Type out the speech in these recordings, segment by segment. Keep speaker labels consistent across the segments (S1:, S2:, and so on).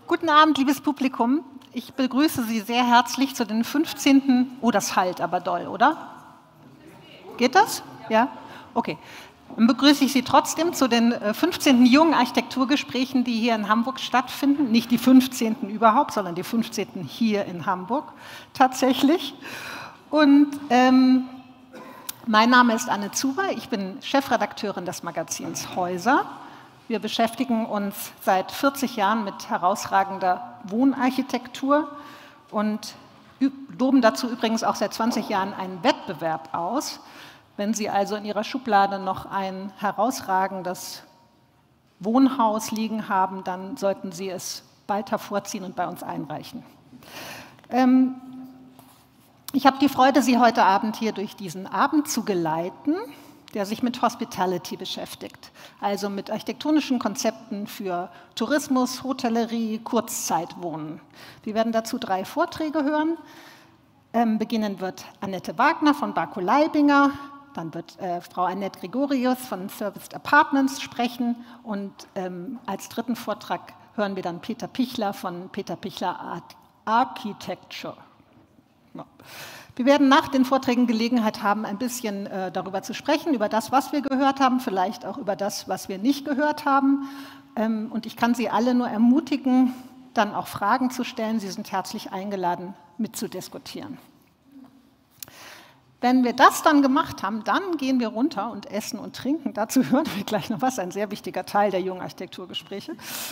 S1: Guten Abend, liebes Publikum. Ich begrüße Sie sehr herzlich zu den 15. Oh, das hallt aber doll, oder? Geht das? Ja? Okay. Dann begrüße ich Sie trotzdem zu den 15. Jungen Architekturgesprächen, die hier in Hamburg stattfinden. Nicht die 15. überhaupt, sondern die 15. hier in Hamburg tatsächlich. Und mein Name ist Anne Zuber, ich bin Chefredakteurin des Magazins Häuser. Wir beschäftigen uns seit 40 Jahren mit herausragender Wohnarchitektur und loben dazu übrigens auch seit 20 Jahren einen Wettbewerb aus. Wenn Sie also in Ihrer Schublade noch ein herausragendes Wohnhaus liegen haben, dann sollten Sie es bald hervorziehen und bei uns einreichen. Ich habe die Freude, Sie heute Abend hier durch diesen Abend zu geleiten, der sich mit Hospitality beschäftigt, also mit architektonischen Konzepten für Tourismus, Hotellerie, Kurzzeitwohnen. Wir werden dazu 3 Vorträge hören. Beginnen wird Annette Wagner von Barco Leibinger, dann wird Frau Annette Gregorius von Serviced Apartments sprechen und als 3. Vortrag hören wir dann Peter Pichler von Peter Pichler Architecture. Ja. Wir werden nach den Vorträgen Gelegenheit haben, ein bisschen darüber zu sprechen, über das, was wir gehört haben, vielleicht auch über das, was wir nicht gehört haben. Und ich kann Sie alle nur ermutigen, dann auch Fragen zu stellen. Sie sind herzlich eingeladen, mitzudiskutieren. Wenn wir das dann gemacht haben, dann gehen wir runter und essen und trinken. Dazu hören wir gleich noch was, ein sehr wichtiger Teil der jungen Architekturgespräche.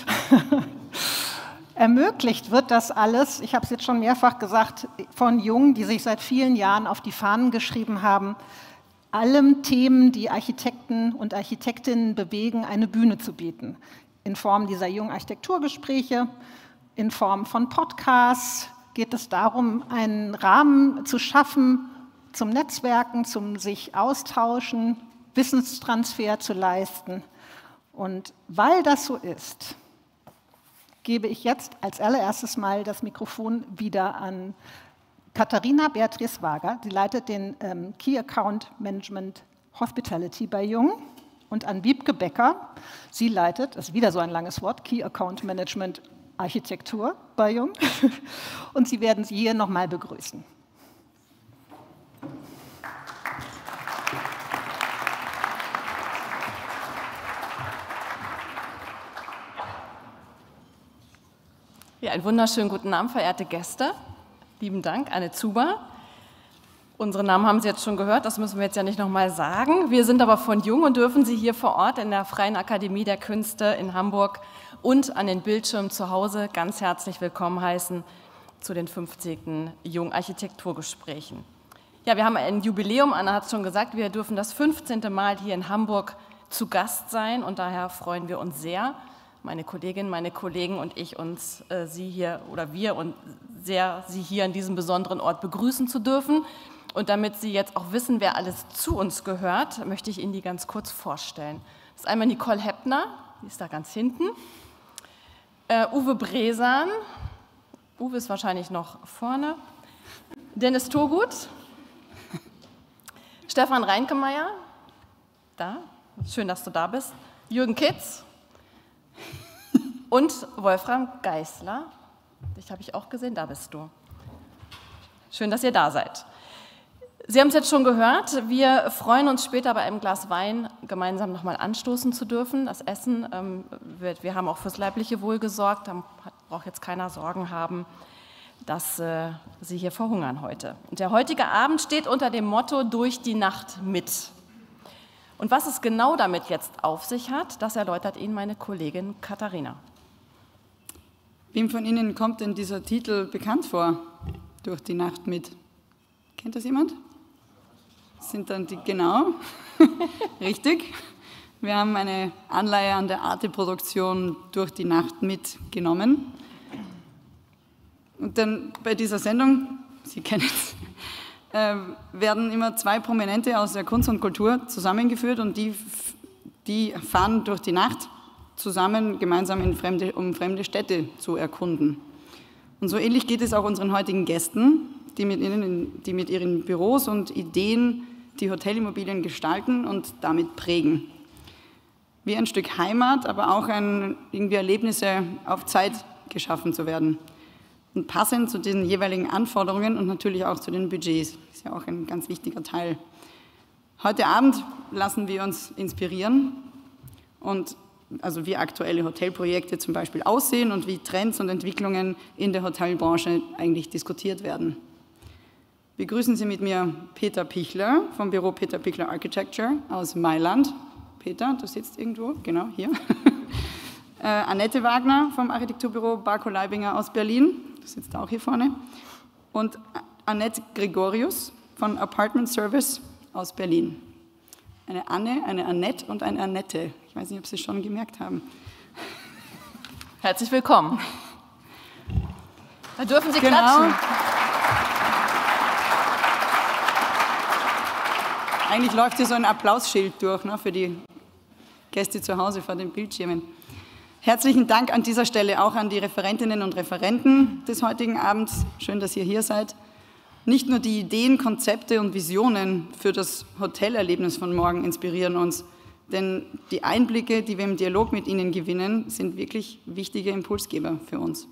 S1: Ermöglicht wird das alles, ich habe es jetzt schon mehrfach gesagt, von Jungen, die sich seit vielen Jahren auf die Fahnen geschrieben haben, allen Themen, die Architekten und Architektinnen bewegen, eine Bühne zu bieten. In Form dieser jungen Architekturgespräche, in Form von Podcasts geht es darum, einen Rahmen zu schaffen zum Netzwerken, zum sich austauschen, Wissenstransfer zu leisten. Und weil das so ist, gebe ich jetzt als allererstes mal das Mikrofon wieder an Katharina Beatrice Wager. Sie leitet den Key Account Management Hospitality bei Jung. Und an Wiebke Becker. Sie leitet, das ist wieder so ein langes Wort, Key Account Management Architektur bei Jung. Und Sie werden sie hier nochmal begrüßen.
S2: Ja, einen wunderschönen guten Abend, verehrte Gäste. Lieben Dank, Anne Zuber. Unsere Namen haben Sie jetzt schon gehört, das müssen wir jetzt ja nicht nochmal sagen. Wir sind aber von Jung und dürfen Sie hier vor Ort in der Freien Akademie der Künste in Hamburg und an den Bildschirmen zu Hause ganz herzlich willkommen heißen zu den 50. Jung Architekturgesprächen. Ja, wir haben ein Jubiläum, Anna hat es schon gesagt, wir dürfen das 15. Mal hier in Hamburg zu Gast sein und daher freuen wir uns sehr, meine Kolleginnen, meine Kollegen und ich uns Sie hier oder wir und sehr Sie hier an diesem besonderen Ort begrüßen zu dürfen. Und damit Sie jetzt auch wissen, wer alles zu uns gehört, möchte ich Ihnen die ganz kurz vorstellen. Das ist einmal Nicole Heppner, die ist da ganz hinten. Uwe Bresan, Uwe ist wahrscheinlich noch vorne. Dennis Togut. Stefan Reinkemeyer, da, schön, dass du da bist. Jürgen Kitz. Und Wolfram Geißler, dich habe ich auch gesehen, da bist du. Schön, dass ihr da seid. Sie haben es jetzt schon gehört, wir freuen uns später bei einem Glas Wein gemeinsam nochmal anstoßen zu dürfen. Das Essen, wir haben auch fürs leibliche Wohl gesorgt, da braucht jetzt keiner Sorgen haben, dass Sie hier verhungern heute. Und der heutige Abend steht unter dem Motto „Durch die Nacht mit“. Und was es genau damit jetzt auf sich hat, das erläutert Ihnen meine Kollegin Katharina.
S3: Wem von Ihnen kommt denn dieser Titel bekannt vor? Durch die Nacht mit. Kennt das jemand? Sind dann die, genau, richtig. Wir haben eine Anleihe an der Arte-Produktion Durch die Nacht mitgenommen. Und dann bei dieser Sendung, Sie kennen es, werden immer 2 Prominente aus der Kunst und Kultur zusammengeführt und die fahren durch die Nacht zusammen gemeinsam um fremde Städte zu erkunden. Und so ähnlich geht es auch unseren heutigen Gästen, die mit ihren Büros und Ideen die Hotelimmobilien gestalten und damit prägen. Wie ein Stück Heimat, aber auch irgendwie Erlebnisse auf Zeit geschaffen zu werden. Und passend zu den jeweiligen Anforderungen und natürlich auch zu den Budgets. Das ist ja auch ein ganz wichtiger Teil. Heute Abend lassen wir uns inspirieren und also wie aktuelle Hotelprojekte zum Beispiel aussehen und wie Trends und Entwicklungen in der Hotelbranche eigentlich diskutiert werden. Begrüßen Sie mit mir Peter Pichler vom Büro Peter Pichler Architecture aus Mailand. Peter, du sitzt irgendwo, genau hier. Annette Wagner vom Architekturbüro Barco Leibinger aus Berlin, du sitzt auch hier vorne. Und Annette Gregorius von Apartment Service aus Berlin. Eine Anne, eine Annette und eine Annette. Ich weiß nicht, ob Sie es schon gemerkt haben.
S2: Herzlich willkommen. Da dürfen Sie klatschen.
S3: Eigentlich läuft hier so ein Applausschild durch, ne, für die Gäste zu Hause vor den Bildschirmen. Herzlichen Dank an dieser Stelle auch an die Referentinnen und Referenten des heutigen Abends. Schön, dass ihr hier seid. Nicht nur die Ideen, Konzepte und Visionen für das Hotelerlebnis von morgen inspirieren uns, denn die Einblicke, die wir im Dialog mit Ihnen gewinnen, sind wirklich wichtige Impulsgeber für uns.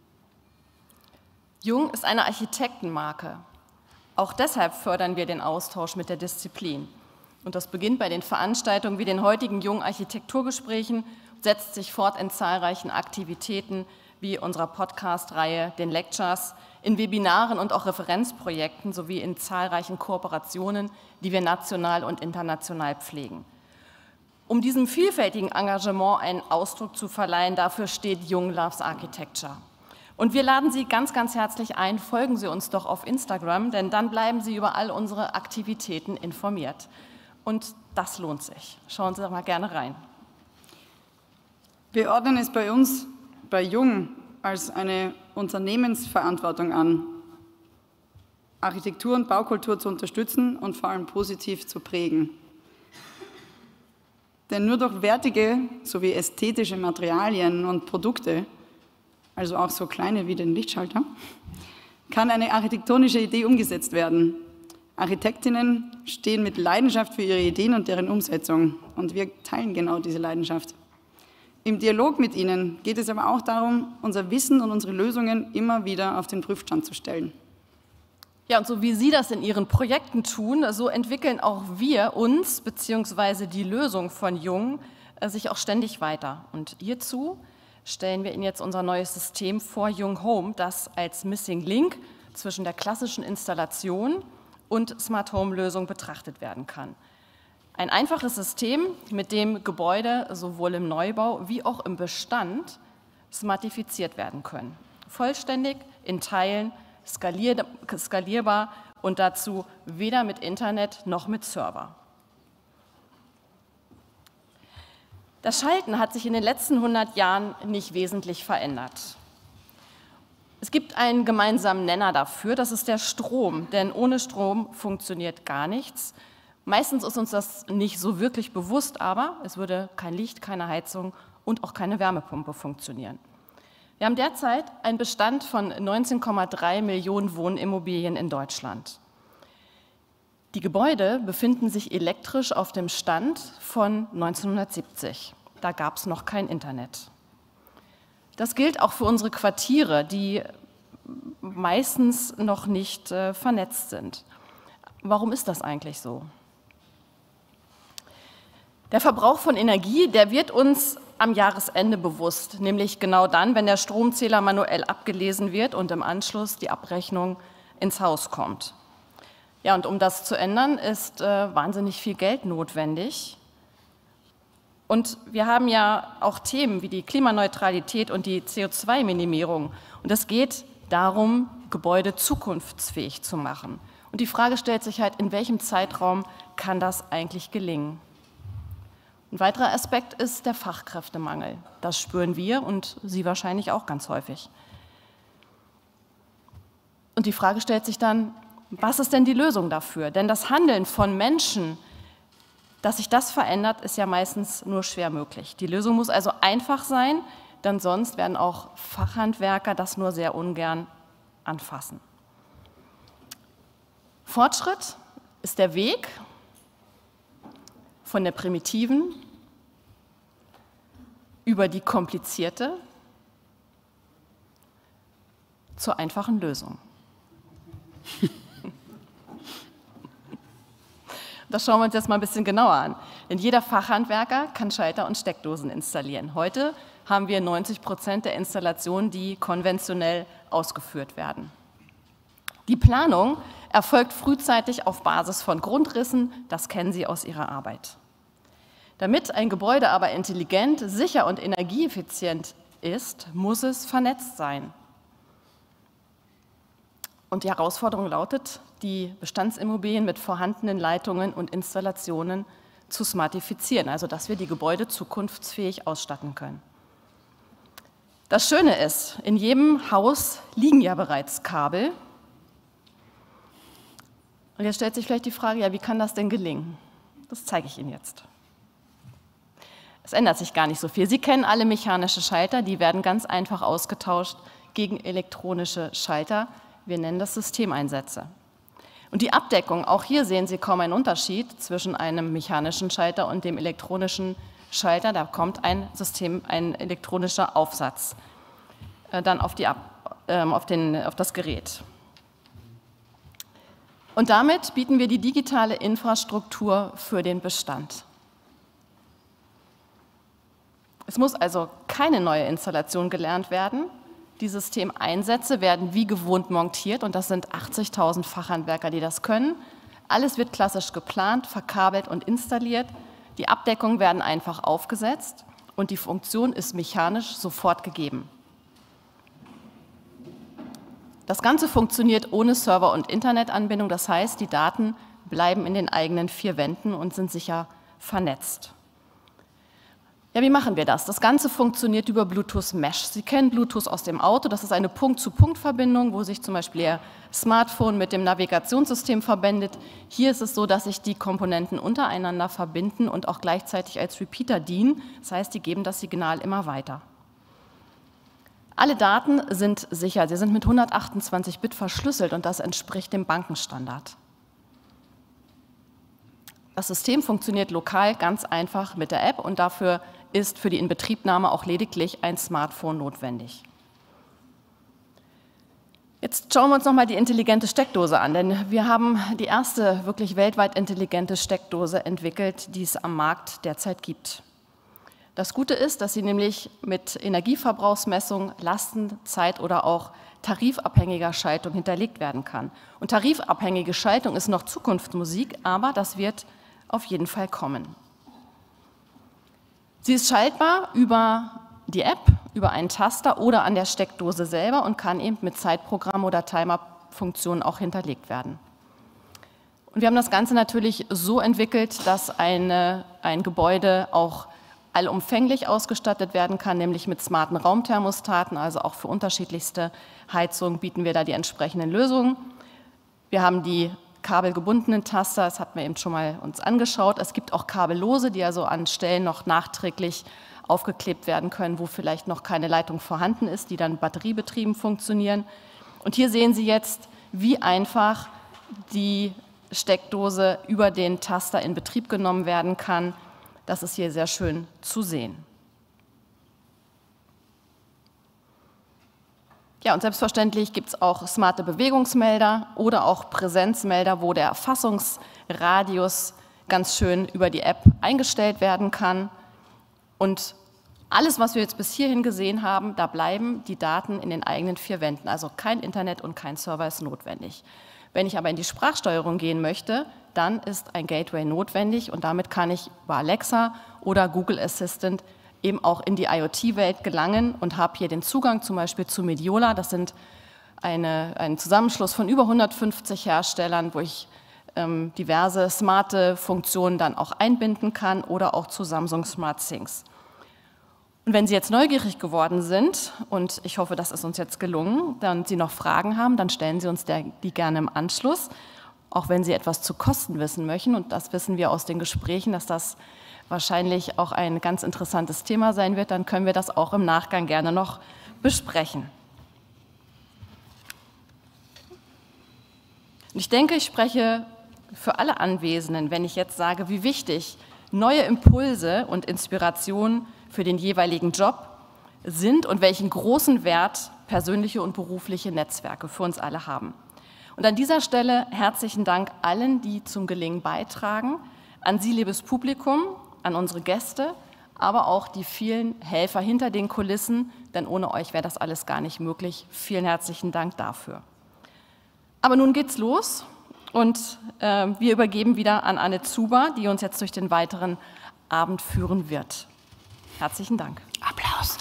S2: Jung ist eine Architektenmarke. Auch deshalb fördern wir den Austausch mit der Disziplin. Und das beginnt bei den Veranstaltungen wie den heutigen Jung Architekturgesprächen, setzt sich fort in zahlreichen Aktivitäten wie unserer Podcast-Reihe, den Lectures, in Webinaren und auch Referenzprojekten sowie in zahlreichen Kooperationen, die wir national und international pflegen. Um diesem vielfältigen Engagement einen Ausdruck zu verleihen, dafür steht Jung Loves Architecture. Und wir laden Sie ganz, ganz herzlich ein, folgen Sie uns doch auf Instagram, denn dann bleiben Sie über all unsere Aktivitäten informiert. Und das lohnt sich. Schauen Sie doch mal gerne rein.
S3: Wir ordnen es bei uns, bei Jung, als eine Unternehmensverantwortung an, Architektur und Baukultur zu unterstützen und vor allem positiv zu prägen. Denn nur durch wertige sowie ästhetische Materialien und Produkte, also auch so kleine wie den Lichtschalter, kann eine architektonische Idee umgesetzt werden. Architektinnen stehen mit Leidenschaft für ihre Ideen und deren Umsetzung und wir teilen genau diese Leidenschaft. Im Dialog mit Ihnen geht es aber auch darum, unser Wissen und unsere Lösungen immer wieder auf den Prüfstand zu stellen.
S2: Ja, und so wie Sie das in Ihren Projekten tun, so entwickeln auch wir uns bzw. die Lösung von Jung sich auch ständig weiter. Und hierzu stellen wir Ihnen jetzt unser neues System vor, Jung Home, das als Missing Link zwischen der klassischen Installation und Smart Home Lösung betrachtet werden kann. Ein einfaches System, mit dem Gebäude sowohl im Neubau wie auch im Bestand smartifiziert werden können. Vollständig, in Teilen, skalierbar und dazu weder mit Internet noch mit Server. Das Schalten hat sich in den letzten 100 Jahren nicht wesentlich verändert. Es gibt einen gemeinsamen Nenner dafür, das ist der Strom, denn ohne Strom funktioniert gar nichts. Meistens ist uns das nicht so wirklich bewusst, aber es würde kein Licht, keine Heizung und auch keine Wärmepumpe funktionieren. Wir haben derzeit einen Bestand von 19,3 Millionen Wohnimmobilien in Deutschland. Die Gebäude befinden sich elektrisch auf dem Stand von 1970. Da gab es noch kein Internet. Das gilt auch für unsere Quartiere, die meistens noch nicht vernetzt sind. Warum ist das eigentlich so? Der Verbrauch von Energie, der wird uns am Jahresende bewusst, nämlich genau dann, wenn der Stromzähler manuell abgelesen wird und im Anschluss die Abrechnung ins Haus kommt. Ja, und um das zu ändern, ist wahnsinnig viel Geld notwendig. Und wir haben ja auch Themen wie die Klimaneutralität und die CO2-Minimierung. Und es geht darum, Gebäude zukunftsfähig zu machen. Und die Frage stellt sich halt, in welchem Zeitraum kann das eigentlich gelingen? Ein weiterer Aspekt ist der Fachkräftemangel. Das spüren wir und Sie wahrscheinlich auch ganz häufig. Und die Frage stellt sich dann, was ist denn die Lösung dafür? Denn das Handeln von Menschen, dass sich das verändert, ist ja meistens nur schwer möglich. Die Lösung muss also einfach sein, denn sonst werden auch Fachhandwerker das nur sehr ungern anfassen. Fortschritt ist der Weg von der primitiven über die komplizierte zur einfachen Lösung. Das schauen wir uns jetzt mal ein bisschen genauer an. Denn jeder Fachhandwerker kann Schalter und Steckdosen installieren. Heute haben wir 90% der Installationen, die konventionell ausgeführt werden. Die Planung erfolgt frühzeitig auf Basis von Grundrissen, das kennen Sie aus Ihrer Arbeit. Damit ein Gebäude aber intelligent, sicher und energieeffizient ist, muss es vernetzt sein. Und die Herausforderung lautet, die Bestandsimmobilien mit vorhandenen Leitungen und Installationen zu smartifizieren, also dass wir die Gebäude zukunftsfähig ausstatten können. Das Schöne ist, in jedem Haus liegen ja bereits Kabel. Und jetzt stellt sich vielleicht die Frage, ja, wie kann das denn gelingen? Das zeige ich Ihnen jetzt. Es ändert sich gar nicht so viel. Sie kennen alle mechanische Schalter, die werden ganz einfach ausgetauscht gegen elektronische Schalter. Wir nennen das Systemeinsätze. Und die Abdeckung, auch hier sehen Sie kaum einen Unterschied zwischen einem mechanischen Schalter und dem elektronischen Schalter. Da kommt ein elektronischer Aufsatz dann auf das Gerät. Und damit bieten wir die digitale Infrastruktur für den Bestand. Es muss also keine neue Installation gelernt werden. Die Systemeinsätze werden wie gewohnt montiert und das sind 80.000 Fachhandwerker, die das können. Alles wird klassisch geplant, verkabelt und installiert. Die Abdeckungen werden einfach aufgesetzt und die Funktion ist mechanisch sofort gegeben. Das Ganze funktioniert ohne Server- und Internetanbindung, das heißt, die Daten bleiben in den eigenen vier Wänden und sind sicher vernetzt. Ja, wie machen wir das? Das Ganze funktioniert über Bluetooth Mesh. Sie kennen Bluetooth aus dem Auto, das ist eine Punkt-zu-Punkt-Verbindung, wo sich zum Beispiel Ihr Smartphone mit dem Navigationssystem verbindet. Hier ist es so, dass sich die Komponenten untereinander verbinden und auch gleichzeitig als Repeater dienen. Das heißt, die geben das Signal immer weiter. Alle Daten sind sicher, sie sind mit 128 Bit verschlüsselt und das entspricht dem Bankenstandard. Das System funktioniert lokal ganz einfach mit der App und dafür ist für die Inbetriebnahme auch lediglich ein Smartphone notwendig. Jetzt schauen wir uns noch mal die intelligente Steckdose an, denn wir haben die erste wirklich weltweit intelligente Steckdose entwickelt, die es am Markt derzeit gibt. Das Gute ist, dass sie nämlich mit Energieverbrauchsmessung, Lasten-, Zeit- oder auch tarifabhängiger Schaltung hinterlegt werden kann. Und tarifabhängige Schaltung ist noch Zukunftsmusik, aber das wird auf jeden Fall kommen. Sie ist schaltbar über die App, über einen Taster oder an der Steckdose selber und kann eben mit Zeitprogramm oder Timer-Funktionen auch hinterlegt werden. Und wir haben das Ganze natürlich so entwickelt, dass ein Gebäude auch allumfänglich ausgestattet werden kann, nämlich mit smarten Raumthermostaten, also auch für unterschiedlichste Heizungen bieten wir da die entsprechenden Lösungen. Wir haben die kabelgebundenen Taster, das hatten wir eben schon mal uns angeschaut. Es gibt auch kabellose, die also an Stellen noch nachträglich aufgeklebt werden können, wo vielleicht noch keine Leitung vorhanden ist, die dann batteriebetrieben funktionieren. Und hier sehen Sie jetzt, wie einfach die Steckdose über den Taster in Betrieb genommen werden kann. Das ist hier sehr schön zu sehen. Ja, und selbstverständlich gibt es auch smarte Bewegungsmelder oder auch Präsenzmelder, wo der Erfassungsradius ganz schön über die App eingestellt werden kann. Und alles, was wir jetzt bis hierhin gesehen haben, da bleiben die Daten in den eigenen vier Wänden. Also kein Internet und kein Server ist notwendig. Wenn ich aber in die Sprachsteuerung gehen möchte, dann ist ein Gateway notwendig und damit kann ich über Alexa oder Google Assistant eben auch in die IoT-Welt gelangen und habe hier den Zugang zum Beispiel zu Mediola. Das sind ein Zusammenschluss von über 150 Herstellern, wo ich diverse smarte Funktionen dann auch einbinden kann oder auch zu Samsung SmartThings. Und wenn Sie jetzt neugierig geworden sind, und ich hoffe, das ist uns jetzt gelungen, und Sie noch Fragen haben, dann stellen Sie uns die gerne im Anschluss. Auch wenn Sie etwas zu Kosten wissen möchten, und das wissen wir aus den Gesprächen, dass das wahrscheinlich auch ein ganz interessantes Thema sein wird, dann können wir das auch im Nachgang gerne noch besprechen. Und ich denke, ich spreche für alle Anwesenden, wenn ich jetzt sage, wie wichtig neue Impulse und Inspirationen für den jeweiligen Job sind und welchen großen Wert persönliche und berufliche Netzwerke für uns alle haben. Und an dieser Stelle herzlichen Dank allen, die zum Gelingen beitragen, an Sie, liebes Publikum, an unsere Gäste, aber auch die vielen Helfer hinter den Kulissen, denn ohne euch wäre das alles gar nicht möglich. Vielen herzlichen Dank dafür. Aber nun geht's los und wir übergeben wieder an Anne Zuber, die uns jetzt durch den weiteren Abend führen wird. Herzlichen Dank.
S1: Applaus.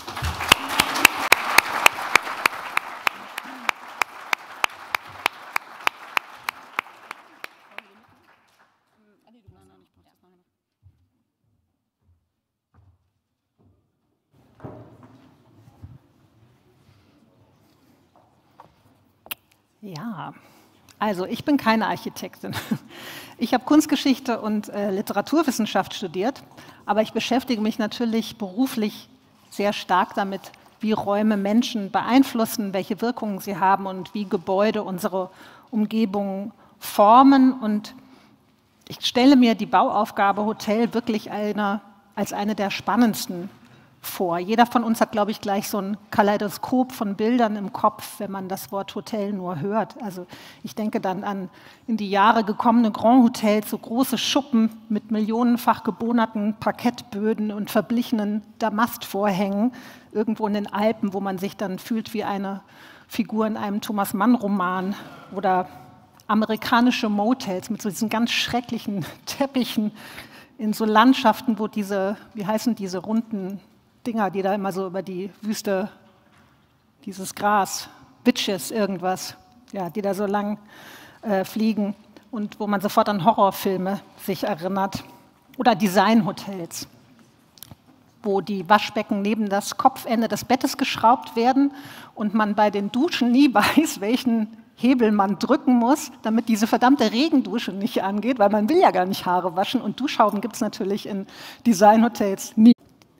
S1: Ja, also ich bin keine Architektin. Ich habe Kunstgeschichte und Literaturwissenschaft studiert, aber ich beschäftige mich natürlich beruflich sehr stark damit, wie Räume Menschen beeinflussen, welche Wirkungen sie haben und wie Gebäude unsere Umgebung formen. Und ich stelle mir die Bauaufgabe Hotel wirklich als eine der spannendsten vor. Jeder von uns hat, glaube ich, gleich so ein Kaleidoskop von Bildern im Kopf, wenn man das Wort Hotel nur hört. Also ich denke dann an in die Jahre gekommene Grand Hotels, so große Schuppen mit millionenfach gebohnerten Parkettböden und verblichenen Damastvorhängen irgendwo in den Alpen, wo man sich dann fühlt wie eine Figur in einem Thomas-Mann-Roman, oder amerikanische Motels mit so diesen ganz schrecklichen Teppichen in so Landschaften, wo diese, wie heißen diese runden Dinger, die da immer so über die Wüste, dieses Gras, Bitches, irgendwas, ja, die da so lang fliegen und wo man sofort an Horrorfilme sich erinnert. Oder Designhotels, wo die Waschbecken neben das Kopfende des Bettes geschraubt werden und man bei den Duschen nie weiß, welchen Hebel man drücken muss, damit diese verdammte Regendusche nicht angeht, weil man will ja gar nicht Haare waschen und Duschhauben gibt es natürlich in Designhotels nie.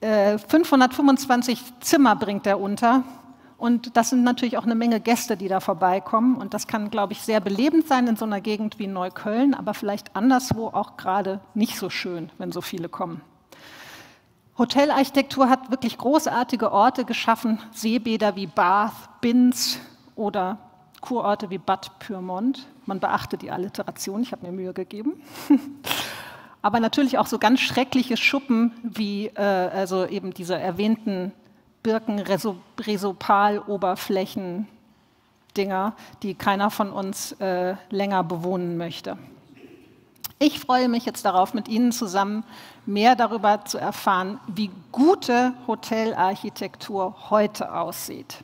S1: 525 Zimmer bringt er unter und das sind natürlich auch eine Menge Gäste, die da vorbeikommen und das kann, glaube ich, sehr belebend sein in so einer Gegend wie Neukölln, aber vielleicht anderswo auch gerade nicht so schön, wenn so viele kommen. Hotelarchitektur hat wirklich großartige Orte geschaffen, Seebäder wie Bath, Binz oder Kurorte wie Bad Pyrmont. Man beachte die Alliteration, ich habe mir Mühe gegeben. Aber natürlich auch so ganz schreckliche Schuppen wie also eben diese erwähnten Birken-Resopal-Oberflächen-Dinger, die keiner von uns länger bewohnen möchte. Ich freue mich jetzt darauf, mit Ihnen zusammen mehr darüber zu erfahren, wie gute Hotelarchitektur heute aussieht.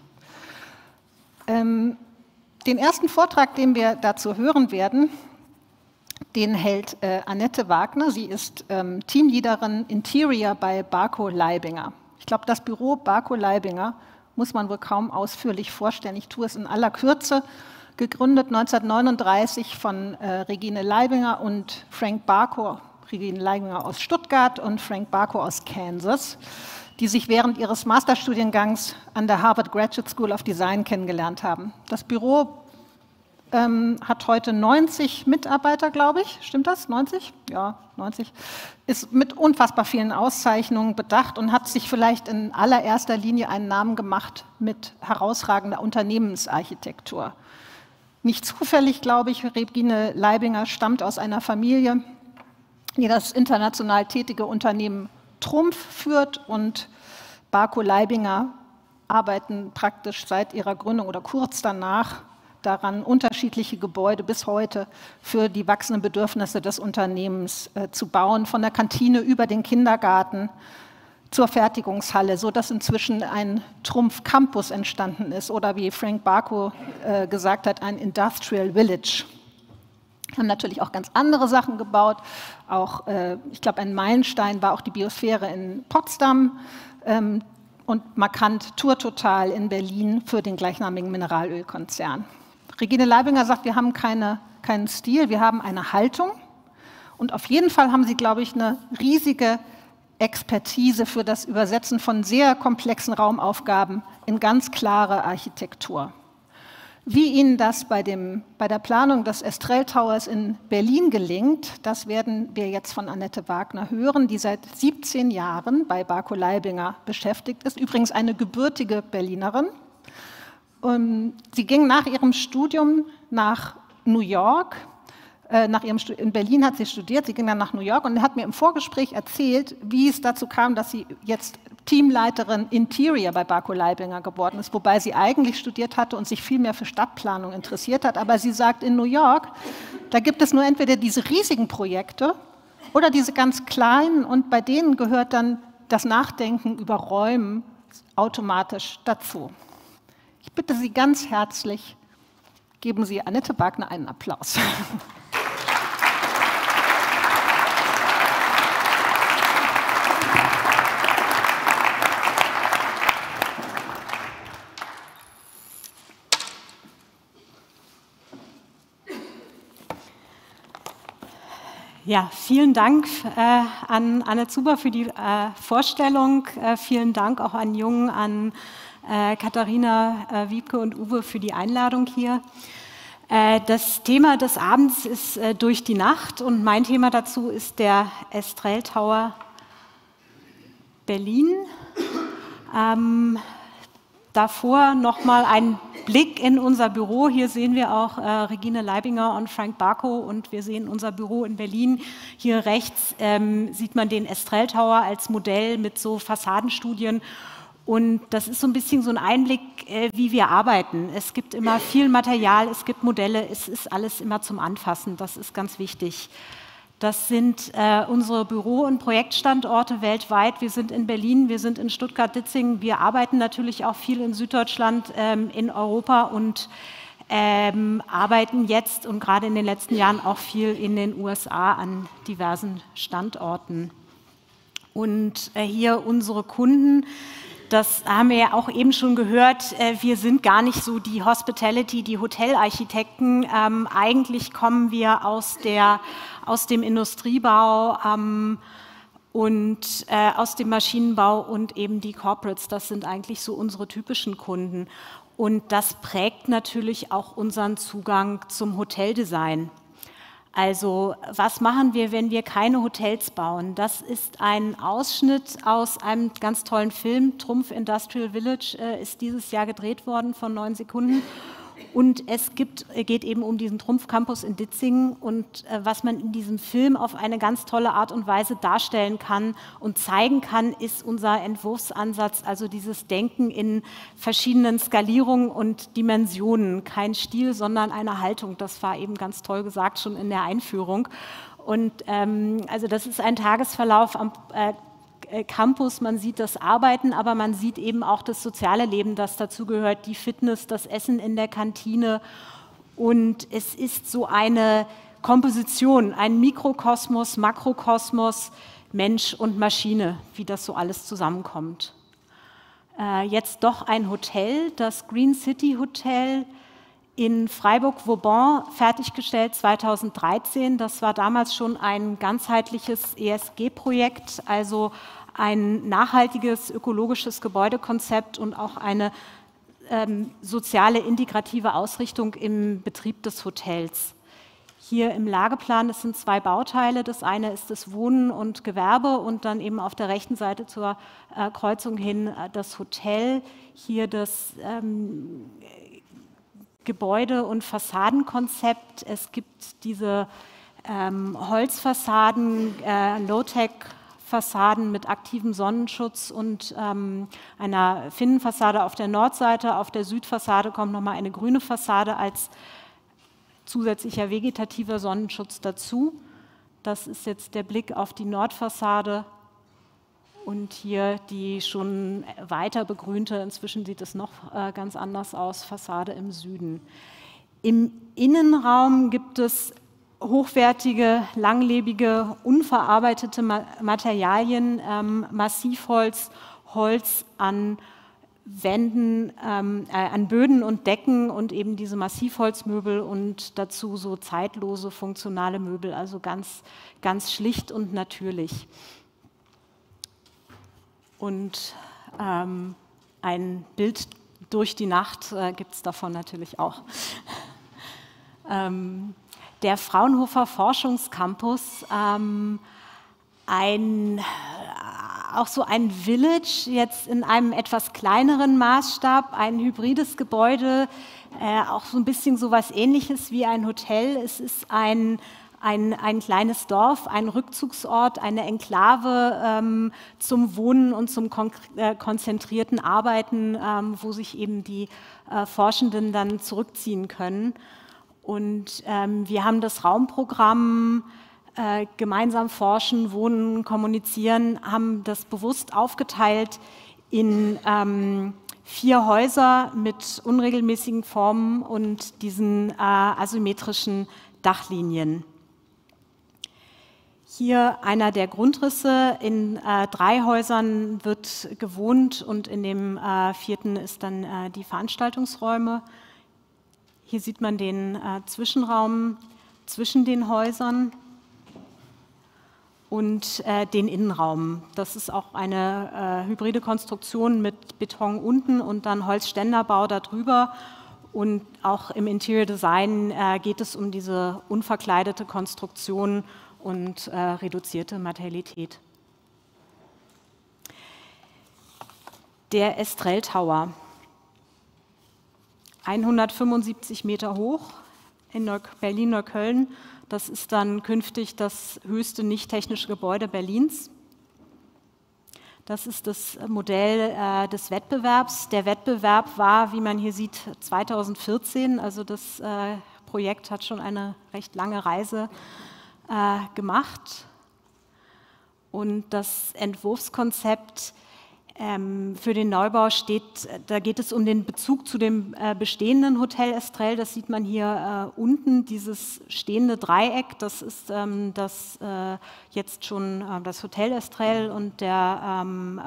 S1: Den ersten Vortrag, den wir dazu hören werden, den hält Annette Wagner. Sie ist Teamleaderin Interior bei Barco Leibinger. Ich glaube, das Büro Barco Leibinger muss man wohl kaum ausführlich vorstellen. Ich tue es in aller Kürze. Gegründet 1939 von Regine Leibinger und Frank Barco. Regine Leibinger aus Stuttgart und Frank Barco aus Kansas, die sich während ihres Masterstudiengangs an der Harvard Graduate School of Design kennengelernt haben. Das Büro hat heute 90 Mitarbeiter, glaube ich. Stimmt das? 90? Ja, 90. Ist mit unfassbar vielen Auszeichnungen bedacht und hat sich vielleicht in allererster Linie einen Namen gemacht mit herausragender Unternehmensarchitektur. Nicht zufällig, glaube ich, Regine Leibinger stammt aus einer Familie, die das international tätige Unternehmen Trumpf führt, und Barco Leibinger arbeiten praktisch seit ihrer Gründung oder kurz danach daran, unterschiedliche Gebäude bis heute für die wachsenden Bedürfnisse des Unternehmens zu bauen, von der Kantine über den Kindergarten zur Fertigungshalle, sodass inzwischen ein Trumpf-Campus entstanden ist oder, wie Frank Barco gesagt hat, ein Industrial Village. Haben natürlich auch ganz andere Sachen gebaut. Auch, ich glaube, ein Meilenstein war auch die Biosphäre in Potsdam und markant Tourtotal in Berlin für den gleichnamigen Mineralölkonzern. Regine Leibinger sagt, wir haben keinen Stil, wir haben eine Haltung. Und auf jeden Fall haben sie, glaube ich, eine riesige Expertise für das Übersetzen von sehr komplexen Raumaufgaben in ganz klare Architektur. Wie Ihnen das bei der Planung des Estrell Towers in Berlin gelingt, das werden wir jetzt von Annette Wagner hören, die seit 17 Jahren bei Barco Leibinger beschäftigt ist. Übrigens eine gebürtige Berlinerin. Sie ging nach ihrem Studium nach New York. In Berlin hat sie studiert, sie ging dann nach New York und hat mir im Vorgespräch erzählt, wie es dazu kam, dass sie jetzt Teamleiterin Interior bei Barco Leibinger geworden ist, wobei sie eigentlich studiert hatte und sich viel mehr für Stadtplanung interessiert hat. Aber sie sagt, in New York, da gibt es nur entweder diese riesigen Projekte oder diese ganz kleinen und bei denen gehört dann das Nachdenken über Räumen automatisch dazu. Ich bitte Sie ganz herzlich, geben Sie Annette Wagner einen Applaus.
S4: Ja, vielen Dank an Anne Zuber für die Vorstellung. Vielen Dank auch an Jung, an Katharina, Wiebke und Uwe für die Einladung hier. Das Thema des Abends ist Durch die Nacht und mein Thema dazu ist der Estrell Tower Berlin. Davor nochmal ein Blick in unser Büro. Hier sehen wir auch Regine Leibinger und Frank Barco und wir sehen unser Büro in Berlin. Hier rechts sieht man den Estrell Tower als Modell mit so Fassadenstudien. Und das ist so ein bisschen so ein Einblick, wie wir arbeiten. Es gibt immer viel Material, es gibt Modelle, es ist alles immer zum Anfassen. Das ist ganz wichtig. Das sind unsere Büro- und Projektstandorte weltweit. Wir sind in Berlin, wir sind in Stuttgart-Ditzingen. Wir arbeiten natürlich auch viel in Süddeutschland, in Europa und arbeiten jetzt und gerade in den letzten Jahren auch viel in den USA an diversen Standorten. Und hier unsere Kunden. Das haben wir ja auch eben schon gehört, wir sind gar nicht so die Hospitality, die Hotelarchitekten. Eigentlich kommen wir aus dem Industriebau und aus dem Maschinenbau und eben die Corporates. Das sind eigentlich so unsere typischen Kunden. Und das prägt natürlich auch unseren Zugang zum Hoteldesign. Also was machen wir, wenn wir keine Hotels bauen? Das ist ein Ausschnitt aus einem ganz tollen Film. Trumpf Industrial Village ist dieses Jahr gedreht worden von 9 Sekunden. Und es geht eben um diesen Trumpf Campus in Ditzingen und was man in diesem Film auf eine ganz tolle Art und Weise darstellen kann und zeigen kann, ist unser Entwurfsansatz, also dieses Denken in verschiedenen Skalierungen und Dimensionen. Kein Stil, sondern eine Haltung. Das war eben ganz toll gesagt, schon in der Einführung. Und also das ist ein Tagesverlauf am Campus, man sieht das Arbeiten, aber man sieht eben auch das soziale Leben, das dazugehört, die Fitness, das Essen in der Kantine. Und es ist so eine Komposition, ein Mikrokosmos, Makrokosmos, Mensch und Maschine, wie das so alles zusammenkommt. Jetzt doch ein Hotel, das Green City Hotel in Freiburg-Vauban, fertiggestellt 2013. Das war damals schon ein ganzheitliches ESG-Projekt, also ein nachhaltiges ökologisches Gebäudekonzept und auch eine soziale integrative Ausrichtung im Betrieb des Hotels. Hier im Lageplan, das sind 2 Bauteile. Das eine ist das Wohnen und Gewerbe und dann eben auf der rechten Seite zur Kreuzung hin das Hotel. Hier das Gebäude- und Fassadenkonzept. Es gibt diese Holzfassaden, Low-Tech-Fassaden mit aktivem Sonnenschutz und einer Finnenfassade auf der Nordseite. Auf der Südfassade kommt nochmal eine grüne Fassade als zusätzlicher vegetativer Sonnenschutz dazu. Das ist jetzt der Blick auf die Nordfassade. Und hier die schon weiter begrünte, inzwischen sieht es noch ganz anders aus, Fassade im Süden. Im Innenraum gibt es hochwertige, langlebige, unverarbeitete Materialien, Massivholz, Holz an Wänden, an Böden und Decken und eben diese Massivholzmöbel und dazu so zeitlose, funktionale Möbel, also ganz, ganz schlicht und natürlich. Und ein Bild durch die Nacht gibt es davon natürlich auch. Der Fraunhofer Forschungscampus, ein auch so ein Village, jetzt in einem etwas kleineren Maßstab, ein hybrides Gebäude, auch so ein bisschen so was Ähnliches wie ein Hotel. Es ist ein kleines Dorf, ein Rückzugsort, eine Enklave zum Wohnen und zum konzentrierten Arbeiten, wo sich eben die Forschenden dann zurückziehen können. Und wir haben das Raumprogramm gemeinsam forschen, wohnen, kommunizieren, haben das bewusst aufgeteilt in 4 Häuser mit unregelmäßigen Formen und diesen asymmetrischen Dachlinien. Hier einer der Grundrisse. In 3 Häusern wird gewohnt und in dem 4. ist dann die Veranstaltungsräume. Hier sieht man den Zwischenraum zwischen den Häusern und den Innenraum. Das ist auch eine hybride Konstruktion mit Beton unten und dann Holzständerbau darüber. Und auch im Interior Design geht es um diese unverkleidete Konstruktion und reduzierte Materialität. Der Estrell Tower, 175 Meter hoch in Berlin-Neukölln. Das ist dann künftig das höchste nicht-technische Gebäude Berlins. Das ist das Modell des Wettbewerbs. Der Wettbewerb war, wie man hier sieht, 2014. Also das Projekt hat schon eine recht lange Reise gemacht. Und das Entwurfskonzept für den Neubau steht, da geht es um den Bezug zu dem bestehenden Hotel Estrell. Das sieht man hier unten, dieses stehende Dreieck. Das ist jetzt schon das Hotel Estrell und der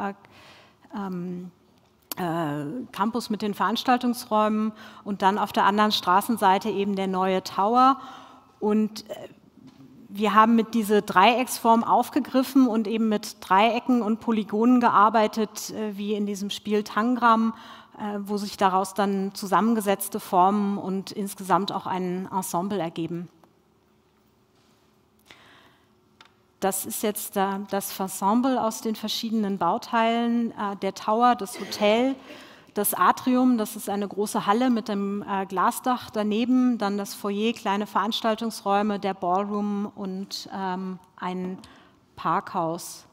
S4: Campus mit den Veranstaltungsräumen und dann auf der anderen Straßenseite eben der neue Tower. Und wir haben mit dieser Dreiecksform aufgegriffen und eben mit Dreiecken und Polygonen gearbeitet, wie in diesem Spiel Tangram, wo sich daraus dann zusammengesetzte Formen und insgesamt auch ein Ensemble ergeben. Das ist jetzt das Ensemble aus den verschiedenen Bauteilen, der Tower, das Hotel, das Atrium, das ist eine große Halle mit einem Glasdach daneben, dann das Foyer, kleine Veranstaltungsräume, der Ballroom und ein Parkhaus.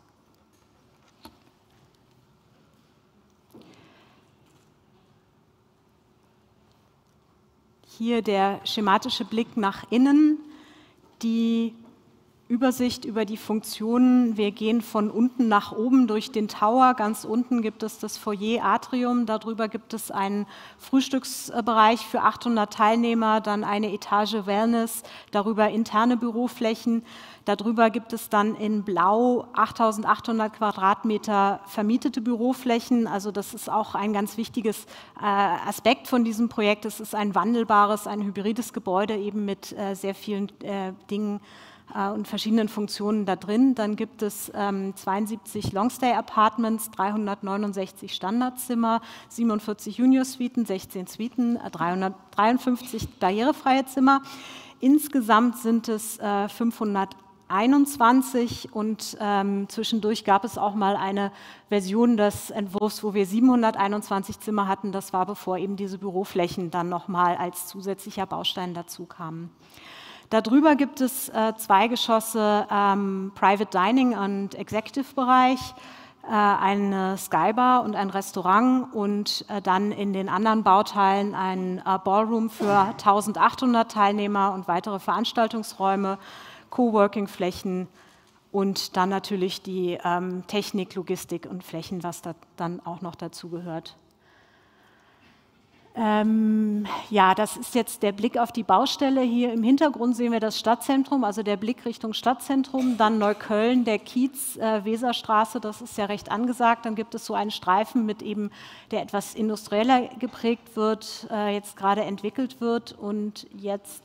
S4: Hier der schematische Blick nach innen, die Übersicht über die Funktionen. Wir gehen von unten nach oben durch den Tower. Ganz unten gibt es das Foyer Atrium. Darüber gibt es einen Frühstücksbereich für 800 Teilnehmer, dann eine Etage Wellness, darüber interne Büroflächen. Darüber gibt es dann in Blau 8.800 Quadratmeter vermietete Büroflächen. Also das ist auch ein ganz wichtiges Aspekt von diesem Projekt. Es ist ein wandelbares, ein hybrides Gebäude eben mit sehr vielen Dingen und verschiedenen Funktionen da drin. Dann gibt es 72 Longstay-Apartments, 369 Standardzimmer, 47 Junior-Suiten, 16 Suiten, 353 barrierefreie Zimmer. Insgesamt sind es 521 und zwischendurch gab es auch mal eine Version des Entwurfs, wo wir 721 Zimmer hatten. Das war, bevor eben diese Büroflächen dann nochmal als zusätzlicher Baustein dazu kamen. Darüber gibt es 2 Geschosse Private Dining und Executive-Bereich, eine Skybar und ein Restaurant und dann in den anderen Bauteilen ein Ballroom für 1.800 Teilnehmer und weitere Veranstaltungsräume, Coworking-Flächen und dann natürlich die Technik, Logistik und Flächen, was da dann auch noch dazu gehört. Ja, das ist jetzt der Blick auf die Baustelle. Hier im Hintergrund sehen wir das Stadtzentrum, also der Blick Richtung Stadtzentrum. Dann Neukölln, der Kiez, Weserstraße, das ist ja recht angesagt. Dann gibt es so einen Streifen, mit eben, der etwas industrieller geprägt wird, jetzt gerade entwickelt wird. Und jetzt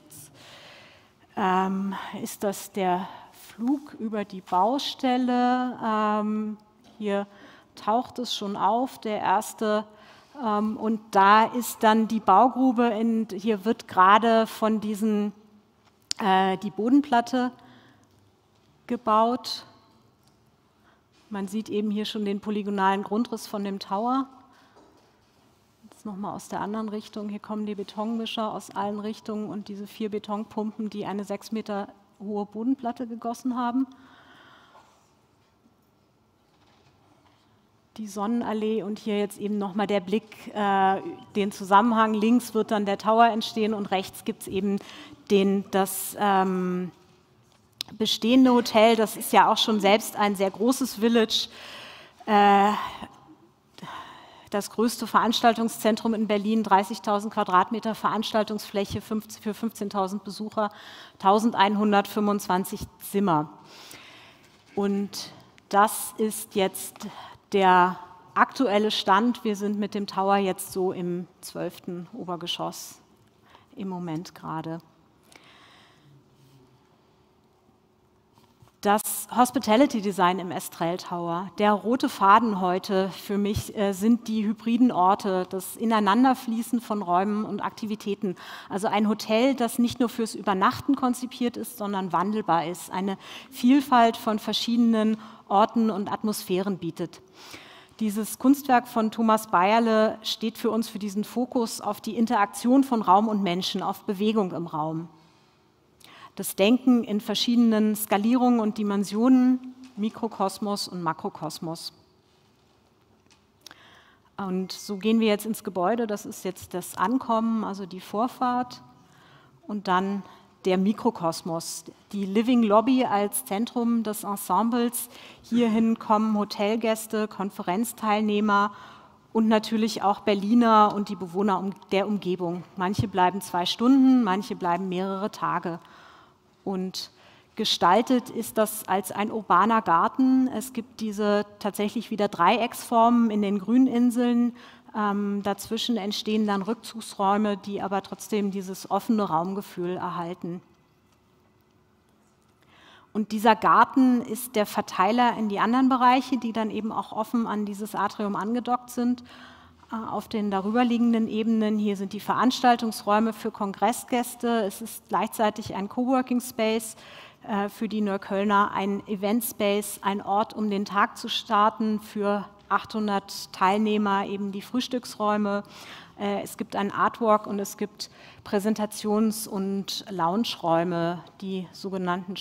S4: ist das der Flug über die Baustelle. Hier taucht es schon auf, der erste. Und da ist dann die Baugrube, hier wird gerade von diesen die Bodenplatte gebaut. Man sieht eben hier schon den polygonalen Grundriss von dem Tower. Jetzt nochmal aus der anderen Richtung. Hier kommen die Betonmischer aus allen Richtungen und diese 4 Betonpumpen, die eine 6 Meter hohe Bodenplatte gegossen haben. Die Sonnenallee und hier jetzt eben nochmal der Blick, den Zusammenhang. Links wird dann der Tower entstehen und rechts gibt es eben das bestehende Hotel. Das ist ja auch schon selbst ein sehr großes Village, das größte Veranstaltungszentrum in Berlin, 30.000 Quadratmeter Veranstaltungsfläche für 15.000 Besucher, 1.125 Zimmer. Und das ist jetzt der aktuelle Stand. Wir sind mit dem Tower jetzt so im 12. Obergeschoss im Moment gerade. Das Hospitality Design im Estrell Tower, der rote Faden heute für mich sind die hybriden Orte, das Ineinanderfließen von Räumen und Aktivitäten. Also ein Hotel, das nicht nur fürs Übernachten konzipiert ist, sondern wandelbar ist, eine Vielfalt von verschiedenen Orten und Atmosphären bietet. Dieses Kunstwerk von Thomas Bayerle steht für uns für diesen Fokus auf die Interaktion von Raum und Menschen, auf Bewegung im Raum. Das Denken in verschiedenen Skalierungen und Dimensionen, Mikrokosmos und Makrokosmos. Und so gehen wir jetzt ins Gebäude, das ist jetzt das Ankommen, also die Vorfahrt und dann der Mikrokosmos, die Living Lobby als Zentrum des Ensembles. Hierhin kommen Hotelgäste, Konferenzteilnehmer und natürlich auch Berliner und die Bewohner der Umgebung. Manche bleiben 2 Stunden, manche bleiben mehrere Tage. Und gestaltet ist das als ein urbaner Garten. Es gibt diese tatsächlich wieder Dreiecksformen in den Grüninseln. Dazwischen entstehen dann Rückzugsräume, die aber trotzdem dieses offene Raumgefühl erhalten. Und dieser Garten ist der Verteiler in die anderen Bereiche, die dann eben auch offen an dieses Atrium angedockt sind. Auf den darüberliegenden Ebenen, hier sind die Veranstaltungsräume für Kongressgäste. Es ist gleichzeitig ein Coworking Space für die Neuköllner, ein Event Space, ein Ort, um den Tag zu starten für 800 Teilnehmer, eben die Frühstücksräume. Es gibt ein Artwalk und es gibt Präsentations- und Lounge-Räume, die sogenannten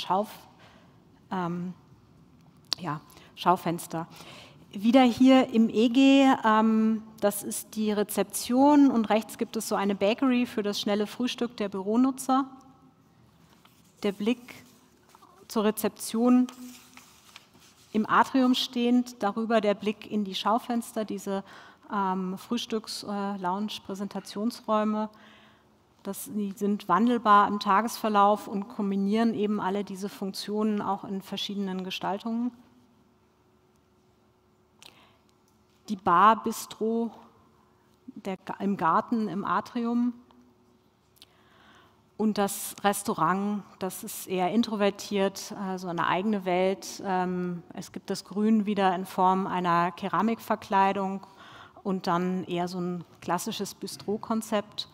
S4: Schaufenster. Wieder hier im EG, das ist die Rezeption und rechts gibt es so eine Bakery für das schnelle Frühstück der Büronutzer. Der Blick zur Rezeption im Atrium stehend, darüber der Blick in die Schaufenster, diese Frühstücks-Lounge-Präsentationsräume. Die sind wandelbar im Tagesverlauf und kombinieren eben alle diese Funktionen auch in verschiedenen Gestaltungen. Die Bar, Bistro im Garten, im Atrium und das Restaurant, das ist eher introvertiert, so eine eigene Welt. Es gibt das Grün wieder in Form einer Keramikverkleidung und dann eher so ein klassisches Bistro-Konzept.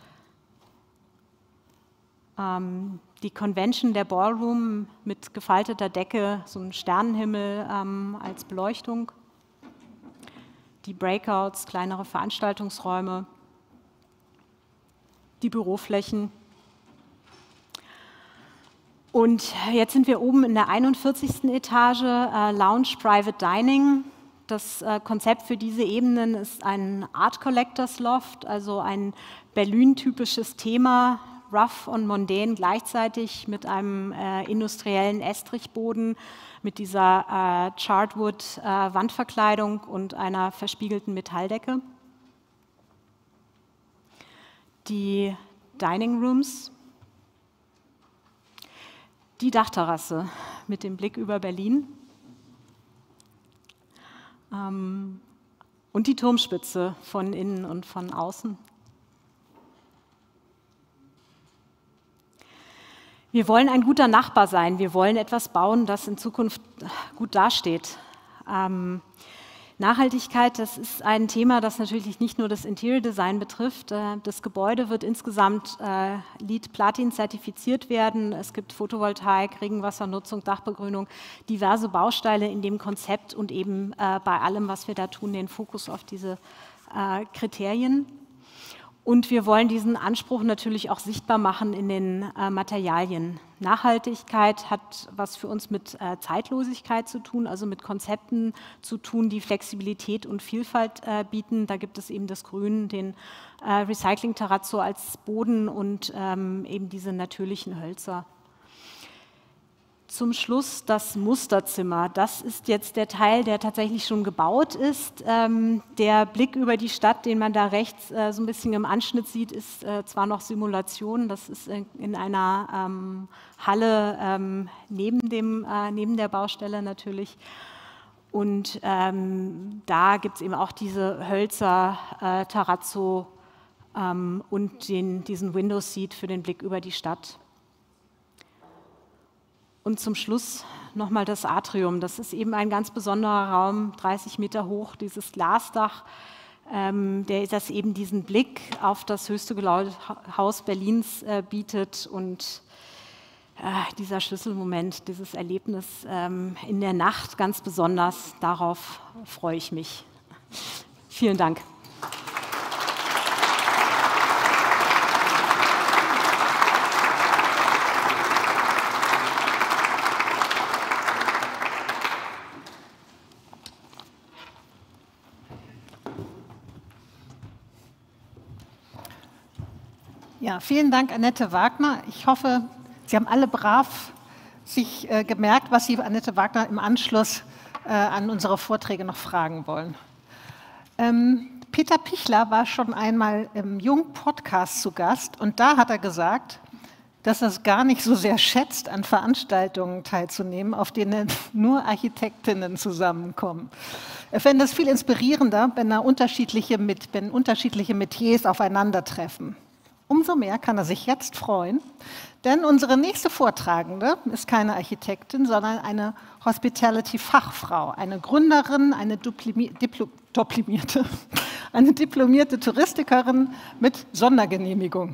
S4: Die Convention, der Ballroom mit gefalteter Decke, so ein Sternenhimmel als Beleuchtung. Die Breakouts, kleinere Veranstaltungsräume, die Büroflächen. Und jetzt sind wir oben in der 41. Etage, Lounge Private Dining. Das Konzept für diese Ebenen ist ein Art Collectors Loft, also ein Berlin-typisches Thema, rough und mondän gleichzeitig mit einem industriellen Estrichboden, mit dieser Chartwood-Wandverkleidung und einer verspiegelten Metalldecke. Die Dining Rooms, die Dachterrasse mit dem Blick über Berlin und die Turmspitze von innen und von außen. Wir wollen ein guter Nachbar sein. Wir wollen etwas bauen, das in Zukunft gut dasteht. Nachhaltigkeit, das ist ein Thema, das natürlich nicht nur das Interior Design betrifft. Das Gebäude wird insgesamt LEED Platin zertifiziert werden. Es gibt Photovoltaik, Regenwassernutzung, Dachbegrünung, diverse Bausteine in dem Konzept und eben bei allem, was wir da tun, den Fokus auf diese Kriterien. Und wir wollen diesen Anspruch natürlich auch sichtbar machen in den Materialien. Nachhaltigkeit hat was für uns mit Zeitlosigkeit zu tun, also mit Konzepten zu tun, die Flexibilität und Vielfalt bieten. Da gibt es eben das Grün, den Recycling-Terrazzo als Boden und eben diese natürlichen Hölzer. Zum Schluss das Musterzimmer. Das ist jetzt der Teil, der tatsächlich schon gebaut ist. Der Blick über die Stadt, den man da rechts so ein bisschen im Anschnitt sieht, ist zwar noch Simulation. Das ist in einer Halle neben der Baustelle natürlich. Und da gibt es eben auch diese Hölzer, Terrazzo und diesen Window Seat für den Blick über die Stadt. Und zum Schluss nochmal das Atrium. Das ist eben ein ganz besonderer Raum, 30 Meter hoch, dieses Glasdach, das eben diesen Blick auf das höchste Haus Berlins bietet. Und dieser Schlüsselmoment, dieses Erlebnis in der Nacht ganz besonders, darauf freue ich mich. Vielen Dank.
S1: Ja, vielen Dank, Annette Wagner. Ich hoffe, Sie haben alle brav sich gemerkt, was Sie Annette Wagner im Anschluss an unsere Vorträge noch fragen wollen. Peter Pichler war schon einmal im Jung-Podcast zu Gast und da hat er gesagt, dass er es gar nicht so sehr schätzt, an Veranstaltungen teilzunehmen, auf denen nur Architektinnen zusammenkommen. Er fände es viel inspirierender, wenn unterschiedliche Metiers aufeinandertreffen. Umso mehr kann er sich jetzt freuen, denn unsere nächste Vortragende ist keine Architektin, sondern eine Hospitality-Fachfrau, eine Gründerin, eine diplomierte Touristikerin mit Sondergenehmigung.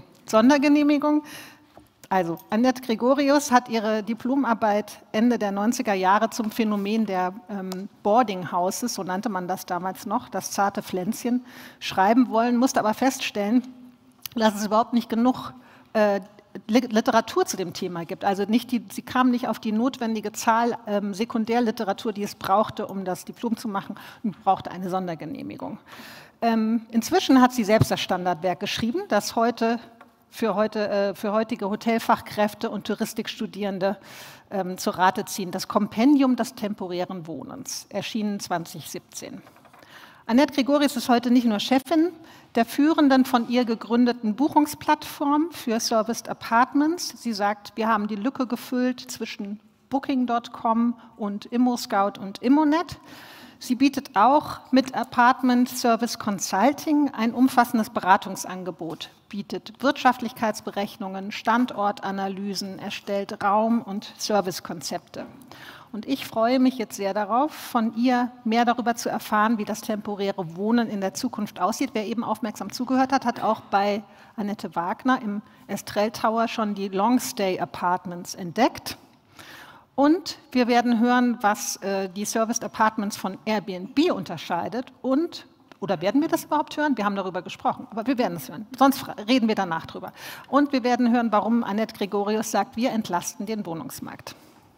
S1: Also Annette Gregorius hat ihre Diplomarbeit Ende der 90er Jahre zum Phänomen der Boarding Houses, so nannte man das damals noch, das zarte Pflänzchen, schreiben wollen, musste aber feststellen, dass es überhaupt nicht genug Literatur zu dem Thema gibt. Also sie kam nicht auf die notwendige Zahl Sekundärliteratur, die es brauchte, um das Diplom zu machen, und brauchte eine Sondergenehmigung. Inzwischen hat sie selbst das Standardwerk geschrieben, das für heutige Hotelfachkräfte und Touristikstudierende zu Rate ziehen. Das Kompendium des temporären Wohnens, erschienen 2017. Annette Gregorius ist heute nicht nur Chefin der führenden von ihr gegründeten Buchungsplattform für Serviced Apartments. Sie sagt, wir haben die Lücke gefüllt zwischen Booking.com und ImmoScout und ImmoNet. Sie bietet auch mit Apartment Service Consulting ein umfassendes Beratungsangebot, bietet Wirtschaftlichkeitsberechnungen, Standortanalysen, erstellt Raum- und Servicekonzepte. Und ich freue mich jetzt sehr darauf, von ihr mehr darüber zu erfahren, wie das temporäre Wohnen in der Zukunft aussieht. Wer eben aufmerksam zugehört hat, hat auch bei Annette Wagner im Estrell Tower schon die Long-Stay Apartments entdeckt. Und wir werden hören, was die Serviced Apartments von Airbnb unterscheidet. Oder werden wir das überhaupt hören? Wir haben darüber gesprochen, aber wir werden es hören. Sonst reden wir danach drüber. Und wir werden hören, warum Annette Gregorius sagt, wir entlasten den Wohnungsmarkt.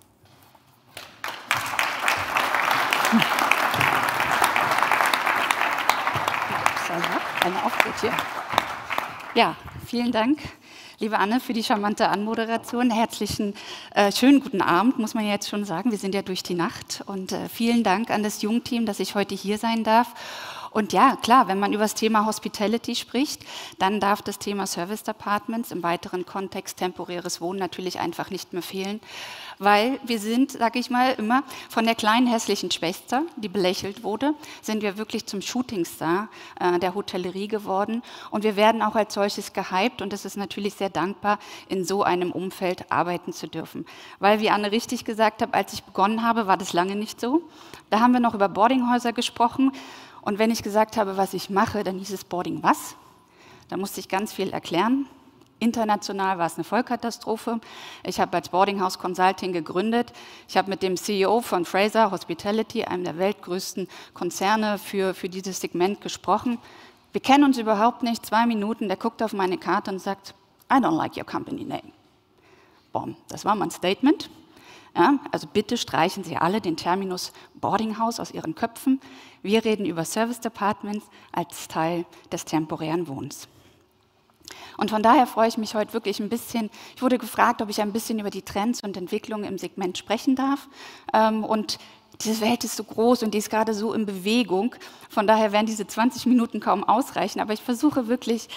S5: Ja, vielen Dank, liebe Anne, für die charmante Anmoderation. Schönen guten Abend, muss man ja jetzt schon sagen. Wir sind ja durch die Nacht. Und vielen Dank an das Jung-Team, dass ich heute hier sein darf. Und ja, klar, wenn man über das Thema Hospitality spricht, dann darf das Thema Service Apartments im weiteren Kontext temporäres Wohnen natürlich einfach nicht mehr fehlen, weil wir sind, sage ich mal, immer von der kleinen hässlichen Schwester, die belächelt wurde, sind wir wirklich zum Shootingstar der Hotellerie geworden und wir werden auch als solches gehypt und es ist natürlich sehr dankbar, in so einem Umfeld arbeiten zu dürfen. Weil, wie Anne richtig gesagt hat, als ich begonnen habe, war das lange nicht so. Da haben wir noch über Boardinghäuser gesprochen. Und wenn ich gesagt habe, was ich mache, dann hieß es Boarding was? Da musste ich ganz viel erklären. International war es eine Vollkatastrophe. Ich habe als Boarding House Consulting gegründet. Ich habe mit dem CEO von Fraser Hospitality, einem der weltgrößten Konzerne für dieses Segment, gesprochen. Wir kennen uns überhaupt nicht, 2 Minuten, der guckt auf meine Karte und sagt, I don't like your company name. Boom, das war mein Statement. Ja, also bitte streichen Sie alle den Terminus Boarding House aus Ihren Köpfen. Wir reden über Service Apartments als Teil des temporären Wohnens. Und von daher freue ich mich heute wirklich ein bisschen. Ich wurde gefragt, ob ich ein bisschen über die Trends und Entwicklungen im Segment sprechen darf. Und diese Welt ist so groß und die ist gerade so in Bewegung. Von daher werden diese 20 Minuten kaum ausreichen. Aber ich versuche wirklich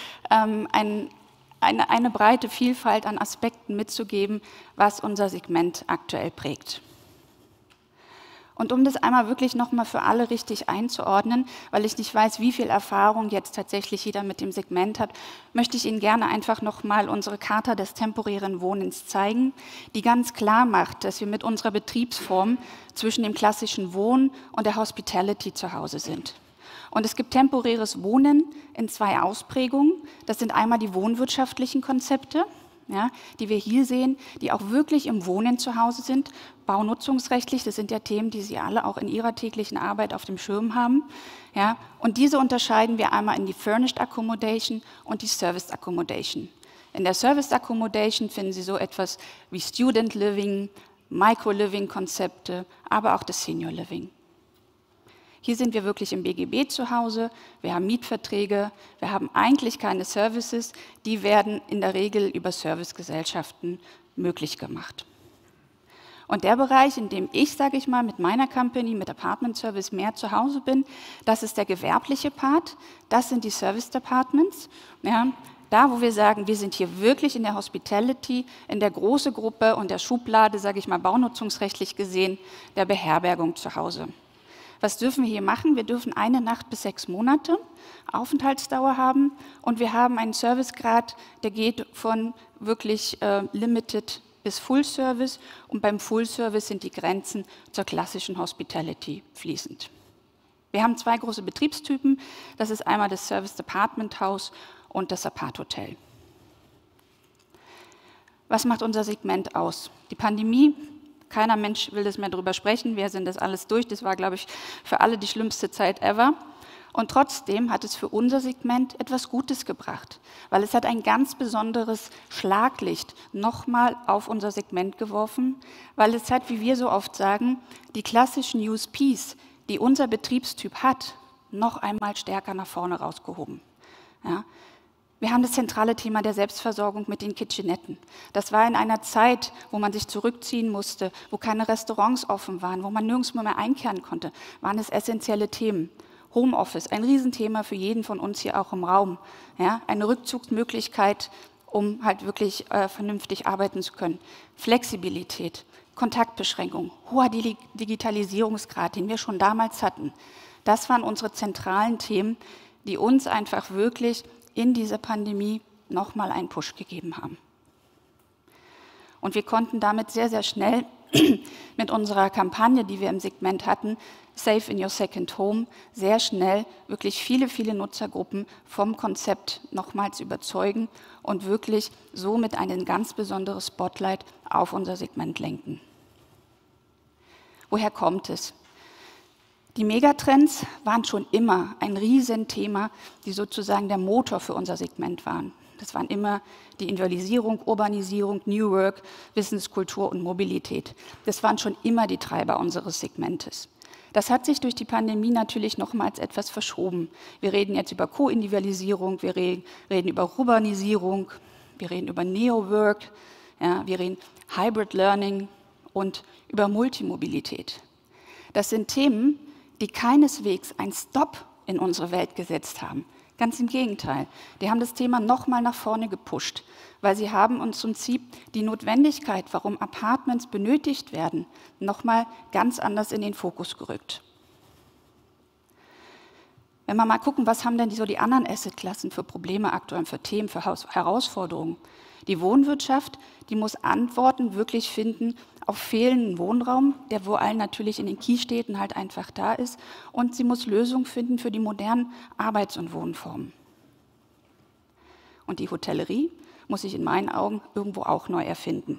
S5: eine breite Vielfalt an Aspekten mitzugeben, was unser Segment aktuell prägt. Und um das einmal wirklich nochmal für alle richtig einzuordnen, weil ich nicht weiß, wie viel Erfahrung jetzt tatsächlich jeder mit dem Segment hat, möchte ich Ihnen gerne einfach nochmal unsere Charta des temporären Wohnens zeigen, die ganz klar macht, dass wir mit unserer Betriebsform zwischen dem klassischen Wohnen und der Hospitality zu Hause sind. Und es gibt temporäres Wohnen in 2 Ausprägungen. Das sind einmal die wohnwirtschaftlichen Konzepte, ja, die wir hier sehen, die auch wirklich im Wohnen zu Hause sind. Baunutzungsrechtlich, das sind ja Themen, die Sie alle auch in Ihrer täglichen Arbeit auf dem Schirm haben. Ja, und diese unterscheiden wir einmal in die Furnished Accommodation und die Serviced Accommodation. In der Serviced Accommodation finden Sie so etwas wie Student Living, Micro-Living-Konzepte, aber auch das Senior Living. Hier sind wir wirklich im BGB zu Hause, wir haben Mietverträge, wir haben eigentlich keine Services, die werden in der Regel über Servicegesellschaften möglich gemacht. Und der Bereich, in dem ich, sage ich mal, mit meiner Company, mit Apartment Service mehr zu Hause bin, das ist der gewerbliche Part, das sind die Serviced Apartments. Ja, da, wo wir sagen, wir sind hier wirklich in der Hospitality, in der großen Gruppe und der Schublade, sage ich mal, baunutzungsrechtlich gesehen, der Beherbergung zu Hause. Was dürfen wir hier machen? Wir dürfen 1 Nacht bis 6 Monate Aufenthaltsdauer haben und wir haben einen Servicegrad, der geht von wirklich Limited bis Full Service und beim Full Service sind die Grenzen zur klassischen Hospitality fließend. Wir haben 2 große Betriebstypen, das ist einmal das Serviced Apartment House und das Apart-Hotel. Was macht unser Segment aus? Die Pandemie. Keiner Mensch will das mehr darüber sprechen. Wir sind das alles durch. Das war, glaube ich, für alle die schlimmste Zeit ever. Und trotzdem hat es für unser Segment etwas Gutes gebracht, weil es hat ein ganz besonderes Schlaglicht nochmal auf unser Segment geworfen, weil es hat, wie wir so oft sagen, die klassischen USPs, die unser Betriebstyp hat, noch einmal stärker nach vorne rausgehoben. Ja. Wir haben das zentrale Thema der Selbstversorgung mit den Kitchenetten. Das war in einer Zeit, wo man sich zurückziehen musste, wo keine Restaurants offen waren, wo man nirgendwo mehr einkehren konnte, waren es essentielle Themen. Homeoffice, ein Riesenthema für jeden von uns hier auch im Raum. Ja, eine Rückzugsmöglichkeit, um halt wirklich vernünftig arbeiten zu können. Flexibilität, Kontaktbeschränkung, hoher Digitalisierungsgrad, den wir schon damals hatten. Das waren unsere zentralen Themen, die uns einfach wirklich in dieser Pandemie nochmal einen Push gegeben haben. Und wir konnten damit sehr, sehr schnell mit unserer Kampagne, die wir im Segment hatten, Safe in Your Second Home, sehr schnell wirklich viele, viele Nutzergruppen vom Konzept nochmals überzeugen und wirklich somit ein ganz besonderes Spotlight auf unser Segment lenken. Woher kommt es? Die Megatrends waren schon immer ein Riesenthema, die sozusagen der Motor für unser Segment waren. Das waren immer die Individualisierung, Urbanisierung, New Work, Wissenskultur und Mobilität. Das waren schon immer die Treiber unseres Segmentes. Das hat sich durch die Pandemie natürlich nochmals etwas verschoben. Wir reden jetzt über Co-Individualisierung, wir reden über Urbanisierung, wir reden über Neo-Work, ja, wir reden Hybrid Learning und über Multimobilität. Das sind Themen, die keineswegs ein Stop in unsere Welt gesetzt haben. Ganz im Gegenteil. Die haben das Thema nochmal nach vorne gepusht, weil sie haben uns im Prinzip die Notwendigkeit, warum Apartments benötigt werden, nochmal ganz anders in den Fokus gerückt. Wenn wir mal gucken, was haben denn so die anderen Assetklassen für Probleme aktuell, für Themen, für Herausforderungen. Die Wohnwirtschaft, die muss Antworten wirklich finden auf fehlenden Wohnraum, der vor allem natürlich in den Kiesstädten halt einfach da ist. Und sie muss Lösungen finden für die modernen Arbeits- und Wohnformen. Und die Hotellerie muss sich in meinen Augen irgendwo auch neu erfinden.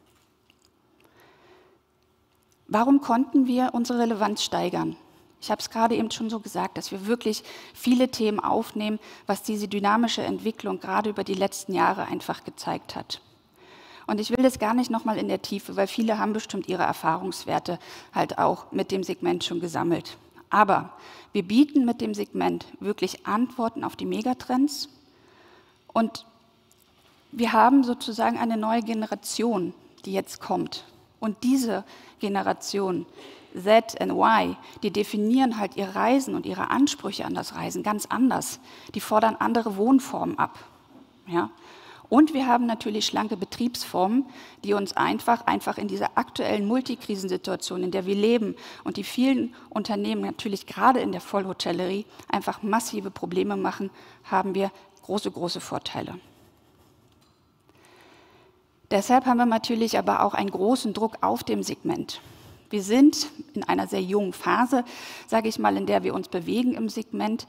S5: Warum konnten wir unsere Relevanz steigern? Ich habe es gerade eben schon so gesagt, dass wir wirklich viele Themen aufnehmen, was diese dynamische Entwicklung gerade über die letzten Jahre einfach gezeigt hat. Und ich will das gar nicht nochmal in der Tiefe, weil viele haben bestimmt ihre Erfahrungswerte halt auch mit dem Segment schon gesammelt. Aber wir bieten mit dem Segment wirklich Antworten auf die Megatrends und wir haben sozusagen eine neue Generation, die jetzt kommt. Und diese Generation, Z und Y, die definieren halt ihr Reisen und ihre Ansprüche an das Reisen ganz anders. Die fordern andere Wohnformen ab. Ja? Und wir haben natürlich schlanke Betriebsformen, die uns einfach in dieser aktuellen Multikrisensituation, in der wir leben und die vielen Unternehmen natürlich gerade in der Vollhotellerie einfach massive Probleme machen, haben wir große Vorteile. Deshalb haben wir natürlich aber auch einen großen Druck auf dem Segment. Wir sind in einer sehr jungen Phase, sage ich mal, in der wir uns bewegen im Segment,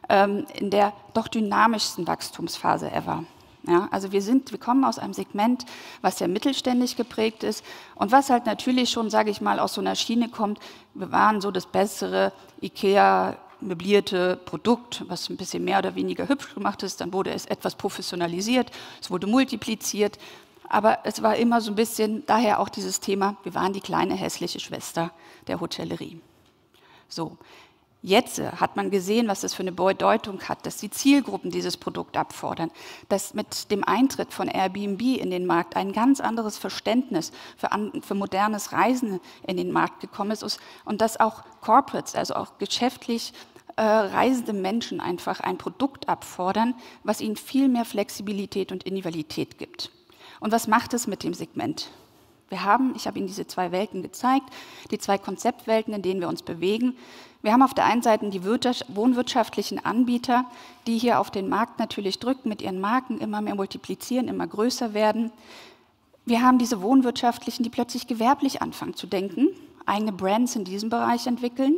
S5: in der doch dynamischsten Wachstumsphase ever. Ja, also wir kommen aus einem Segment, was sehr mittelständig geprägt ist und was halt natürlich schon, sage ich mal, aus so einer Schiene kommt. Wir waren so das bessere IKEA möblierte Produkt, was ein bisschen mehr oder weniger hübsch gemacht ist. Dann wurde es etwas professionalisiert, es wurde multipliziert. Aber es war immer so ein bisschen, daher auch dieses Thema, wir waren die kleine hässliche Schwester der Hotellerie. So, jetzt hat man gesehen, was das für eine Bedeutung hat, dass die Zielgruppen dieses Produkt abfordern, dass mit dem Eintritt von Airbnb in den Markt ein ganz anderes Verständnis für modernes Reisen in den Markt gekommen ist und dass auch Corporates, also auch geschäftlich reisende Menschen einfach ein Produkt abfordern, was ihnen viel mehr Flexibilität und Individualität gibt. Und was macht es mit dem Segment? Ich habe Ihnen diese zwei Welten gezeigt, die zwei Konzeptwelten, in denen wir uns bewegen. Wir haben auf der einen Seite die wohnwirtschaftlichen Anbieter, die hier auf den Markt natürlich drücken, mit ihren Marken immer mehr multiplizieren, immer größer werden. Wir haben diese wohnwirtschaftlichen, die plötzlich gewerblich anfangen zu denken, eigene Brands in diesem Bereich entwickeln.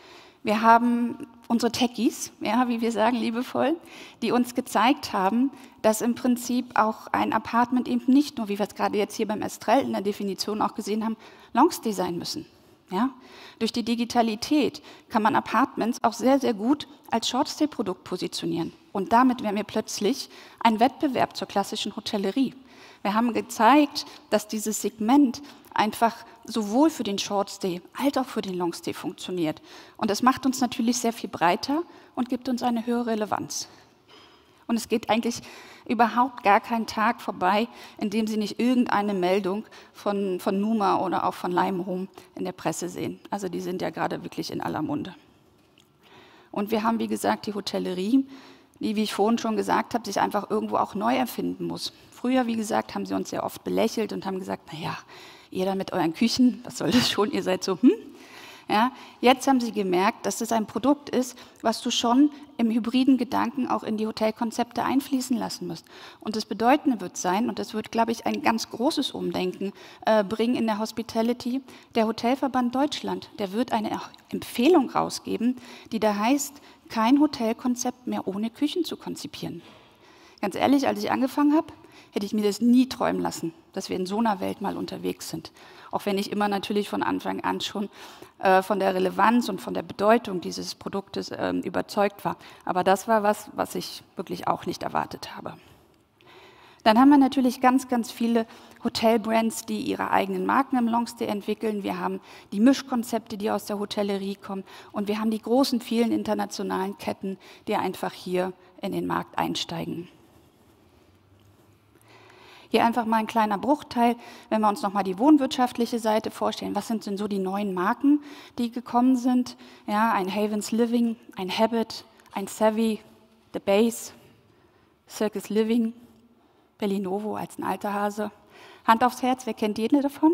S5: Wir haben unsere Techies, ja, wie wir sagen, liebevoll, die uns gezeigt haben, dass im Prinzip auch ein Apartment eben nicht nur, wie wir es gerade jetzt hier beim Estrell in der Definition auch gesehen haben, Longstay sein müssen. Ja? Durch die Digitalität kann man Apartments auch sehr gut als Shortstay-Produkt positionieren. Und damit wären wir plötzlich ein Wettbewerb zur klassischen Hotellerie. Wir haben gezeigt, dass dieses Segment einfach sowohl für den Shortstay als auch für den Longstay funktioniert. Und das macht uns natürlich sehr viel breiter und gibt uns eine höhere Relevanz. Und es geht eigentlich überhaupt gar kein Tag vorbei, in dem Sie nicht irgendeine Meldung von Numa oder auch von Limehome in der Presse sehen. Also die sind ja gerade wirklich in aller Munde. Und wir haben, wie gesagt, die Hotellerie, die, wie ich vorhin schon gesagt habe, sich einfach irgendwo auch neu erfinden muss. Früher, wie gesagt, haben sie uns sehr oft belächelt und haben gesagt, naja, ihr dann mit euren Küchen, was soll das schon, ihr seid so, Ja, jetzt haben sie gemerkt, dass es ein Produkt ist, was du schon im hybriden Gedanken auch in die Hotelkonzepte einfließen lassen musst. Und das Bedeutende wird sein, und das wird, glaube ich, ein ganz großes Umdenken bringen in der Hospitality, der Hotelverband Deutschland, der wird eine Empfehlung rausgeben, die da heißt, kein Hotelkonzept mehr ohne Küchen zu konzipieren. Ganz ehrlich, als ich angefangen habe, hätte ich mir das nie träumen lassen, dass wir in so einer Welt mal unterwegs sind. Auch wenn ich immer natürlich von Anfang an schon von der Relevanz und von der Bedeutung dieses Produktes überzeugt war. Aber das war was ich wirklich auch nicht erwartet habe. Dann haben wir natürlich ganz viele Hotelbrands, die ihre eigenen Marken im Longstay entwickeln. Wir haben die Mischkonzepte, die aus der Hotellerie kommen. Und wir haben die großen, vielen internationalen Ketten, die einfach hier in den Markt einsteigen. Hier einfach mal ein kleiner Bruchteil, wenn wir uns nochmal die wohnwirtschaftliche Seite vorstellen. Was sind denn so die neuen Marken, die gekommen sind? Ja, ein Havens Living, ein Habit, ein Savvy, The Base, Circus Living, Bellinovo als ein alter Hase. Hand aufs Herz, wer kennt jede davon?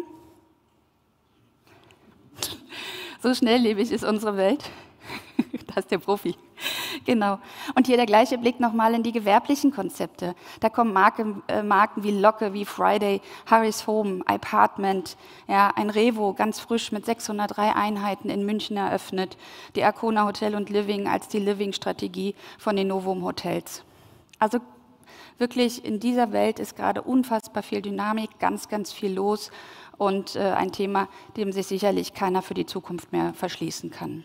S5: So schnelllebig ist unsere Welt. Da ist der Profi. Genau. Und hier der gleiche Blick nochmal in die gewerblichen Konzepte. Da kommen Marken wie Locke, wie Friday, Harry's Home, Apartment, ja, ein Revo, ganz frisch mit 603 Einheiten in München eröffnet, die Arcona Hotel und Living als die Living-Strategie von den Novum Hotels. Also wirklich in dieser Welt ist gerade unfassbar viel Dynamik, ganz, ganz viel los und ein Thema, dem sich sicherlich keiner für die Zukunft mehr verschließen kann.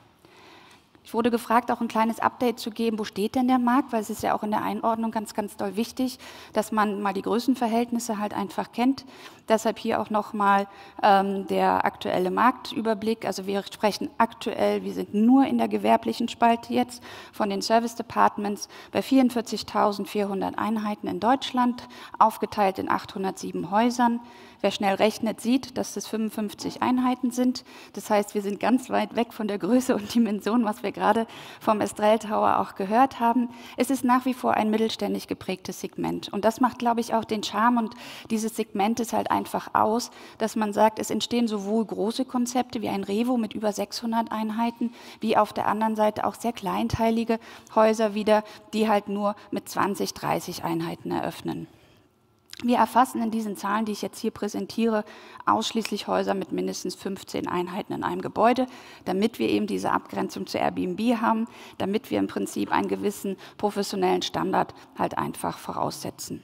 S5: Ich wurde gefragt, auch ein kleines Update zu geben, wo steht denn der Markt, weil es ist ja auch in der Einordnung ganz, ganz doll wichtig, dass man mal die Größenverhältnisse halt einfach kennt. Deshalb hier auch nochmal der aktuelle Marktüberblick. Also wir sprechen aktuell, wir sind nur in der gewerblichen Spalte jetzt von den Service Departments bei 44.400 Einheiten in Deutschland, aufgeteilt in 807 Häusern. Wer schnell rechnet, sieht, dass es 55 Einheiten sind. Das heißt, wir sind ganz weit weg von der Größe und Dimension, was wir gerade vom Estrell Tower auch gehört haben. Es ist nach wie vor ein mittelständig geprägtes Segment. Und das macht, glaube ich, auch den Charme und dieses Segment ist halt einfach aus, dass man sagt, es entstehen sowohl große Konzepte wie ein Revo mit über 600 Einheiten, wie auf der anderen Seite auch sehr kleinteilige Häuser wieder, die halt nur mit 20, 30 Einheiten eröffnen. Wir erfassen in diesen Zahlen, die ich jetzt hier präsentiere, ausschließlich Häuser mit mindestens 15 Einheiten in einem Gebäude, damit wir eben diese Abgrenzung zu Airbnb haben, damit wir im Prinzip einen gewissen professionellen Standard halt einfach voraussetzen.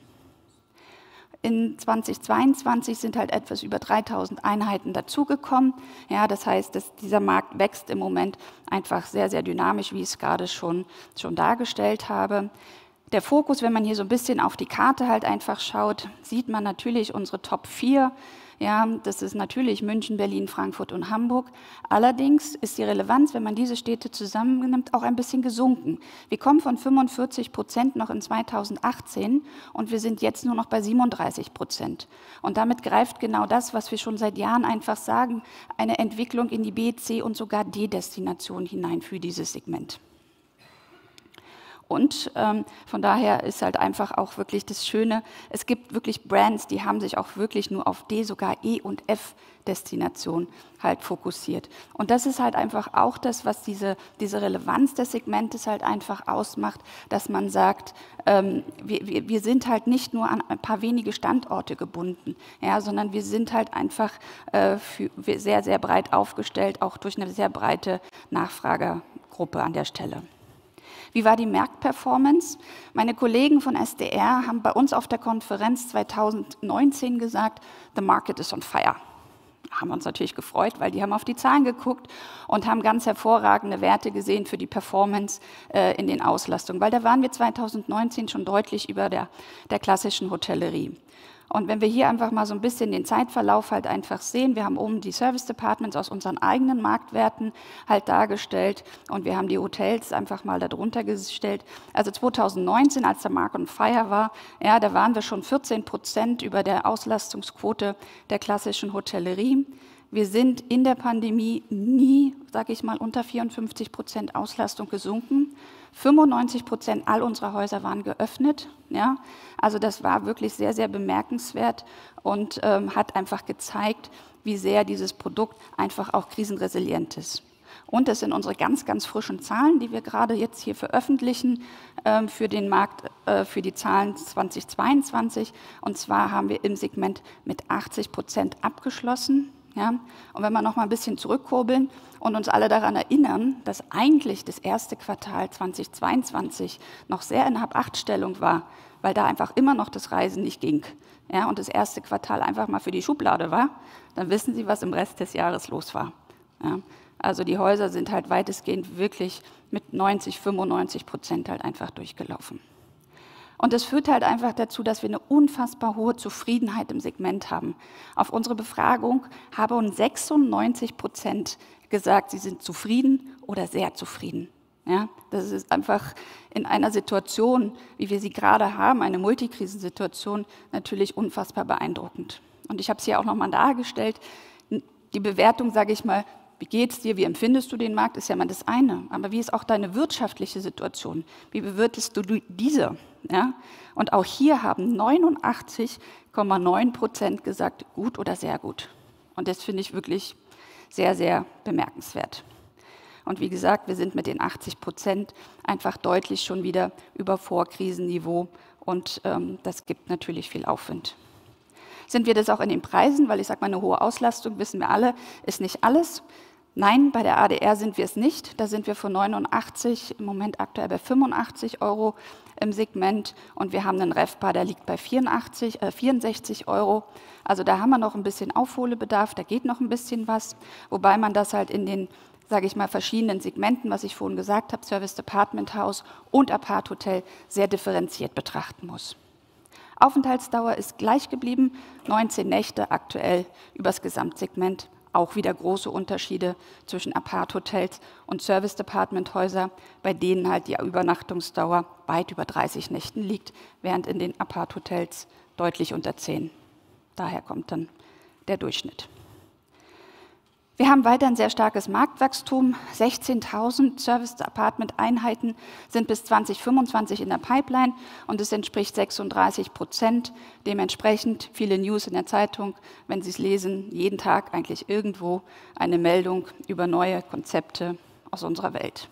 S5: In 2022 sind halt etwas über 3.000 Einheiten dazugekommen. Ja, das heißt, dass dieser Markt wächst im Moment einfach sehr, sehr dynamisch, wie ich es gerade schon dargestellt habe. Der Fokus, wenn man hier so ein bisschen auf die Karte halt einfach schaut, sieht man natürlich unsere Top 4. Ja, das ist natürlich München, Berlin, Frankfurt und Hamburg. Allerdings ist die Relevanz, wenn man diese Städte zusammennimmt, auch ein bisschen gesunken. Wir kommen von 45% noch in 2018 und wir sind jetzt nur noch bei 37%. Und damit greift genau das, was wir schon seit Jahren einfach sagen, eine Entwicklung in die B-, C- und sogar D-Destination hinein für dieses Segment. Und von daher ist halt einfach auch wirklich das Schöne, es gibt wirklich Brands, die haben sich auch wirklich nur auf D, sogar E- und F-Destination halt fokussiert. Und das ist halt einfach auch das, was diese Relevanz des Segmentes halt einfach ausmacht, dass man sagt, wir sind halt nicht nur an ein paar wenige Standorte gebunden, ja, sondern wir sind halt einfach sehr, sehr breit aufgestellt, auch durch eine sehr breite Nachfragergruppe an der Stelle. Wie war die Marktperformance? Meine Kollegen von SDR haben bei uns auf der Konferenz 2019 gesagt, the market is on fire. Haben wir uns natürlich gefreut, weil die haben auf die Zahlen geguckt und haben ganz hervorragende Werte gesehen für die Performance in den Auslastungen, weil da waren wir 2019 schon deutlich über der klassischen Hotellerie. Und wenn wir hier einfach mal so ein bisschen den Zeitverlauf halt einfach sehen, wir haben oben die Service Departments aus unseren eigenen Marktwerten halt dargestellt und wir haben die Hotels einfach mal darunter gestellt. Also 2019, als der Markt on Fire war, ja, da waren wir schon 14% über der Auslastungsquote der klassischen Hotellerie. Wir sind in der Pandemie nie, sage ich mal, unter 54% Auslastung gesunken. 95% all unserer Häuser waren geöffnet. Ja? Also das war wirklich sehr, sehr bemerkenswert und hat einfach gezeigt, wie sehr dieses Produkt einfach auch krisenresilient ist. Und das sind unsere ganz, ganz frischen Zahlen, die wir gerade jetzt hier veröffentlichen für den Markt, für die Zahlen 2022. Und zwar haben wir im Segment mit 80% abgeschlossen. Ja? Und wenn wir noch mal ein bisschen zurückkurbeln und uns alle daran erinnern, dass eigentlich das erste Quartal 2022 noch sehr in Hab-8-Stellung war, weil da einfach immer noch das Reisen nicht ging, ja, und das erste Quartal einfach mal für die Schublade war, dann wissen Sie, was im Rest des Jahres los war. Ja? Also die Häuser sind halt weitestgehend wirklich mit 90-95% halt einfach durchgelaufen. Und das führt halt einfach dazu, dass wir eine unfassbar hohe Zufriedenheit im Segment haben. Auf unsere Befragung haben 96% gesagt, sie sind zufrieden oder sehr zufrieden. Ja, das ist einfach in einer Situation, wie wir sie gerade haben, eine Multikrisensituation, natürlich unfassbar beeindruckend. Und ich habe es hier auch nochmal dargestellt. Die Bewertung, sage ich mal, wie geht's dir, wie empfindest du den Markt, ist ja mal das eine. Aber wie ist auch deine wirtschaftliche Situation? Wie bewertest du diese? Ja? Und auch hier haben 89,9% gesagt, gut oder sehr gut. Und das finde ich wirklich sehr, sehr bemerkenswert. Und wie gesagt, wir sind mit den 80% einfach deutlich schon wieder über Vorkrisenniveau und das gibt natürlich viel Aufwind. Sind wir das auch in den Preisen? Weil ich sage mal, eine hohe Auslastung, wissen wir alle, ist nicht alles. Nein, bei der ADR sind wir es nicht. Da sind wir von 89, im Moment aktuell bei 85 € im Segment und wir haben einen RevPAR, der liegt bei 64 €. Also da haben wir noch ein bisschen Aufholbedarf, da geht noch ein bisschen was, wobei man das halt in den, sage ich mal, verschiedenen Segmenten, was ich vorhin gesagt habe, Service Apartment House und Apart Hotel, sehr differenziert betrachten muss. Aufenthaltsdauer ist gleich geblieben, 19 Nächte aktuell übers Gesamtsegment. Auch wieder große Unterschiede zwischen Apart-Hotels und Service-Department-Häuser, bei denen halt die Übernachtungsdauer weit über 30 Nächten liegt, während in den Apart-Hotels deutlich unter 10. Daher kommt dann der Durchschnitt. Wir haben weiter ein sehr starkes Marktwachstum. 16.000 Service-Apartment-Einheiten sind bis 2025 in der Pipeline und es entspricht 36%. Dementsprechend viele News in der Zeitung, wenn Sie es lesen, jeden Tag eigentlich irgendwo eine Meldung über neue Konzepte aus unserer Welt.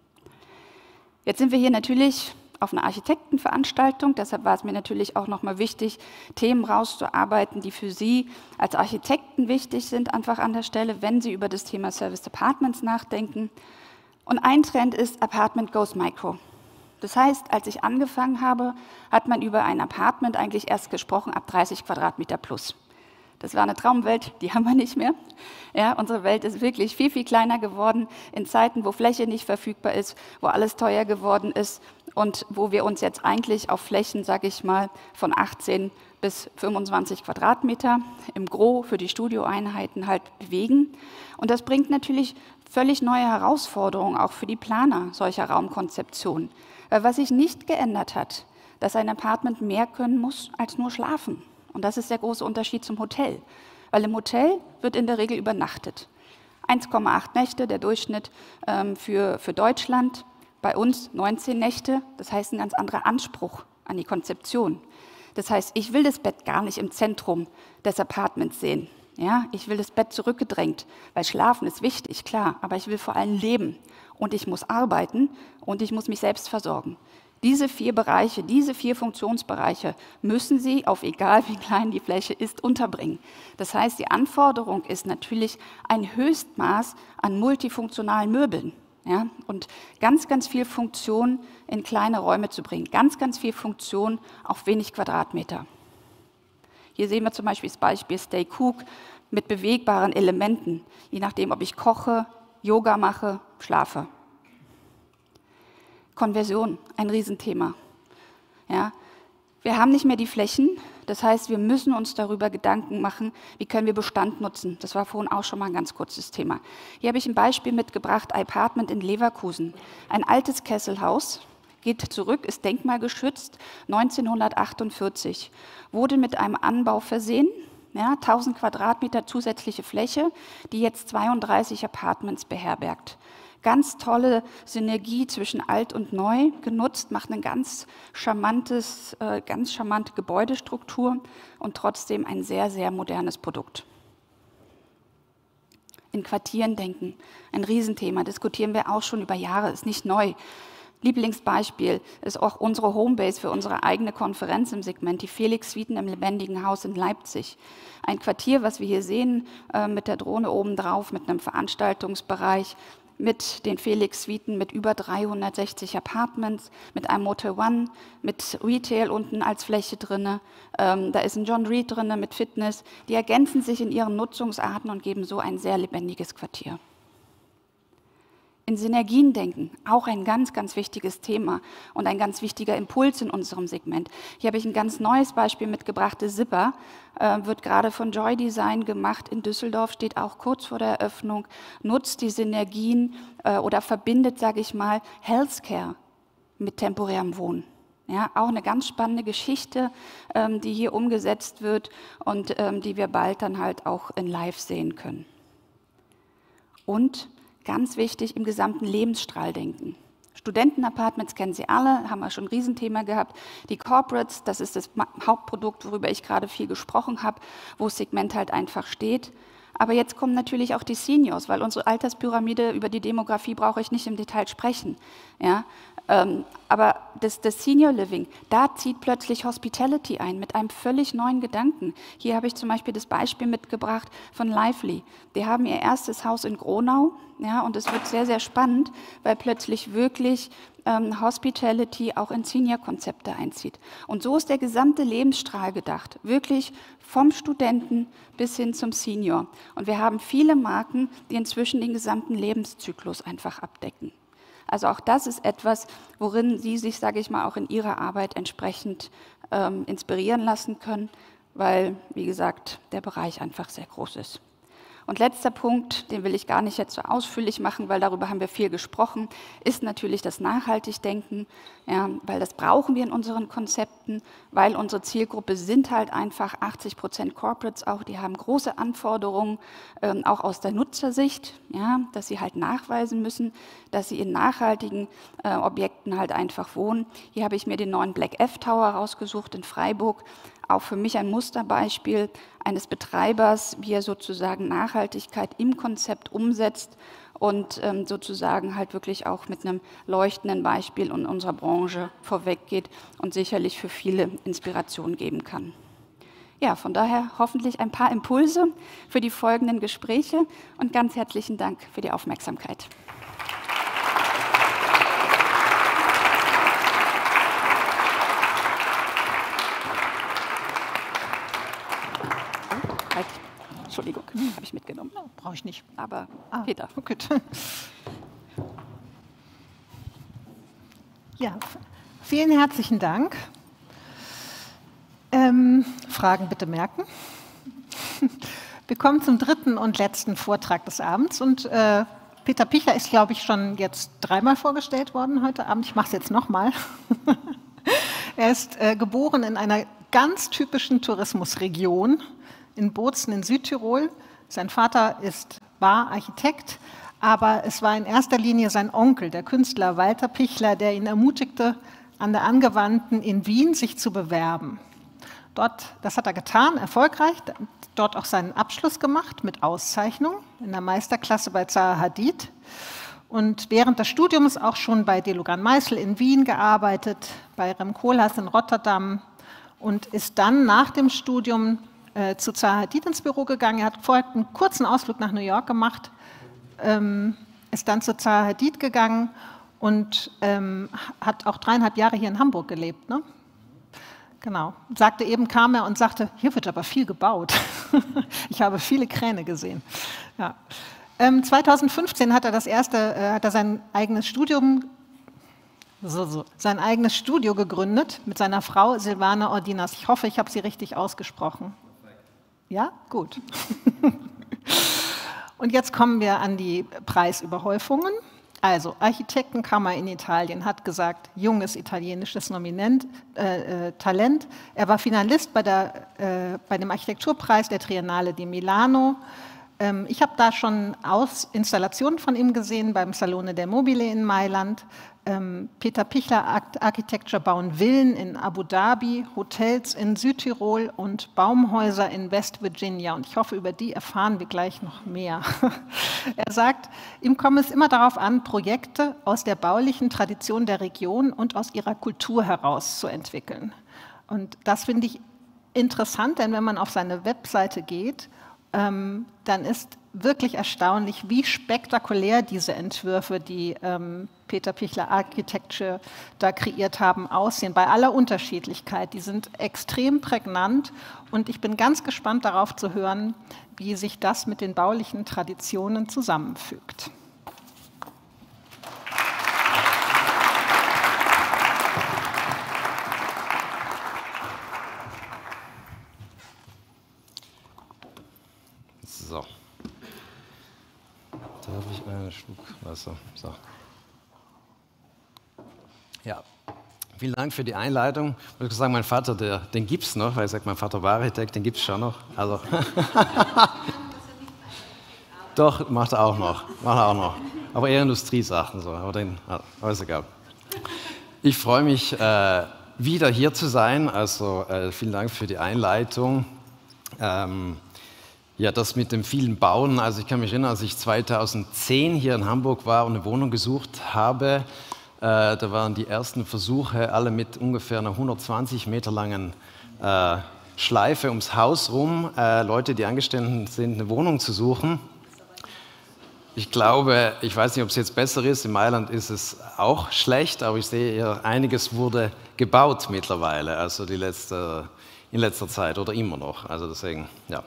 S5: Jetzt sind wir hier natürlich auf einer Architektenveranstaltung, deshalb war es mir natürlich auch nochmal wichtig, Themen rauszuarbeiten, die für Sie als Architekten wichtig sind, einfach an der Stelle, wenn Sie über das Thema Service Apartments nachdenken. Und ein Trend ist Apartment goes micro. Das heißt, als ich angefangen habe, hat man über ein Apartment eigentlich erst gesprochen ab 30 Quadratmeter plus. Das war eine Traumwelt, die haben wir nicht mehr. Ja, unsere Welt ist wirklich viel, viel kleiner geworden in Zeiten, wo Fläche nicht verfügbar ist, wo alles teuer geworden ist und wo wir uns jetzt eigentlich auf Flächen, sage ich mal, von 18 bis 25 Quadratmeter im Gros für die Studioeinheiten halt bewegen. Und das bringt natürlich völlig neue Herausforderungen auch für die Planer solcher Raumkonzeptionen. Weil was sich nicht geändert hat, dass ein Apartment mehr können muss als nur schlafen. Und das ist der große Unterschied zum Hotel. Weil im Hotel wird in der Regel übernachtet. 1,8 Nächte, der Durchschnitt für Deutschland. Bei uns 19 Nächte, das heißt ein ganz anderer Anspruch an die Konzeption. Das heißt, ich will das Bett gar nicht im Zentrum des Apartments sehen. Ja, ich will das Bett zurückgedrängt, weil Schlafen ist wichtig, klar, aber ich will vor allem leben. Und ich muss arbeiten und ich muss mich selbst versorgen. Diese 4 Bereiche, diese 4 Funktionsbereiche müssen Sie, auf egal wie klein die Fläche ist, unterbringen. Das heißt, die Anforderung ist natürlich ein Höchstmaß an multifunktionalen Möbeln. Ja, und ganz, ganz viel Funktion in kleine Räume zu bringen. Ganz, ganz viel Funktion auf wenig Quadratmeter. Hier sehen wir zum Beispiel das Beispiel Stay Cook mit bewegbaren Elementen, je nachdem, ob ich koche, Yoga mache, schlafe. Konversion, ein Riesenthema. Ja, wir haben nicht mehr die Flächen, das heißt, wir müssen uns darüber Gedanken machen, wie können wir Bestand nutzen. Das war vorhin auch schon mal ein ganz kurzes Thema. Hier habe ich ein Beispiel mitgebracht, Apartment in Leverkusen. Ein altes Kesselhaus, geht zurück, ist denkmalgeschützt, 1948, wurde mit einem Anbau versehen, ja, 1000 Quadratmeter zusätzliche Fläche, die jetzt 32 Apartments beherbergt. Ganz tolle Synergie zwischen alt und neu genutzt, macht eine ganz charmante Gebäudestruktur und trotzdem ein sehr, sehr modernes Produkt. In Quartieren denken, ein Riesenthema, diskutieren wir auch schon über Jahre, ist nicht neu. Lieblingsbeispiel ist auch unsere Homebase für unsere eigene Konferenz im Segment, die Felix Suiten im Lebendigen Haus in Leipzig. Ein Quartier, was wir hier sehen, mit der Drohne obendrauf, mit einem Veranstaltungsbereich, mit den Felix Suiten, mit über 360 Apartments, mit einem Motel One, mit Retail unten als Fläche drin. Da ist ein John Reed drin mit Fitness. Die ergänzen sich in ihren Nutzungsarten und geben so ein sehr lebendiges Quartier. In Synergien denken, auch ein ganz, ganz wichtiges Thema und ein ganz wichtiger Impuls in unserem Segment. Hier habe ich ein ganz neues Beispiel mitgebracht. Der Zipper wird gerade von Joy Design gemacht. In Düsseldorf, steht auch kurz vor der Eröffnung, nutzt die Synergien oder verbindet, sage ich mal, Healthcare mit temporärem Wohnen. Ja, auch eine ganz spannende Geschichte, die hier umgesetzt wird und die wir bald dann halt auch in Live sehen können. Und ganz wichtig, im gesamten Lebensstrahl denken. Studentenapartments kennen Sie alle, haben wir schon ein Riesenthema gehabt. Die Corporates, das ist das Hauptprodukt, worüber ich gerade viel gesprochen habe, wo das Segment halt einfach steht. Aber jetzt kommen natürlich auch die Seniors, weil unsere Alterspyramide, über die Demografie brauche ich nicht im Detail sprechen. Ja? Aber das Senior Living, da zieht plötzlich Hospitality ein mit einem völlig neuen Gedanken. Hier habe ich zum Beispiel das Beispiel mitgebracht von Lively. Die haben ihr erstes Haus in Gronau, ja, und es wird sehr, sehr spannend, weil plötzlich wirklich Hospitality auch in Senior-Konzepte einzieht. Und so ist der gesamte Lebensstrahl gedacht, wirklich vom Studenten bis hin zum Senior. Und wir haben viele Marken, die inzwischen den gesamten Lebenszyklus einfach abdecken. Also auch das ist etwas, worin Sie sich, sage ich mal, auch in Ihrer Arbeit entsprechend inspirieren lassen können, weil, wie gesagt, der Bereich einfach sehr groß ist. Und letzter Punkt, den will ich gar nicht jetzt so ausführlich machen, weil darüber haben wir viel gesprochen, ist natürlich das Nachhaltigdenken, ja, weil das brauchen wir in unseren Konzepten, weil unsere Zielgruppe sind halt einfach 80% Corporates auch, die haben große Anforderungen, auch aus der Nutzersicht, ja, dass sie halt nachweisen müssen, dass sie in nachhaltigen Objekten halt einfach wohnen. Hier habe ich mir den neuen Black F Tower rausgesucht in Freiburg, auch für mich ein Musterbeispiel eines Betreibers, wie er sozusagen Nachhaltigkeit im Konzept umsetzt und sozusagen halt wirklich auch mit einem leuchtenden Beispiel in unserer Branche vorweggeht und sicherlich für viele Inspiration geben kann. Ja, von daher hoffentlich ein paar Impulse für die folgenden Gespräche und ganz herzlichen Dank für die Aufmerksamkeit. Entschuldigung, habe ich mitgenommen.
S1: No, brauche ich nicht.
S5: Aber Peter.
S1: Gut. Ja, vielen herzlichen Dank. Fragen bitte merken. Wir kommen zum dritten und letzten Vortrag des Abends. Und Peter Pichler ist, glaube ich, schon jetzt 3-mal vorgestellt worden heute Abend. Ich mache es jetzt nochmal. Er ist geboren in einer ganz typischen Tourismusregion in Bozen in Südtirol. Sein Vater war Architekt, aber es war in erster Linie sein Onkel, der Künstler Walter Pichler, der ihn ermutigte, an der Angewandten in Wien sich zu bewerben. Das hat er getan, erfolgreich, dort auch seinen Abschluss gemacht mit Auszeichnung in der Meisterklasse bei Zaha Hadid und während des Studiums auch schon bei Delogan Meissl in Wien gearbeitet, bei Rem Koolhaas in Rotterdam und ist dann nach dem Studium zu Zaha Hadid ins Büro gegangen. Er hat vorher einen kurzen Ausflug nach New York gemacht, ist dann zu Zaha Hadid gegangen und hat auch 3,5 Jahre hier in Hamburg gelebt. Ne? Genau. Kam er und sagte, hier wird aber viel gebaut. Ich habe viele Kräne gesehen. Ja. 2015 hat er sein eigenes Studio gegründet mit seiner Frau Silvana Ordinas. Ich hoffe, ich habe sie richtig ausgesprochen. Ja, gut. Und jetzt kommen wir an die Preisüberhäufungen. Also, Architektenkammer in Italien hat gesagt, junges italienisches Talent. Er war Finalist bei dem Architekturpreis der Triennale di Milano. Ich habe da schon Installationen von ihm gesehen beim Salone del Mobile in Mailand. Peter Pichler Architecture bauen Villen in Abu Dhabi, Hotels in Südtirol und Baumhäuser in West Virginia. Und ich hoffe, über die erfahren wir gleich noch mehr. Er sagt, ihm komme es immer darauf an, Projekte aus der baulichen Tradition der Region und aus ihrer Kultur heraus zu entwickeln. Und das finde ich interessant, denn wenn man auf seine Webseite geht, dann ist wirklich erstaunlich, wie spektakulär diese Entwürfe, die Peter Pichler Architecture da kreiert haben, aussehen, bei aller Unterschiedlichkeit. Die sind extrem prägnant und ich bin ganz gespannt darauf zu hören, wie sich das mit den baulichen Traditionen zusammenfügt.
S6: So. Darf ich einen Schluck Wasser? So. Ja, vielen Dank für die Einleitung. Ich muss sagen, mein Vater, den gibt es noch, weil ich sage, mein Vater war Architekt, den gibt es schon noch. Also doch, macht er auch noch. Aber eher Industriesachen, so. Aber ist egal. Ich freue mich, wieder hier zu sein. Also vielen Dank für die Einleitung. Ja, das mit dem vielen Bauen. Also ich kann mich erinnern, als ich 2010 hier in Hamburg war und eine Wohnung gesucht habe, da waren die ersten Versuche alle mit ungefähr einer 120 Meter langen Schleife ums Haus rum, Leute, die angestellt sind, eine Wohnung zu suchen. Ich glaube, ich weiß nicht, ob es jetzt besser ist, in Mailand ist es auch schlecht, aber ich sehe eher, einiges wurde gebaut mittlerweile, also in letzter Zeit oder immer noch, also deswegen, ja.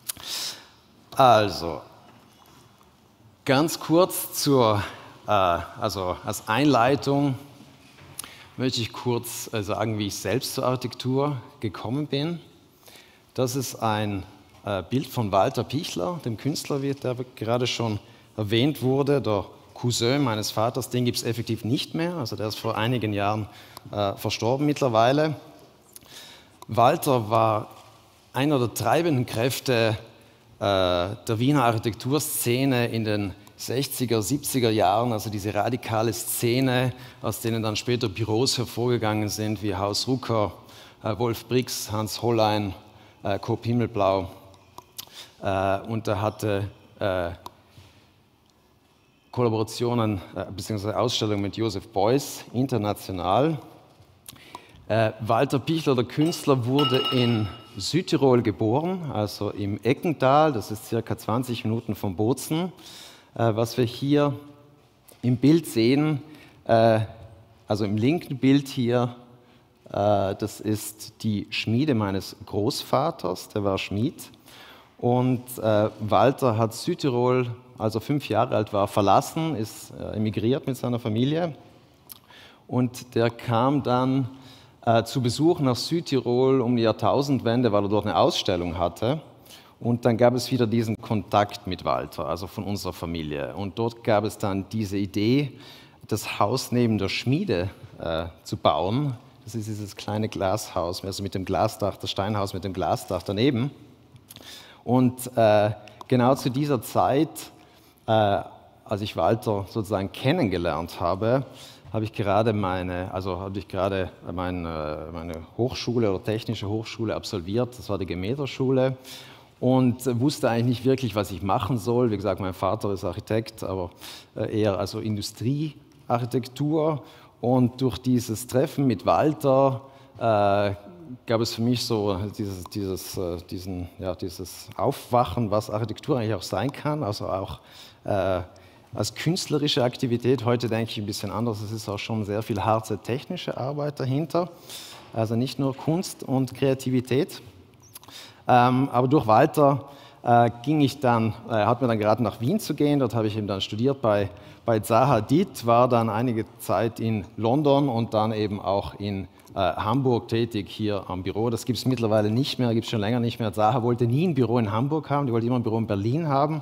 S6: Also, ganz kurz also als Einleitung möchte ich kurz sagen, wie ich selbst zur Architektur gekommen bin. Das ist ein Bild von Walter Pichler, dem Künstler, der gerade schon erwähnt wurde, der Cousin meines Vaters. Den gibt es effektiv nicht mehr, also der ist vor einigen Jahren verstorben mittlerweile. Walter war einer der treibenden Kräfte der Wiener Architekturszene in den 60er, 70er Jahren, also diese radikale Szene, aus denen dann später Büros hervorgegangen sind, wie Haus Rucker, Wolf Brix, Hans Hollein, Coop Himmelblau. Und er hatte Kollaborationen bzw. Ausstellungen mit Joseph Beuys international. Walter Pichler, der Künstler, wurde in Südtirol geboren, also im Eckental, das ist circa 20 Minuten von Bozen. Was wir hier im Bild sehen, also im linken Bild hier, das ist die Schmiede meines Großvaters, der war Schmied. Und Walter hat Südtirol, als er 5 Jahre alt war, verlassen, ist emigriert mit seiner Familie. Und der kam dann zu Besuch nach Südtirol um die Jahrtausendwende, weil er dort eine Ausstellung hatte. Und dann gab es wieder diesen Kontakt mit Walter, also von unserer Familie. Und dort gab es dann diese Idee, das Haus neben der Schmiede zu bauen. Das ist dieses kleine Glashaus, also mit dem Glasdach, das Steinhaus mit dem Glasdach daneben. Und genau zu dieser Zeit, als ich Walter sozusagen kennengelernt habe, habe ich gerade meine Hochschule oder technische Hochschule absolviert. Das war die Gemädlerschule. Und wusste eigentlich nicht wirklich, was ich machen soll. Wie gesagt, mein Vater ist Architekt, aber eher also Industriearchitektur. Und durch dieses Treffen mit Walter gab es für mich so dieses Aufwachen, was Architektur eigentlich auch sein kann, also auch als künstlerische Aktivität. Heute denke ich ein bisschen anders, es ist auch schon sehr viel harte technische Arbeit dahinter, also nicht nur Kunst und Kreativität. Aber durch Walter hat mir dann geraten, nach Wien zu gehen. Dort habe ich eben dann studiert bei Zaha Hadid, war dann einige Zeit in London und dann eben auch in Hamburg tätig, hier am Büro. Das gibt es mittlerweile nicht mehr, gibt es schon länger nicht mehr. Zaha wollte nie ein Büro in Hamburg haben, die wollte immer ein Büro in Berlin haben.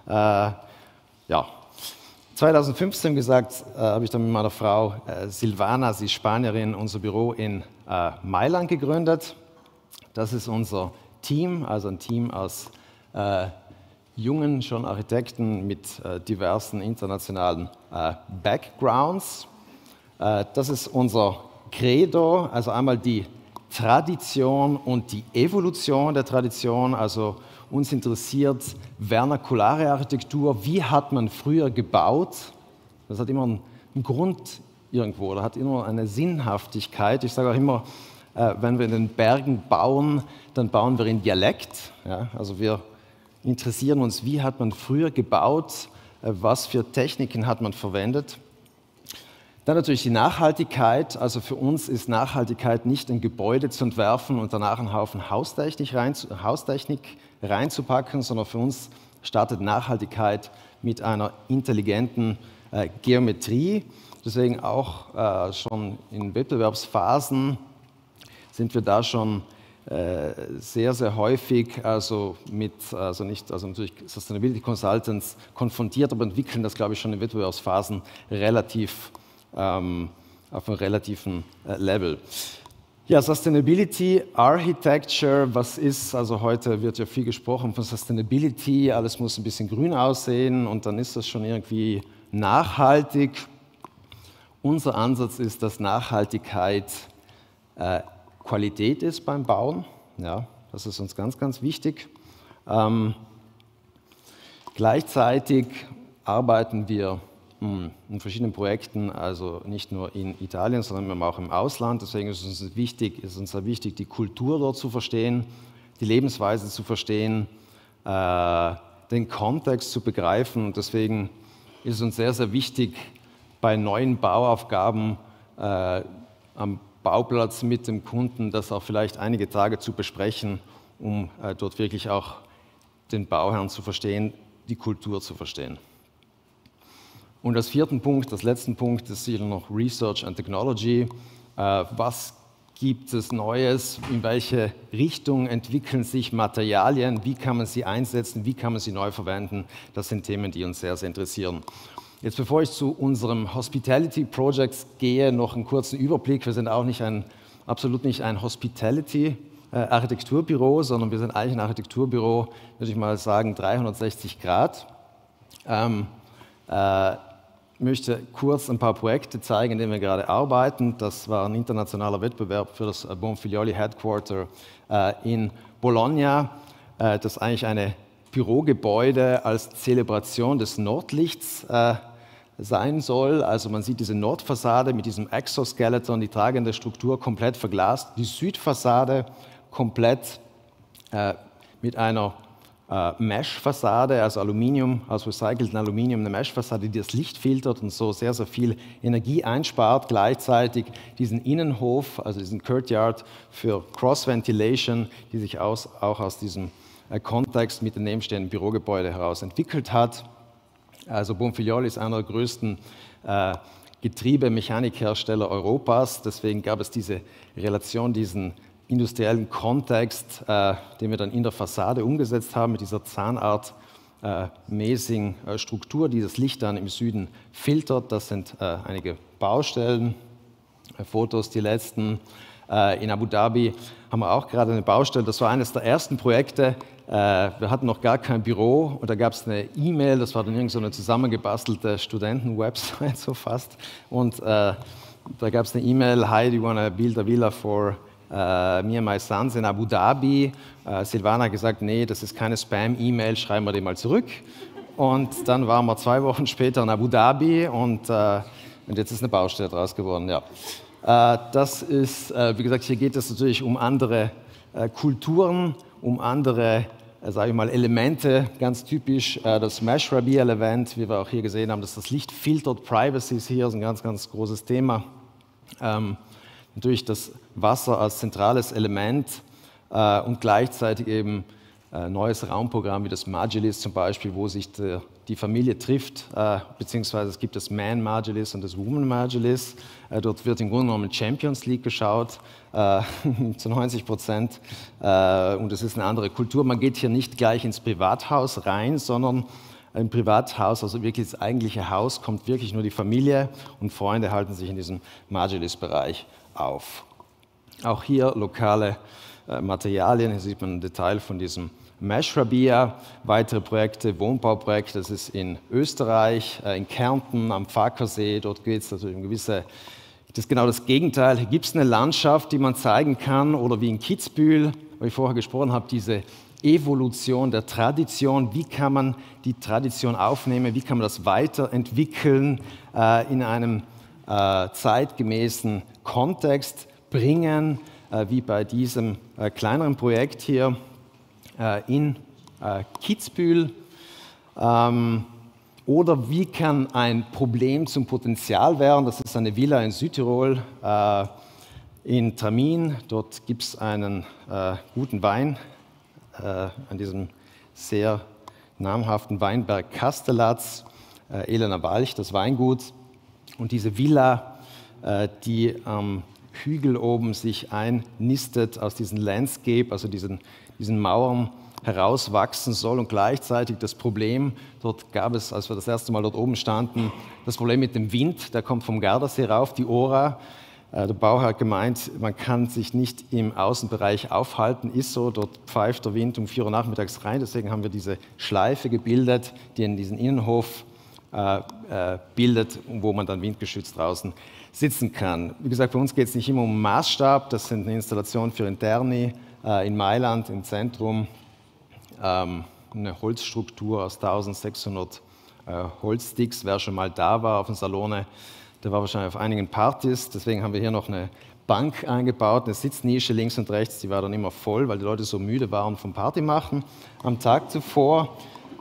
S6: 2015 habe ich dann mit meiner Frau Silvana, sie ist Spanierin, unser Büro in Mailand gegründet. Das ist unser Team, also ein Team aus jungen schon Architekten mit diversen internationalen Backgrounds. Das ist unser Credo, also einmal die Tradition und die Evolution der Tradition. Also uns interessiert vernakulare Architektur. Wie hat man früher gebaut? Das hat immer einen Grund irgendwo, das hat immer eine Sinnhaftigkeit. Ich sage auch immer, wenn wir in den Bergen bauen, dann bauen wir in Dialekt. Ja? Also wir interessieren uns, wie hat man früher gebaut, was für Techniken hat man verwendet. Dann natürlich die Nachhaltigkeit. Also für uns ist Nachhaltigkeit nicht ein Gebäude zu entwerfen und danach einen Haufen Haustechnik reinzupacken, sondern für uns startet Nachhaltigkeit mit einer intelligenten Geometrie. Deswegen auch schon in Wettbewerbsphasen sind wir da schon sehr, sehr häufig mit natürlich Sustainability Consultants konfrontiert, aber entwickeln das, glaube ich, schon in Wettbewerbsphasen relativ auf einem relativen Level. Ja, Sustainability Architecture, was ist, also heute wird ja viel gesprochen von Sustainability, alles muss ein bisschen grün aussehen und dann ist das schon irgendwie nachhaltig. Unser Ansatz ist, dass Nachhaltigkeit Qualität ist beim Bauen. Ja, das ist uns ganz, ganz wichtig. Gleichzeitig arbeiten wir in verschiedenen Projekten, also nicht nur in Italien, sondern auch im Ausland. Deswegen ist uns sehr wichtig, die Kultur dort zu verstehen, die Lebensweise zu verstehen, den Kontext zu begreifen. Und deswegen ist es uns sehr, sehr wichtig, bei neuen Bauaufgaben am Bauplatz mit dem Kunden das auch vielleicht einige Tage zu besprechen, um dort wirklich auch den Bauherrn zu verstehen, die Kultur zu verstehen. Und als vierten Punkt, als letzten Punkt, ist sicher noch Research and Technology. Was gibt es Neues? In welche Richtung entwickeln sich Materialien? Wie kann man sie einsetzen? Wie kann man sie neu verwenden? Das sind Themen, die uns sehr, sehr interessieren. Jetzt, bevor ich zu unserem Hospitality Projects gehe, noch einen kurzen Überblick. Wir sind auch absolut nicht ein Hospitality-Architekturbüro, sondern wir sind eigentlich ein Architekturbüro, würde ich mal sagen, 360 Grad. Ich möchte kurz ein paar Projekte zeigen, in denen wir gerade arbeiten. Das war ein internationaler Wettbewerb für das Bonfiglioli Headquarter in Bologna, das eigentlich ein Bürogebäude als Zelebration des Nordlichts sein soll. Also man sieht diese Nordfassade mit diesem Exoskeleton, die tragende Struktur komplett verglast, die Südfassade komplett mit einer Mesh-Fassade, also Aluminium, aus recyceltem Aluminium, eine Mesh-Fassade, die das Licht filtert und so sehr, sehr viel Energie einspart. Gleichzeitig diesen Innenhof, also diesen Courtyard für Cross-Ventilation, die sich auch aus diesem Kontext mit dem nebenstehenden Bürogebäude heraus entwickelt hat. Also Bonfiglioli ist einer der größten Getriebemechanikhersteller Europas, deswegen gab es diese Relation, diesen industriellen Kontext, den wir dann in der Fassade umgesetzt haben, mit dieser zahnartmäßigen Struktur, die das Licht dann im Süden filtert. Das sind einige Baustellen, Fotos, die letzten. In Abu Dhabi haben wir auch gerade eine Baustelle. Das war eines der ersten Projekte. Wir hatten noch gar kein Büro und da gab es eine E-Mail, das war dann irgend so eine zusammengebastelte Studenten-Website so fast. Und da gab es eine E-Mail, hi, do you want to build a villa for me and my sons in Abu Dhabi? Silvana hat gesagt, nee, das ist keine Spam-E-Mail, schreiben wir die mal zurück. Und dann waren wir 2 Wochen später in Abu Dhabi und jetzt ist eine Baustelle draus geworden. Ja. Das ist, wie gesagt, hier geht es natürlich um andere Kulturen, um andere, sage ich mal, Elemente, ganz typisch das Mesh-Rabiel-Event, wie wir auch hier gesehen haben, dass das Licht filtert. Privacy ist hier ein ganz, ganz großes Thema. Natürlich das Wasser als zentrales Element und gleichzeitig eben neues Raumprogramm wie das Margilis zum Beispiel, wo sich die Familie trifft, beziehungsweise es gibt das Man Margilis und das Woman Margilis. Dort wird im Grunde genommen Champions League geschaut, zu 90%. Und es ist eine andere Kultur. Man geht hier nicht gleich ins Privathaus rein, sondern im Privathaus, also wirklich das eigentliche Haus, kommt wirklich nur die Familie und Freunde halten sich in diesem Margilis-Bereich auf. Auch hier lokale Materialien, hier sieht man ein Detail von diesem Mesh-Rabia, weitere Projekte, Wohnbauprojekte, das ist in Österreich, in Kärnten, am Farkasee, dort geht es natürlich um gewisse, das ist genau das Gegenteil, hier gibt es eine Landschaft, die man zeigen kann, oder wie in Kitzbühel, wo ich vorher gesprochen habe, diese Evolution der Tradition, wie kann man die Tradition aufnehmen, wie kann man das weiterentwickeln, in einem zeitgemäßen Kontext bringen, wie bei diesem kleineren Projekt hier in Kitzbühel. Oder wie kann ein Problem zum Potenzial werden? Das ist eine Villa in Südtirol, in Tramin. Dort gibt es einen guten Wein an diesem sehr namhaften Weinberg Kastellatz, Elena Walch, das Weingut. Und diese Villa, die am Hügel oben sich einnistet, aus diesem Landscape, also diesen Mauern herauswachsen soll. Und gleichzeitig das Problem, dort gab es, als wir das erste Mal dort oben standen, das Problem mit dem Wind, der kommt vom Gardasee rauf, die Ora. Der Bauherr hat gemeint, man kann sich nicht im Außenbereich aufhalten, ist so, dort pfeift der Wind um 4 Uhr nachmittags rein, deswegen haben wir diese Schleife gebildet, die in diesen Innenhof bildet, wo man dann windgeschützt draußen sitzen kann. Wie gesagt, bei uns geht es nicht immer um Maßstab, das sind eine Installation für Interni in Mailand im Zentrum, eine Holzstruktur aus 1600 Holzsticks. Wer schon mal da war auf dem Salone, der war wahrscheinlich auf einigen Partys, deswegen haben wir hier noch eine Bank eingebaut, eine Sitznische links und rechts, die war dann immer voll, weil die Leute so müde waren vom Partymachen am Tag zuvor.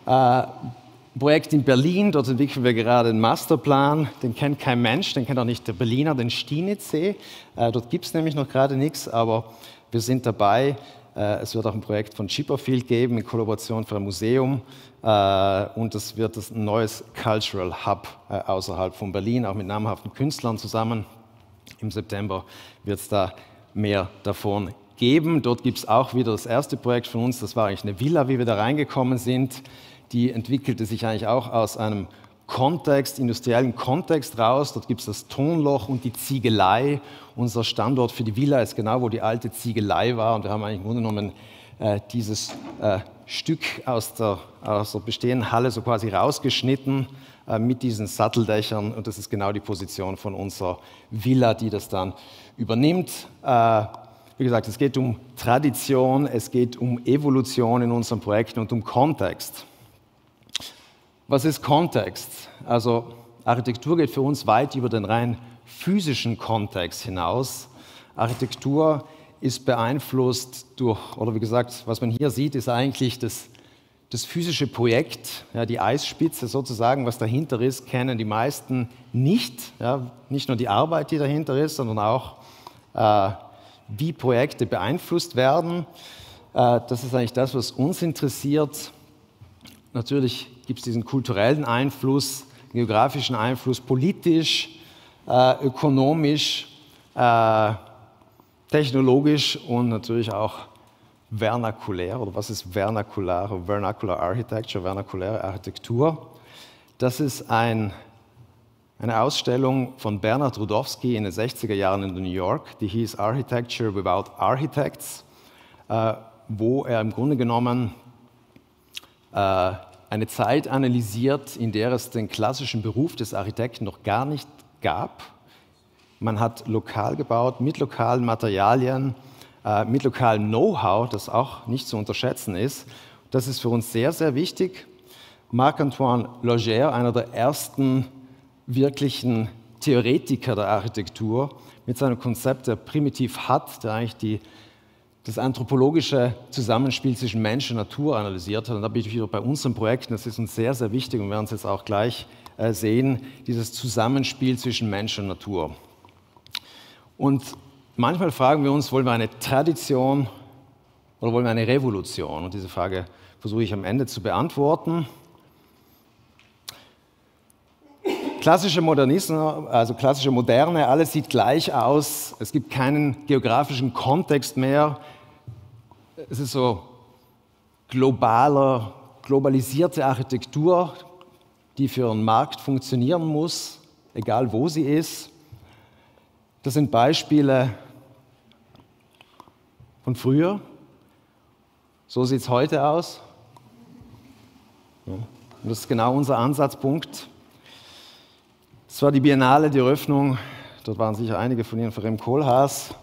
S6: Projekt in Berlin, dort entwickeln wir gerade einen Masterplan, den kennt kein Mensch, den kennt auch nicht der Berliner, den Stienitzsee. Dort gibt es nämlich noch gerade nichts, aber wir sind dabei. Es wird auch ein Projekt von Chipperfield geben, in Kollaboration für ein Museum. Und es wird ein neues Cultural Hub außerhalb von Berlin, auch mit namhaften Künstlern zusammen. Im September wird es da mehr davon geben. Dort gibt es auch wieder das erste Projekt von uns, das war eigentlich eine Villa, wie wir da reingekommen sind. Die entwickelte sich eigentlich auch aus einem Kontext, industriellen Kontext raus. Dort gibt es das Tonloch und die Ziegelei. Unser Standort für die Villa ist genau, wo die alte Ziegelei war. Und wir haben eigentlich im Grunde genommen dieses Stück aus der bestehenden Halle so quasi rausgeschnitten mit diesen Satteldächern. Und das ist genau die Position von unserer Villa, die das dann übernimmt. Wie gesagt, es geht um Tradition, es geht um Evolution in unseren Projekten und um Kontext. Was ist Kontext? Also Architektur geht für uns weit über den rein physischen Kontext hinaus. Architektur ist beeinflusst durch, oder wie gesagt, was man hier sieht, ist eigentlich das physische Projekt, ja, die Eisspitze sozusagen, was dahinter ist, kennen die meisten nicht. Ja, nicht nur die Arbeit, die dahinter ist, sondern auch, wie Projekte beeinflusst werden. Das ist eigentlich das, was uns interessiert. Natürlich gibt es diesen kulturellen Einfluss, geografischen Einfluss, politisch, ökonomisch, technologisch und natürlich auch vernakulär. Oder was ist vernakular Architecture, vernakuläre Architektur? Das ist eine Ausstellung von Bernard Rudowski in den 60er Jahren in New York, die hieß Architecture Without Architects, wo er im Grunde genommen eine Zeit analysiert, in der es den klassischen Beruf des Architekten noch gar nicht gab. Man hat lokal gebaut, mit lokalen Materialien, mit lokalem Know-how, das auch nicht zu unterschätzen ist. Das ist für uns sehr, sehr wichtig. Marc-Antoine Logère, einer der ersten wirklichen Theoretiker der Architektur, mit seinem Konzept der Primitiv hat, der eigentlich das anthropologische Zusammenspiel zwischen Mensch und Natur analysiert hat. Und da bin ich wieder bei unseren Projekten, das ist uns sehr, sehr wichtig und wir werden es jetzt auch gleich sehen, dieses Zusammenspiel zwischen Mensch und Natur. Und manchmal fragen wir uns, wollen wir eine Tradition oder wollen wir eine Revolution? Und diese Frage versuche ich am Ende zu beantworten. Klassische Modernismus, also klassische Moderne, alles sieht gleich aus, es gibt keinen geografischen Kontext mehr. Es ist so globalisierte Architektur, die für einen Markt funktionieren muss, egal wo sie ist. Das sind Beispiele von früher. So sieht es heute aus. Und das ist genau unser Ansatzpunkt. Es war die Biennale, die Eröffnung. Dort waren sicher einige von Ihnen von Rem Koolhaas.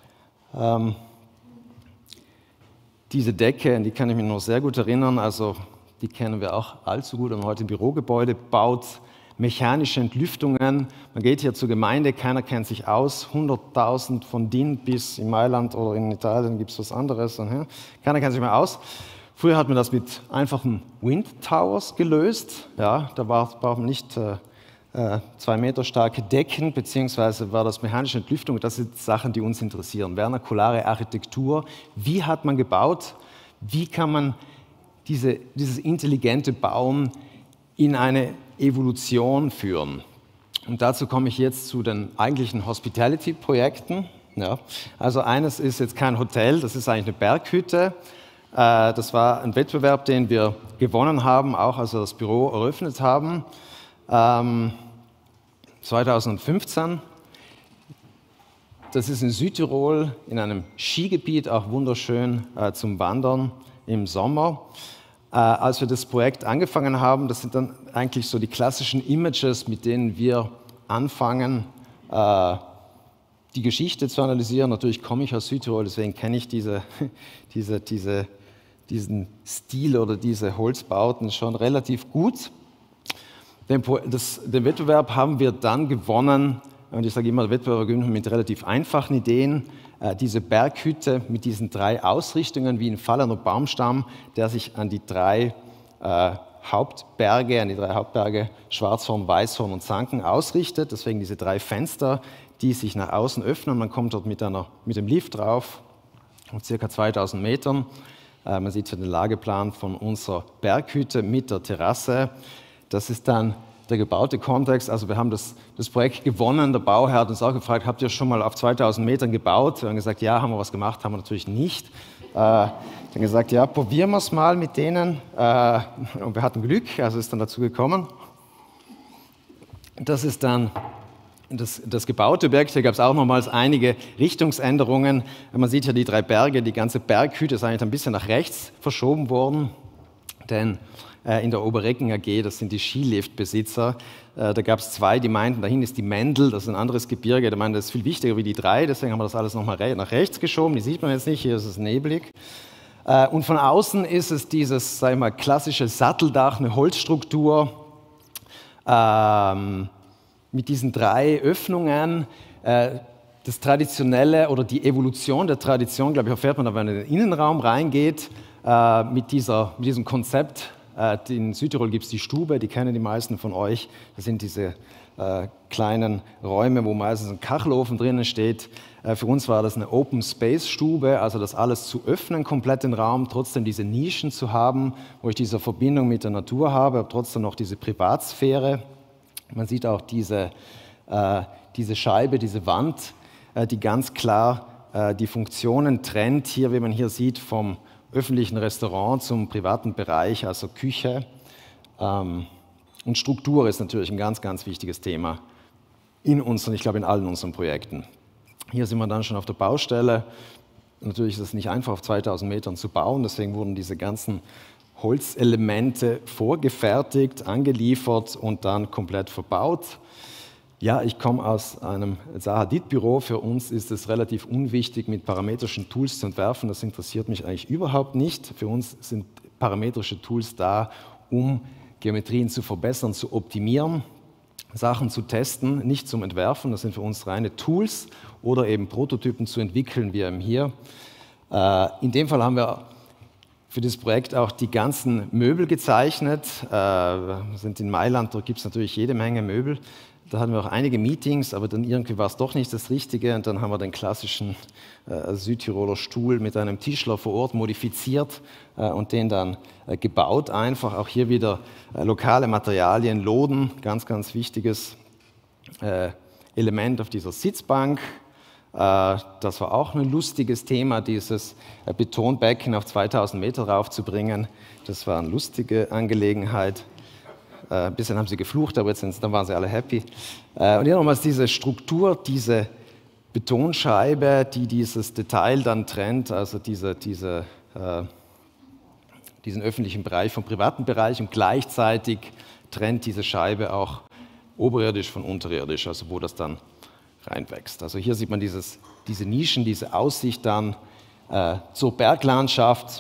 S6: Diese Decke, an die kann ich mich noch sehr gut erinnern, also die kennen wir auch allzu gut, wenn man heute ein Bürogebäude baut. Mechanische Entlüftungen, man geht hier zur Gemeinde, keiner kennt sich aus, 100.000 von DIN bis in Mailand oder in Italien gibt es was anderes. Keiner kennt sich mehr aus. Früher hat man das mit einfachen Wind Towers gelöst, ja, da braucht man nicht 2 Meter starke Decken, beziehungsweise war das mechanische Entlüftung. Das sind Sachen, die uns interessieren. Vernakulare Architektur. Wie hat man gebaut? Wie kann man dieses intelligente Bauen in eine Evolution führen? Und dazu komme ich jetzt zu den eigentlichen Hospitality-Projekten. Ja. Also eines ist jetzt kein Hotel, das ist eigentlich eine Berghütte. Das war ein Wettbewerb, den wir gewonnen haben, auch als wir das Büro eröffnet haben, 2015. Das ist in Südtirol, in einem Skigebiet, auch wunderschön zum Wandern im Sommer. Als wir das Projekt angefangen haben, das sind dann eigentlich so die klassischen Images, mit denen wir anfangen, die Geschichte zu analysieren. Natürlich komme ich aus Südtirol, deswegen kenne ich diesen Stil oder diese Holzbauten schon relativ gut. Den Wettbewerb haben wir dann gewonnen, und ich sage immer, Wettbewerb gewinnen mit relativ einfachen Ideen. Diese Berghütte mit diesen 3 Ausrichtungen, wie ein fallender Baumstamm, der sich an die 3 Hauptberge, Schwarzhorn, Weißhorn und Zanken ausrichtet. Deswegen diese 3 Fenster, die sich nach außen öffnen. Man kommt dort mit dem Lift drauf, auf ca. 2000 Metern. Man sieht hier den Lageplan von unserer Berghütte mit der Terrasse. Das ist dann der gebaute Kontext. Also wir haben das Projekt gewonnen. Der Bauherr hat uns auch gefragt, habt ihr schon mal auf 2000 Metern gebaut? Wir haben gesagt, ja, haben wir was gemacht, haben wir natürlich nicht. Dann gesagt, ja, probieren wir es mal mit denen. Und wir hatten Glück, also ist dann dazu gekommen. Das ist dann das gebaute Objekt. Hier gab es auch nochmals einige Richtungsänderungen. Man sieht hier die 3 Berge, die ganze Berghütte ist eigentlich ein bisschen nach rechts verschoben worden, denn in der Oberrecken AG, das sind die Skiliftbesitzer, da gab es 2, die meinten, dahin ist die Mendel, das ist ein anderes Gebirge, der meinte, das ist viel wichtiger wie die 3, deswegen haben wir das alles nochmal nach rechts geschoben, die sieht man jetzt nicht, hier ist es neblig. Und von außen ist es dieses, sag ich mal, klassische Satteldach, eine Holzstruktur, mit diesen 3 Öffnungen. Das Traditionelle oder die Evolution der Tradition, glaube ich, erfährt man, wenn man in den Innenraum reingeht, mit diesem Konzept. In Südtirol gibt es die Stube, die kennen die meisten von euch. Das sind diese kleinen Räume, wo meistens ein Kachelofen drinnen steht. Für uns war das eine Open-Space-Stube, also das alles zu öffnen, komplett den Raum, trotzdem diese Nischen zu haben, wo ich diese Verbindung mit der Natur habe, aber trotzdem noch diese Privatsphäre. Man sieht auch diese Scheibe, diese Wand, die ganz klar die Funktionen trennt. Hier, wie man hier sieht, vom öffentlichen Restaurant zum privaten Bereich, also Küche. Und Struktur ist natürlich ein ganz, ganz wichtiges Thema in allen unseren Projekten. Hier sind wir dann schon auf der Baustelle. Natürlich ist es nicht einfach, auf 2000 Metern zu bauen, deswegen wurden diese ganzen Holzelemente vorgefertigt, angeliefert und dann komplett verbaut. Ja, ich komme aus einem Zaha-Hadid-Büro. Für uns ist es relativ unwichtig, mit parametrischen Tools zu entwerfen. Das interessiert mich eigentlich überhaupt nicht. Für uns sind parametrische Tools da, um Geometrien zu verbessern, zu optimieren, Sachen zu testen, nicht zum Entwerfen. Das sind für uns reine Tools oder eben Prototypen zu entwickeln, wie eben hier. In dem Fall haben wir für das Projekt auch die ganzen Möbel gezeichnet. Wir sind in Mailand, da gibt es natürlich jede Menge Möbel. Da hatten wir auch einige Meetings, aber dann irgendwie war es doch nicht das Richtige. Und dann haben wir den klassischen Südtiroler Stuhl mit einem Tischler vor Ort modifiziert und den dann gebaut einfach. Auch hier wieder lokale Materialien, Loden, ganz, ganz wichtiges Element auf dieser Sitzbank. Das war auch ein lustiges Thema, dieses Betonbecken auf 2000 Meter raufzubringen. Das war eine lustige Angelegenheit. Ein bisschen haben sie geflucht, aber dann waren sie alle happy. Und hier nochmals diese Struktur, diese Betonscheibe, die dieses Detail dann trennt, also diesen öffentlichen Bereich vom privaten Bereich, und gleichzeitig trennt diese Scheibe auch oberirdisch von unterirdisch, also wo das dann reinwächst. Also hier sieht man diese Nischen, diese Aussicht dann zur Berglandschaft.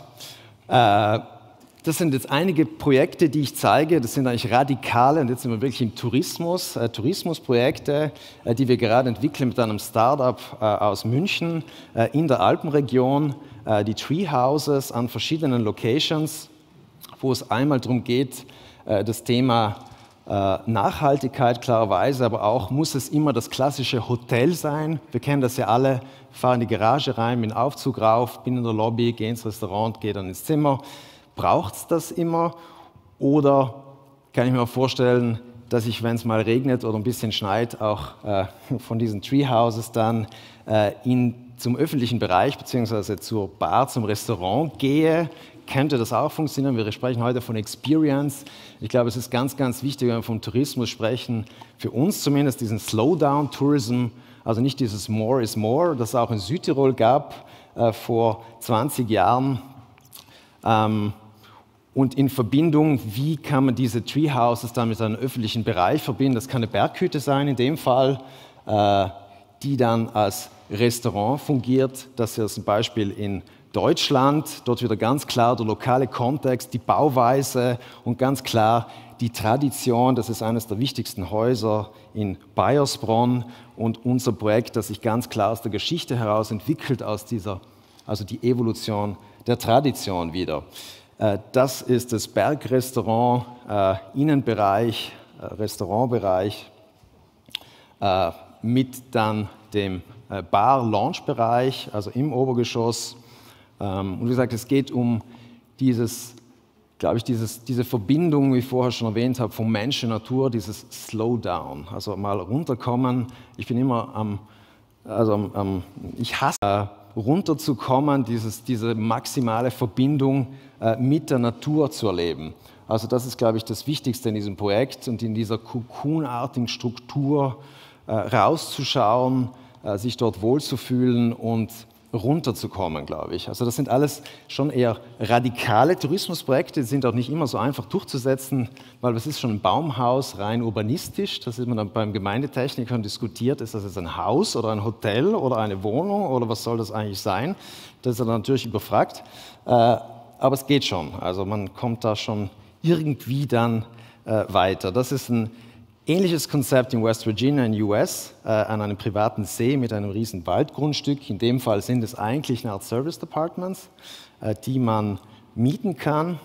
S6: Das sind jetzt einige Projekte, die ich zeige. Das sind eigentlich radikale, und jetzt sind wir wirklich im Tourismusprojekte, die wir gerade entwickeln mit einem Startup aus München in der Alpenregion, die Treehouses an verschiedenen Locations, wo es einmal darum geht, das Thema Nachhaltigkeit klarerweise, aber auch, muss es immer das klassische Hotel sein? Wir kennen das ja alle, fahren in die Garage rein, mit dem Aufzug rauf, bin in der Lobby, gehe ins Restaurant, gehe dann ins Zimmer. Braucht es das immer? Oder kann ich mir vorstellen, dass ich, wenn es mal regnet oder ein bisschen schneit, auch von diesen Treehouses dann zum öffentlichen Bereich bzw. zur Bar, zum Restaurant gehe. Könnte das auch funktionieren? Wir sprechen heute von Experience. Ich glaube, es ist ganz, ganz wichtig, wenn wir vom Tourismus sprechen, für uns zumindest diesen Slowdown-Tourism, also nicht dieses More is More, das es auch in Südtirol gab vor 20 Jahren. Und in Verbindung, wie kann man diese Treehouses dann mit einem öffentlichen Bereich verbinden? Das kann eine Berghütte sein in dem Fall, die dann als Restaurant fungiert. Das ist ein Beispiel in Deutschland, dort wieder ganz klar der lokale Kontext, die Bauweise und ganz klar die Tradition. Das ist eines der wichtigsten Häuser in Baiersbronn und unser Projekt, das sich ganz klar aus der Geschichte heraus entwickelt, also die Evolution der Tradition wieder. Das ist das Bergrestaurant, Innenbereich, Restaurantbereich mit dann dem Bar-Lounge-Bereich, also im Obergeschoss. Und wie gesagt, es geht um diese Verbindung, wie ich vorher schon erwähnt habe, von Mensch und Natur, dieses Slowdown, also mal runterkommen. Ich bin immer ich hasse runterzukommen, diese maximale Verbindung mit der Natur zu erleben. Also das ist, glaube ich, das Wichtigste in diesem Projekt und in dieser cocoonartigen Struktur rauszuschauen, sich dort wohlzufühlen und runterzukommen, glaube ich. Also das sind alles schon eher radikale Tourismusprojekte, die sind auch nicht immer so einfach durchzusetzen, weil das ist schon ein Baumhaus, rein urbanistisch, das ist man dann beim Gemeindetechnikern diskutiert, ist das jetzt ein Haus oder ein Hotel oder eine Wohnung oder was soll das eigentlich sein? Das ist dann natürlich überfragt, aber es geht schon, also man kommt da schon irgendwie dann weiter. Das ist ein ähnliches Konzept in West Virginia in den US, an einem privaten See mit einem riesen Waldgrundstück. In dem Fall sind es eigentlich eine Art Service Apartments, die man mieten kann.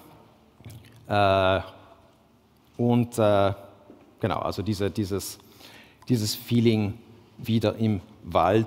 S6: Genau, also dieses Feeling wieder im Wald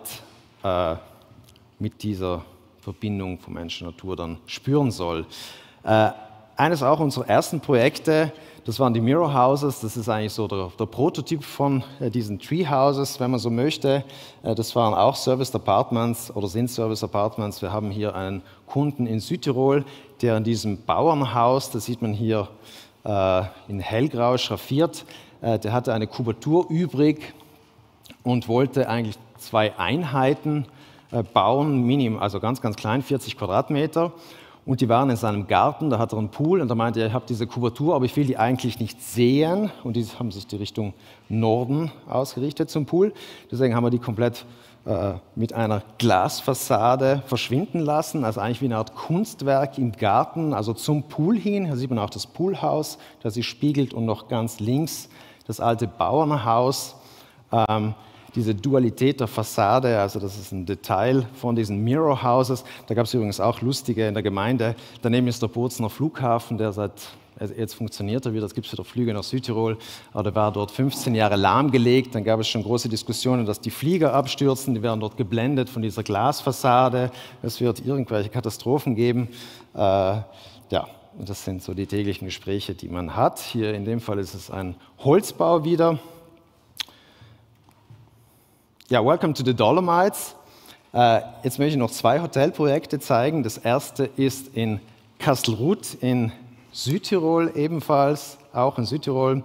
S6: mit dieser Verbindung von Mensch und Natur dann spüren soll. Eines auch unserer ersten Projekte, das waren die Mirror Houses, das ist eigentlich so der Prototyp von diesen Tree Houses, wenn man so möchte. Das waren auch Service Apartments oder sind Service Apartments. Wir haben hier einen Kunden in Südtirol, der in diesem Bauernhaus, das sieht man hier in hellgrau schraffiert, der hatte eine Kubatur übrig und wollte eigentlich 2 Einheiten bauen, also ganz, ganz klein, 40 Quadratmeter. Und die waren in seinem Garten, da hat er einen Pool und da meinte er, ich habe diese Kubatur, aber ich will die eigentlich nicht sehen. Und die haben sich die Richtung Norden ausgerichtet zum Pool. Deswegen haben wir die komplett mit einer Glasfassade verschwinden lassen, also eigentlich wie eine Art Kunstwerk im Garten, also zum Pool hin. Hier sieht man auch das Poolhaus, das sich spiegelt und noch ganz links das alte Bauernhaus. Diese Dualität der Fassade, also das ist ein Detail von diesen Mirror Houses. Da gab es übrigens auch lustige in der Gemeinde. Daneben ist der Bozner Flughafen, der jetzt funktioniert er wieder, es gibt wieder Flüge nach Südtirol, aber der war dort 15 Jahre lahmgelegt. Dann gab es schon große Diskussionen, dass die Flieger abstürzen, die werden dort geblendet von dieser Glasfassade. Es wird irgendwelche Katastrophen geben. Ja, und das sind so die täglichen Gespräche, die man hat. Hier in dem Fall ist es ein Holzbau wieder. Ja, welcome to the Dolomites. Jetzt möchte ich noch 2 Hotelprojekte zeigen. Das erste ist in Kastelruth in Südtirol ebenfalls, auch in Südtirol.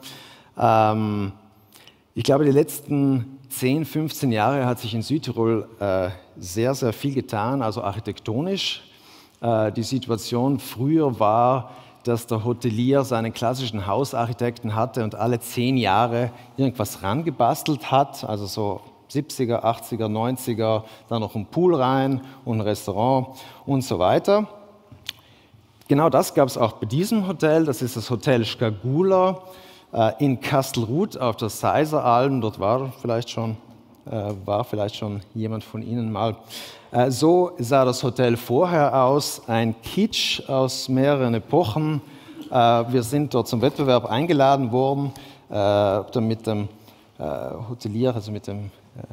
S6: Ich glaube, die letzten 10, 15 Jahre hat sich in Südtirol sehr, sehr viel getan, also architektonisch. Die Situation früher war, dass der Hotelier seinen klassischen Hausarchitekten hatte und alle 10 Jahre irgendwas rangebastelt hat, also so 70er, 80er, 90er, dann noch ein Pool rein und ein Restaurant und so weiter. Genau das gab es auch bei diesem Hotel, das ist das Hotel Skagula in Kastelruth auf der Seiseralm. Dort war vielleicht schon jemand von Ihnen mal. So sah das Hotel vorher aus, ein Kitsch aus mehreren Epochen. Wir sind dort zum Wettbewerb eingeladen worden, mit dem Hotelier, also mit dem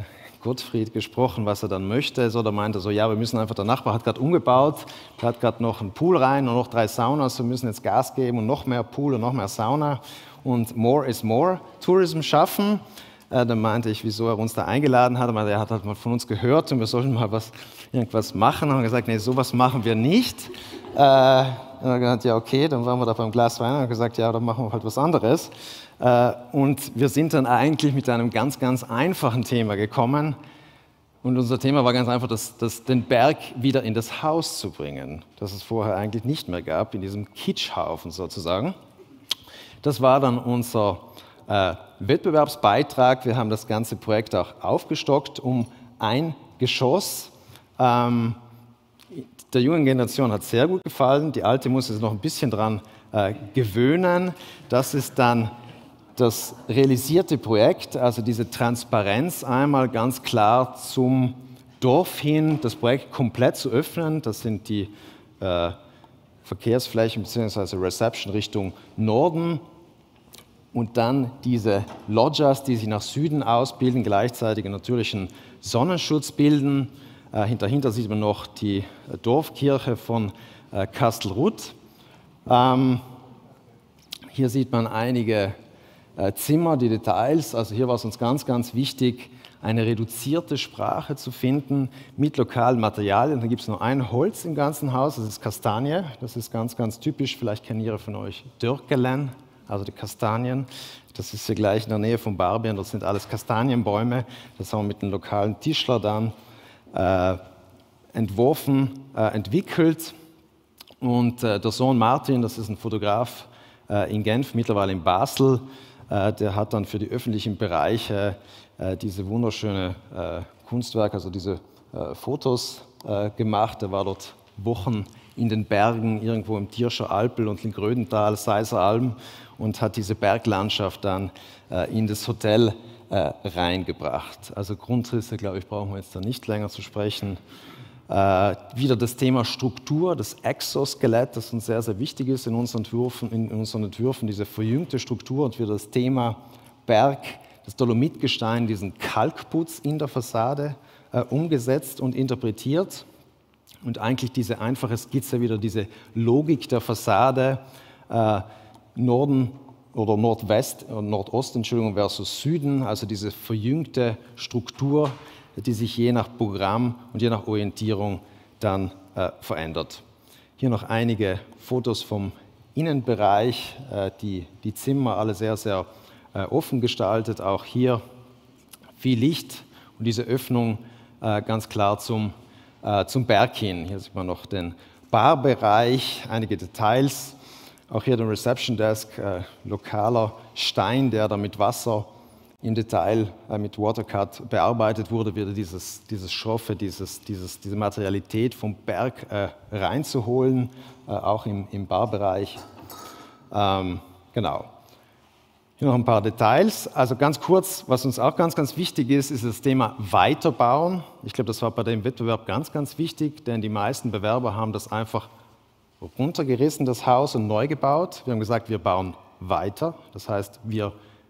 S6: Gottfried gesprochen, was er dann möchte. So, da meinte er so, ja, wir müssen einfach, der Nachbar hat gerade umgebaut, der hat gerade noch einen Pool rein und noch 3 Saunas, wir müssen jetzt Gas geben und noch mehr Pool und noch mehr Sauna und more is more Tourism schaffen. Dann meinte ich, wieso er uns da eingeladen hat. Er meinte, er hat halt mal von uns gehört und wir sollten mal irgendwas machen. Und haben gesagt, nee, sowas machen wir nicht. Und er hat gesagt, ja okay, dann waren wir da beim Glas Wein und haben gesagt, ja, dann machen wir halt was anderes. Und wir sind dann eigentlich mit einem ganz, ganz einfachen Thema gekommen. Und unser Thema war ganz einfach, den Berg wieder in das Haus zu bringen, das es vorher eigentlich nicht mehr gab, in diesem Kitschhaufen sozusagen. Das war dann unser Wettbewerbsbeitrag. Wir haben das ganze Projekt auch aufgestockt um ein Geschoss. Der jungen Generation hat es sehr gut gefallen. Die alte muss sich noch ein bisschen dran gewöhnen. Das ist dann das realisierte Projekt, also diese Transparenz einmal ganz klar zum Dorf hin, das Projekt komplett zu öffnen. Das sind die Verkehrsflächen bzw. Reception Richtung Norden. Und dann diese Loggias, die sich nach Süden ausbilden, gleichzeitig einen natürlichen Sonnenschutz bilden. Dahinter sieht man noch die Dorfkirche von Kastelruth. Hier sieht man einige Zimmer, die Details. Also hier war es uns ganz, ganz wichtig, eine reduzierte Sprache zu finden mit lokalen Materialien. Da gibt es nur ein Holz im ganzen Haus, das ist Kastanie. Das ist ganz, ganz typisch. Vielleicht kennen Ihre von euch Dörkelen. Also die Kastanien, das ist hier gleich in der Nähe von Barbien, das sind alles Kastanienbäume. Das haben wir mit einem lokalen Tischler dann entworfen, entwickelt. Und der Sohn Martin, das ist ein Fotograf in Genf, mittlerweile in Basel, der hat dann für die öffentlichen Bereiche diese wunderschöne Kunstwerke, also diese Fotos gemacht. Er war dort Wochen in den Bergen, irgendwo im Tierscher Alpel und in Grödental, Seiseralm, und hat diese Berglandschaft dann in das Hotel reingebracht. Also Grundrisse, glaube ich, brauchen wir jetzt da nicht länger zu sprechen. Wieder das Thema Struktur, das Exoskelett, das uns sehr, sehr wichtig ist in unseren Entwürfen, diese verjüngte Struktur, und wieder das Thema Berg, das Dolomitgestein, diesen Kalkputz in der Fassade umgesetzt und interpretiert. Und eigentlich diese einfache Skizze, wieder diese Logik der Fassade, Norden oder Nordwest, Nordost, Entschuldigung, versus Süden, also diese verjüngte Struktur, die sich je nach Programm und je nach Orientierung dann verändert. Hier noch einige Fotos vom Innenbereich, die Zimmer alle sehr, sehr offen gestaltet, auch hier viel Licht und diese Öffnung ganz klar zum Berg hin. Hier sieht man noch den Barbereich, einige Details. Auch hier der Reception Desk, lokaler Stein, der da mit Wasser im Detail mit Watercut bearbeitet wurde, wieder dieses Schroffe, diese Materialität vom Berg reinzuholen, auch im Barbereich. Genau. Hier noch ein paar Details. Also ganz kurz, was uns auch ganz, ganz wichtig ist, ist das Thema Weiterbauen. Ich glaube, das war bei dem Wettbewerb ganz, ganz wichtig, denn die meisten Bewerber haben das einfach runtergerissen, das Haus, und neu gebaut. Wir haben gesagt, wir bauen weiter. Das heißt, wir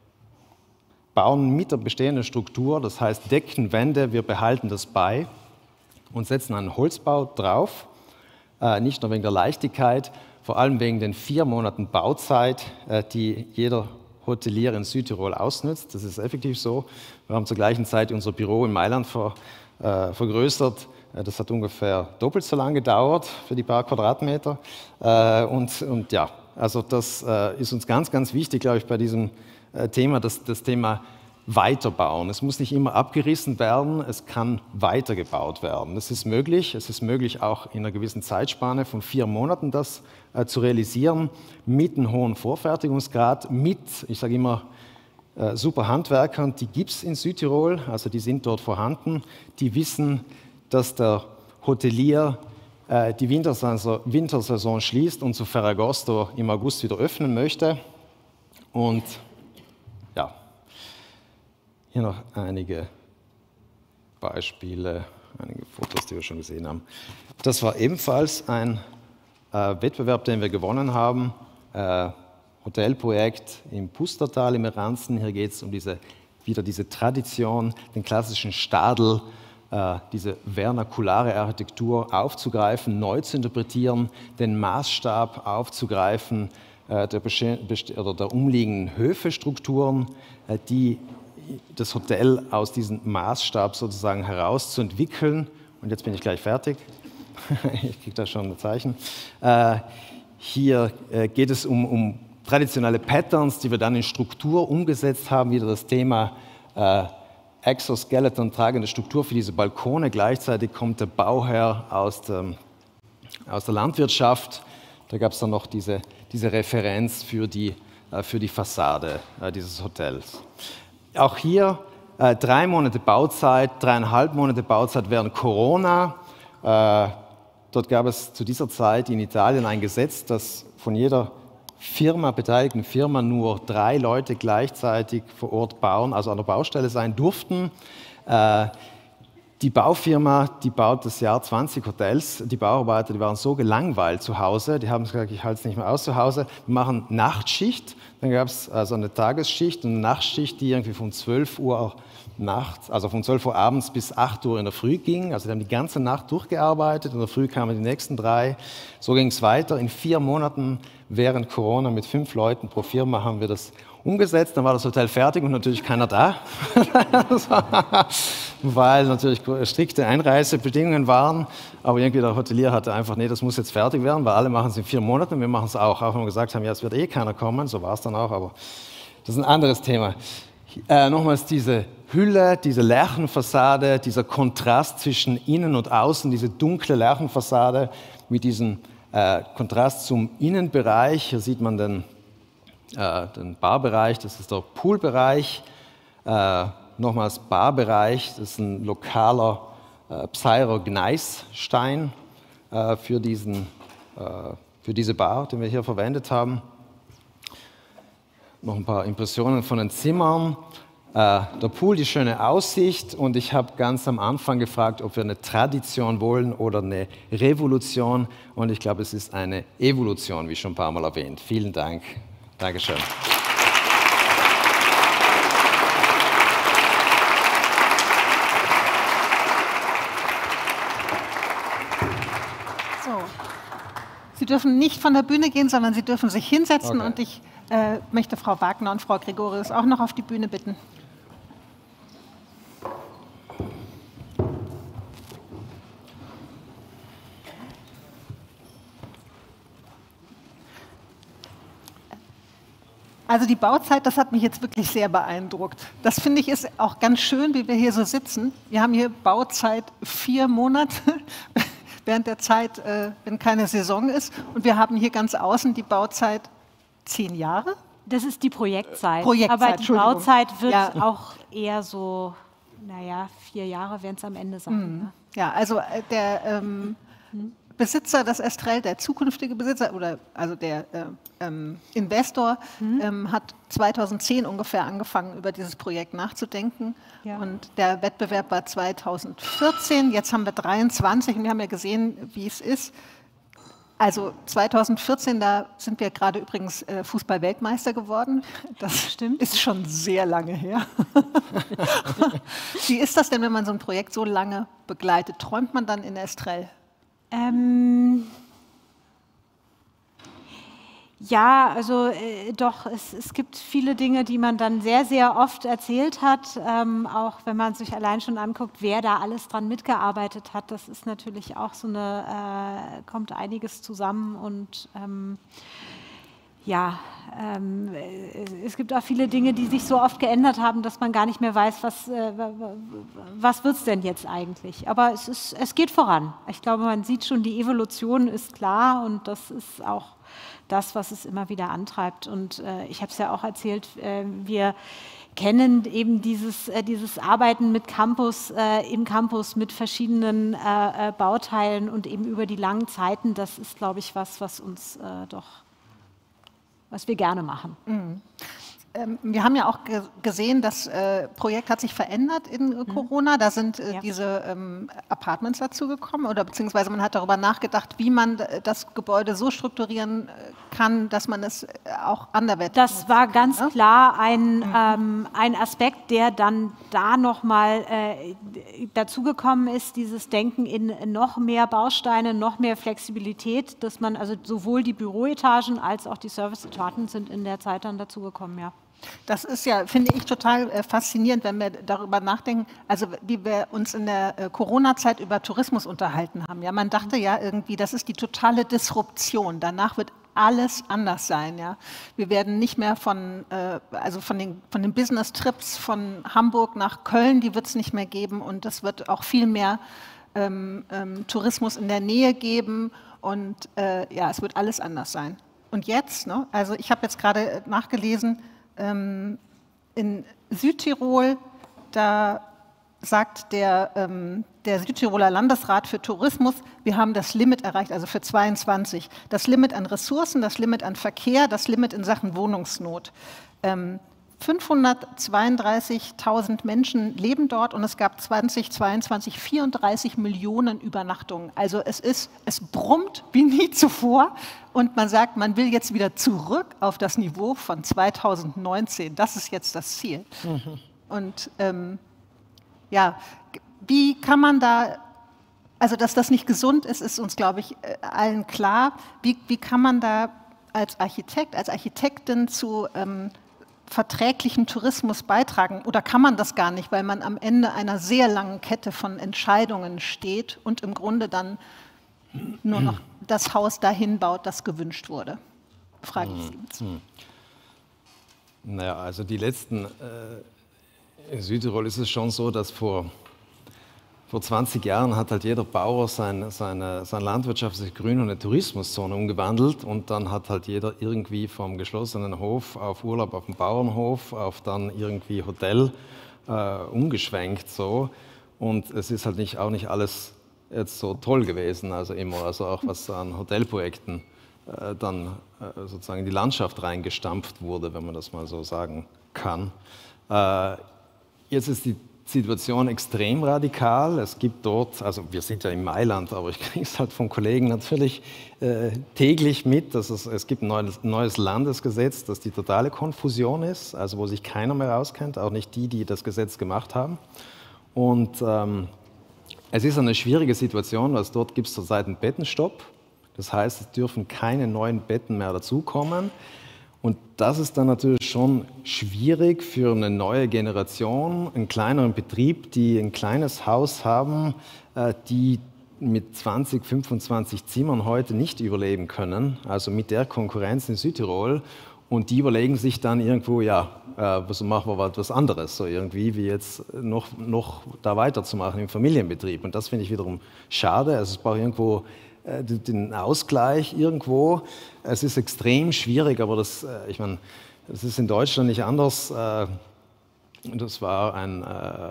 S6: bauen mit der bestehenden Struktur, das heißt Decken, Wände, wir behalten das bei und setzen einen Holzbau drauf. Nicht nur wegen der Leichtigkeit, vor allem wegen den 4 Monaten Bauzeit, die jeder Hotelier in Südtirol ausnutzt. Das ist effektiv so. Wir haben zur gleichen Zeit unser Büro in Mailand vergrößert. Das hat ungefähr doppelt so lange gedauert für die paar Quadratmeter. Und ja, also das ist uns ganz, ganz wichtig, glaube ich, bei diesem Thema, das Thema Weiterbauen. Es muss nicht immer abgerissen werden, es kann weitergebaut werden. Es ist möglich auch in einer gewissen Zeitspanne von 4 Monaten das zu realisieren, mit einem hohen Vorfertigungsgrad, mit, ich sage immer, super Handwerkern, die gibt es in Südtirol, also die sind dort vorhanden, die wissen, dass der Hotelier die Wintersaison schließt und zu Ferragosto im August wieder öffnen möchte. Und ja, hier noch einige Beispiele, einige Fotos, die wir schon gesehen haben. Das war ebenfalls ein Wettbewerb, den wir gewonnen haben. Hotelprojekt im Pustertal im Eranzen. Hier geht es um diese wieder diese Tradition, den klassischen Stadel, diese vernakulare Architektur aufzugreifen, neu zu interpretieren, den Maßstab aufzugreifen der umliegenden Höfestrukturen, die das Hotel aus diesem Maßstab sozusagen herauszuentwickeln. Und jetzt bin ich gleich fertig. Ich kriege da schon ein Zeichen. Hier geht es um traditionelle Patterns, die wir dann in Struktur umgesetzt haben. Wieder das Thema Exoskeleton, tragende Struktur für diese Balkone. Gleichzeitig kommt der Bauherr aus der Landwirtschaft. Da gab es dann noch diese Referenz für die Fassade dieses Hotels. Auch hier 3 Monate Bauzeit, 3,5 Monate Bauzeit während Corona. Dort gab es zu dieser Zeit in Italien ein Gesetz, dass von jeder beteiligten Firma nur 3 Leute gleichzeitig vor Ort bauen, also an der Baustelle sein durften. Die Baufirma, die baut das Jahr 20 Hotels. Die Bauarbeiter, die waren so gelangweilt zu Hause, die haben gesagt, ich halte es nicht mehr aus zu Hause. Wir machen Nachtschicht. Dann gab es also eine Tagesschicht und eine Nachtschicht, die irgendwie von 12 Uhr nachts, also von 12 Uhr abends bis 8 Uhr in der Früh ging. Also die haben die ganze Nacht durchgearbeitet. In der Früh kamen die nächsten 3. So ging es weiter. In 4 Monaten während Corona mit 5 Leuten pro Firma haben wir das umgesetzt. Dann war das Hotel fertig und natürlich keiner da, weil natürlich strikte Einreisebedingungen waren. Aber irgendwie der Hotelier hatte einfach, nee, das muss jetzt fertig werden, weil alle machen es in 4 Monaten und wir machen es auch. Auch wenn wir gesagt haben, ja, es wird eh keiner kommen, so war es dann auch, aber das ist ein anderes Thema. Nochmals diese Hülle, diese Lärchenfassade, dieser Kontrast zwischen innen und außen, diese dunkle Lärchenfassade mit diesem Kontrast zum Innenbereich. Hier sieht man den Barbereich, das ist der Poolbereich. Nochmals Barbereich, das ist ein lokaler Psairo-Gneisstein für diese Bar, den wir hier verwendet haben. Noch ein paar Impressionen von den Zimmern. Der Pool, die schöne Aussicht, und ich habe ganz am Anfang gefragt, ob wir eine Tradition wollen oder eine Revolution, und ich glaube, es ist eine Evolution, wie schon ein paar Mal erwähnt. Vielen Dank. Dankeschön.
S1: So. Sie dürfen nicht von der Bühne gehen, sondern Sie dürfen sich hinsetzen, okay. Und ich möchte Frau Wagner und Frau Gregorius auch noch auf die Bühne bitten. Also die Bauzeit, das hat mich jetzt wirklich sehr beeindruckt. Das finde ich ist auch ganz schön, wie wir hier so sitzen. Wir haben hier Bauzeit 4 Monate, während der Zeit, wenn keine Saison ist. Und wir haben hier ganz außen die Bauzeit 10 Jahre.
S4: Das ist die Projektzeit.
S1: Aber
S4: die Bauzeit wird auch eher so, 4 Jahre werden es am Ende sein. Ne?
S1: Ja, also der Besitzer des Estrell, der zukünftige Besitzer, oder also der Investor, hat 2010 ungefähr angefangen, über dieses Projekt nachzudenken. Ja. Und der Wettbewerb war 2014, jetzt haben wir 23 und wir haben ja gesehen, wie es ist. Also 2014, da sind wir gerade übrigens Fußball-Weltmeister geworden. Das stimmt. Ist schon sehr lange her. Wie ist das denn, wenn man so ein Projekt so lange begleitet? Träumt man dann in Estrell?
S4: Ja, also doch, es gibt viele Dinge, die man dann sehr, sehr oft erzählt hat, auch wenn man sich allein schon anguckt, wer da alles dran mitgearbeitet hat. Das ist natürlich auch so kommt einiges zusammen und es gibt auch viele Dinge, die sich so oft geändert haben, dass man gar nicht mehr weiß, was wird es denn jetzt eigentlich. Aber es geht voran. Ich glaube, man sieht schon, die Evolution ist klar und das ist auch das, was es immer wieder antreibt. Und ich habe es ja auch erzählt, wir kennen eben dieses Arbeiten mit im Campus mit verschiedenen Bauteilen und eben über die langen Zeiten. Das ist, glaube ich, was uns was wir gerne machen.
S1: wir haben ja auch gesehen, das Projekt hat sich verändert in Corona. Da sind diese Apartments dazu gekommen oder beziehungsweise man hat darüber nachgedacht, wie man das Gebäude so strukturieren kann, dass man es auch anderweitig
S4: Das war ganz klar ein Aspekt, der dann da nochmal dazugekommen ist, dieses Denken in noch mehr Bausteine, noch mehr Flexibilität, dass man also sowohl die Büroetagen als auch die Service-Etagen sind in der Zeit dann dazugekommen, ja.
S1: Das ist ja, finde ich, total faszinierend, wenn wir darüber nachdenken, also wie wir uns in der Corona-Zeit über Tourismus unterhalten haben. Ja, man dachte ja irgendwie, das ist die totale Disruption. Danach wird alles anders sein. Ja, wir werden nicht mehr von den Business-Trips von Hamburg nach Köln, die wird es nicht mehr geben und es wird auch viel mehr Tourismus in der Nähe geben und ja, es wird alles anders sein. Und jetzt, ne, also ich habe jetzt gerade nachgelesen, in Südtirol, da sagt der Südtiroler Landesrat für Tourismus, wir haben das Limit erreicht, also für 22. Das Limit an Ressourcen, das Limit an Verkehr, das Limit in Sachen Wohnungsnot. 532.000 Menschen leben dort und es gab 2022 34 Millionen Übernachtungen. Also es brummt wie nie zuvor und man sagt, man will jetzt wieder zurück auf das Niveau von 2019. Das ist jetzt das Ziel. Und ja, wie kann man da, also dass das nicht gesund ist, ist uns, glaube ich, allen klar. Wie kann man da als Architekt, als Architektin zu verträglichem Tourismus beitragen? Oder kann man das gar nicht, weil man am Ende einer sehr langen Kette von Entscheidungen steht und im Grunde dann nur noch das Haus dahin baut, das gewünscht wurde? Frage ich Sie jetzt.
S6: Naja, also die letzten, in Südtirol ist es schon so, dass vor 20 Jahren hat halt jeder Bauer seine landwirtschaftliche Grün- und eine Tourismuszone umgewandelt und dann hat halt jeder irgendwie vom geschlossenen Hof auf Urlaub auf dem Bauernhof auf dann irgendwie Hotel umgeschwenkt so und es ist halt auch nicht alles jetzt so toll gewesen, also immer, also auch was an Hotelprojekten dann sozusagen in die Landschaft reingestampft wurde, wenn man das mal so sagen kann. Jetzt ist die Situation extrem radikal. Es gibt dort, also wir sind ja in Mailand, aber ich kriege es halt von Kollegen natürlich täglich mit, dass es gibt ein neues Landesgesetz, das die totale Konfusion ist, also wo sich keiner mehr auskennt, auch nicht die das Gesetz gemacht haben. Und es ist eine schwierige Situation, weil dort gibt es zurzeit einen Bettenstopp. Das heißt, es dürfen keine neuen Betten mehr dazukommen. Und das ist dann natürlich schon schwierig für eine neue Generation, einen kleineren Betrieb, die ein kleines Haus haben, die mit 20, 25 Zimmern heute nicht überleben können, also mit der Konkurrenz in Südtirol. Und die überlegen sich dann irgendwo, ja, so machen wir was anderes, so irgendwie, wie jetzt noch da weiterzumachen im Familienbetrieb. Und das finde ich wiederum schade. Also es braucht irgendwo den Ausgleich irgendwo. Es ist extrem schwierig, aber ich meine, das ist in Deutschland nicht anders. Das war ein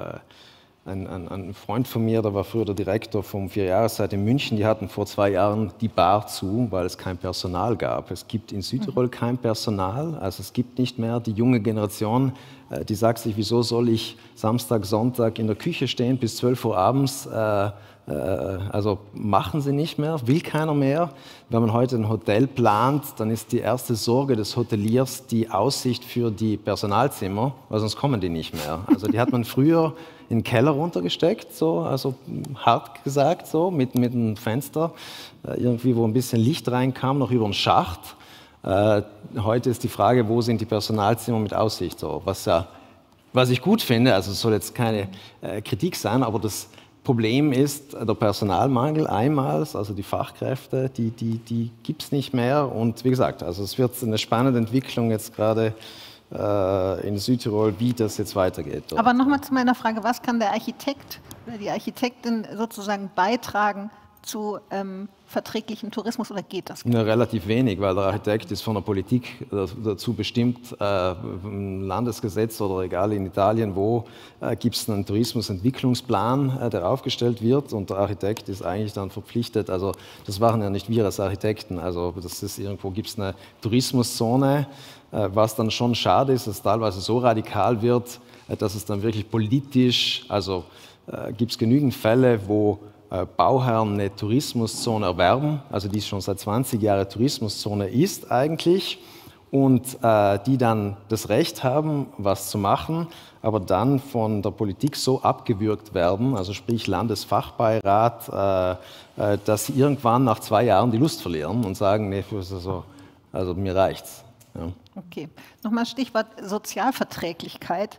S6: Freund von mir, der war früher der Direktor vom 4-Jahreszeit in München, die hatten vor 2 Jahren die Bar zu, weil es kein Personal gab. Es gibt in Südtirol kein Personal, also es gibt nicht mehr die junge Generation, die sagt sich, wieso soll ich Samstag, Sonntag in der Küche stehen bis 12 Uhr abends, also machen sie nicht mehr, will keiner mehr. Wenn man heute ein Hotel plant, dann ist die erste Sorge des Hoteliers die Aussicht für die Personalzimmer, weil sonst kommen die nicht mehr. Also die hat man früher in den Keller runtergesteckt, so, also hart gesagt, so, mit einem Fenster, irgendwie, wo ein bisschen Licht reinkam, noch über den Schacht. Heute ist die Frage, wo sind die Personalzimmer mit Aussicht, so, was ich gut finde, also es soll jetzt keine Kritik sein, aber das Problem ist der Personalmangel einmal, also die Fachkräfte, die gibt es nicht mehr. Und wie gesagt, also es wird eine spannende Entwicklung jetzt gerade in Südtirol, wie das jetzt weitergeht.
S1: Aber nochmal zu meiner Frage, was kann der Architekt oder die Architektin sozusagen beitragen, zu verträglichem Tourismus oder geht das?
S6: Ja, relativ wenig, weil der Architekt ist von der Politik dazu bestimmt, ein Landesgesetz oder egal in Italien wo, gibt es einen Tourismusentwicklungsplan, der aufgestellt wird und der Architekt ist eigentlich dann verpflichtet, also das waren ja nicht wir als Architekten, also das ist irgendwo gibt es eine Tourismuszone, was dann schon schade ist, dass es teilweise so radikal wird, dass es dann wirklich politisch, also gibt es genügend Fälle, wo Bauherren eine Tourismuszone erwerben, also die schon seit 20 Jahren Tourismuszone ist eigentlich und die dann das Recht haben, was zu machen, aber dann von der Politik so abgewürgt werden, also sprich Landesfachbeirat, dass sie irgendwann nach 2 Jahren die Lust verlieren und sagen, nee, also mir reicht's. Ja.
S1: Okay, nochmal Stichwort Sozialverträglichkeit.